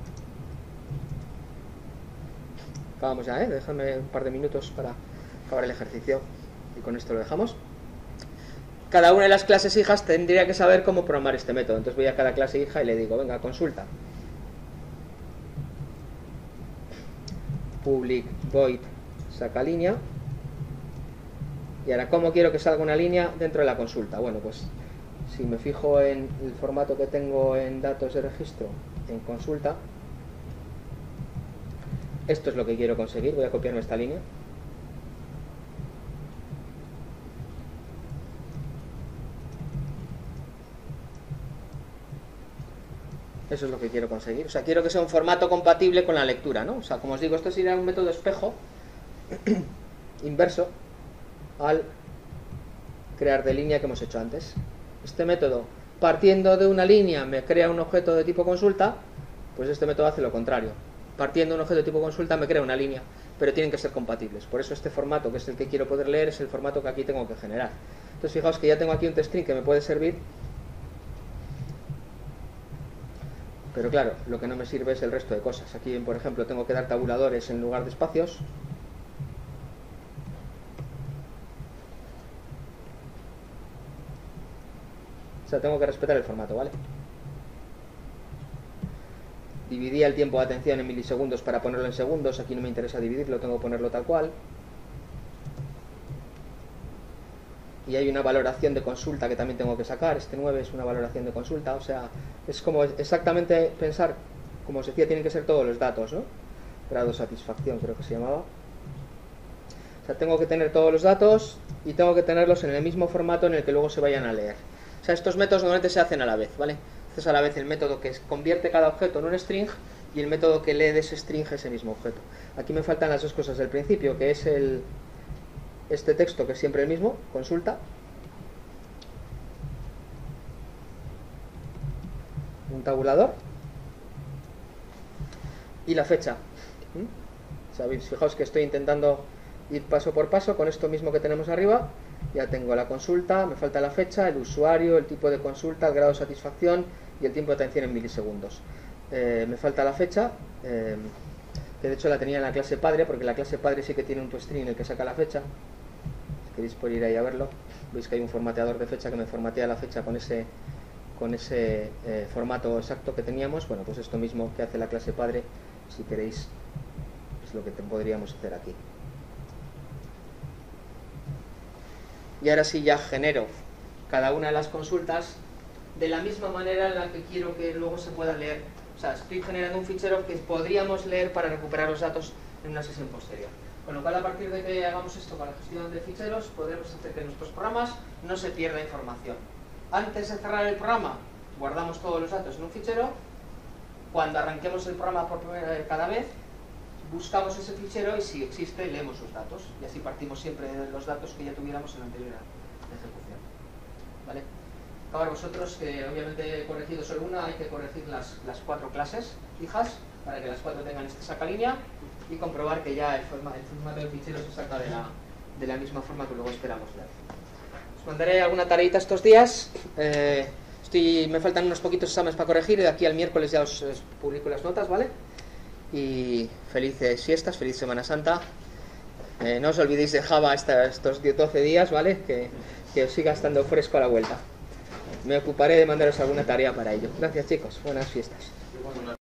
Acabamos ya, ¿eh? Déjame un par de minutos para acabar el ejercicio y con esto lo dejamos. Cada una de las clases hijas tendría que saber cómo programar este método. Entonces voy a cada clase hija y le digo, venga, consulta. Public void saca línea. Y ahora, ¿cómo quiero que salga una línea dentro de la consulta? Bueno, pues si me fijo en el formato que tengo en datos de registro, en consulta, esto es lo que quiero conseguir. Voy a copiarme esta línea. Eso es lo que quiero conseguir. O sea, quiero que sea un formato compatible con la lectura, ¿no? O sea, como os digo, esto sería un método espejo inverso al crear de línea que hemos hecho antes. Este método, partiendo de una línea, me crea un objeto de tipo consulta, pues este método hace lo contrario. Partiendo de un objeto de tipo consulta, me crea una línea, pero tienen que ser compatibles. Por eso este formato, que es el que quiero poder leer, es el formato que aquí tengo que generar. Entonces, fijaos que ya tengo aquí un toString que me puede servir. Pero claro, lo que no me sirve es el resto de cosas. Aquí, por ejemplo, tengo que dar tabuladores en lugar de espacios. O sea, tengo que respetar el formato, ¿vale? Dividía el tiempo de atención en milisegundos para ponerlo en segundos. Aquí no me interesa dividirlo, tengo que ponerlo tal cual. Y hay una valoración de consulta que también tengo que sacar. Este nueve es una valoración de consulta. O sea, es como exactamente pensar, como os decía, tienen que ser todos los datos, ¿no? Grado de satisfacción creo que se llamaba. O sea, tengo que tener todos los datos y tengo que tenerlos en el mismo formato en el que luego se vayan a leer. O sea, estos métodos normalmente se hacen a la vez, ¿vale? Este es a la vez el método que convierte cada objeto en un string y el método que lee de ese string ese mismo objeto. Aquí me faltan las dos cosas del principio, que es el... este texto, que es siempre el mismo, consulta, un tabulador y la fecha. ¿Mm? ¿Sabéis? Fijaos que estoy intentando ir paso por paso con esto mismo que tenemos arriba. Ya tengo la consulta, me falta la fecha, el usuario, el tipo de consulta, el grado de satisfacción y el tiempo de atención en milisegundos. Eh, me falta la fecha, eh, que de hecho la tenía en la clase padre, porque la clase padre sí que tiene un toString en el que saca la fecha. Si queréis por ir ahí a verlo, veis que hay un formateador de fecha que me formatea la fecha con ese, con ese eh, formato exacto que teníamos. Bueno, pues esto mismo que hace la clase padre, si queréis, es lo que te podríamos hacer aquí. Y ahora sí ya genero cada una de las consultas de la misma manera en la que quiero que luego se pueda leer. O sea, estoy generando un fichero que podríamos leer para recuperar los datos en una sesión posterior. Con lo cual, a partir de que hagamos esto con la gestión de ficheros, podremos hacer que en nuestros programas no se pierda información. Antes de cerrar el programa, guardamos todos los datos en un fichero. Cuando arranquemos el programa por primera vez cada vez, buscamos ese fichero y si existe, leemos sus datos. Y así partimos siempre de los datos que ya tuviéramos en la anterior ejecución. ¿Vale? Ahora vosotros, que obviamente he corregido solo una, hay que corregir las, las cuatro clases hijas para que las cuatro tengan este saca-línea y comprobar que ya el, forma, el formato del fichero se saca de la, de la misma forma que luego esperamos leer. Os mandaré alguna tareita estos días. Eh, estoy, me faltan unos poquitos exámenes para corregir y de aquí al miércoles ya os, os publico las notas, ¿vale? Y felices fiestas, feliz Semana Santa. Eh, no os olvidéis de Java esta, estos doce días, ¿vale? Que, que os siga estando fresco a la vuelta. Me ocuparé de mandaros alguna tarea para ello. Gracias, chicos. Buenas fiestas.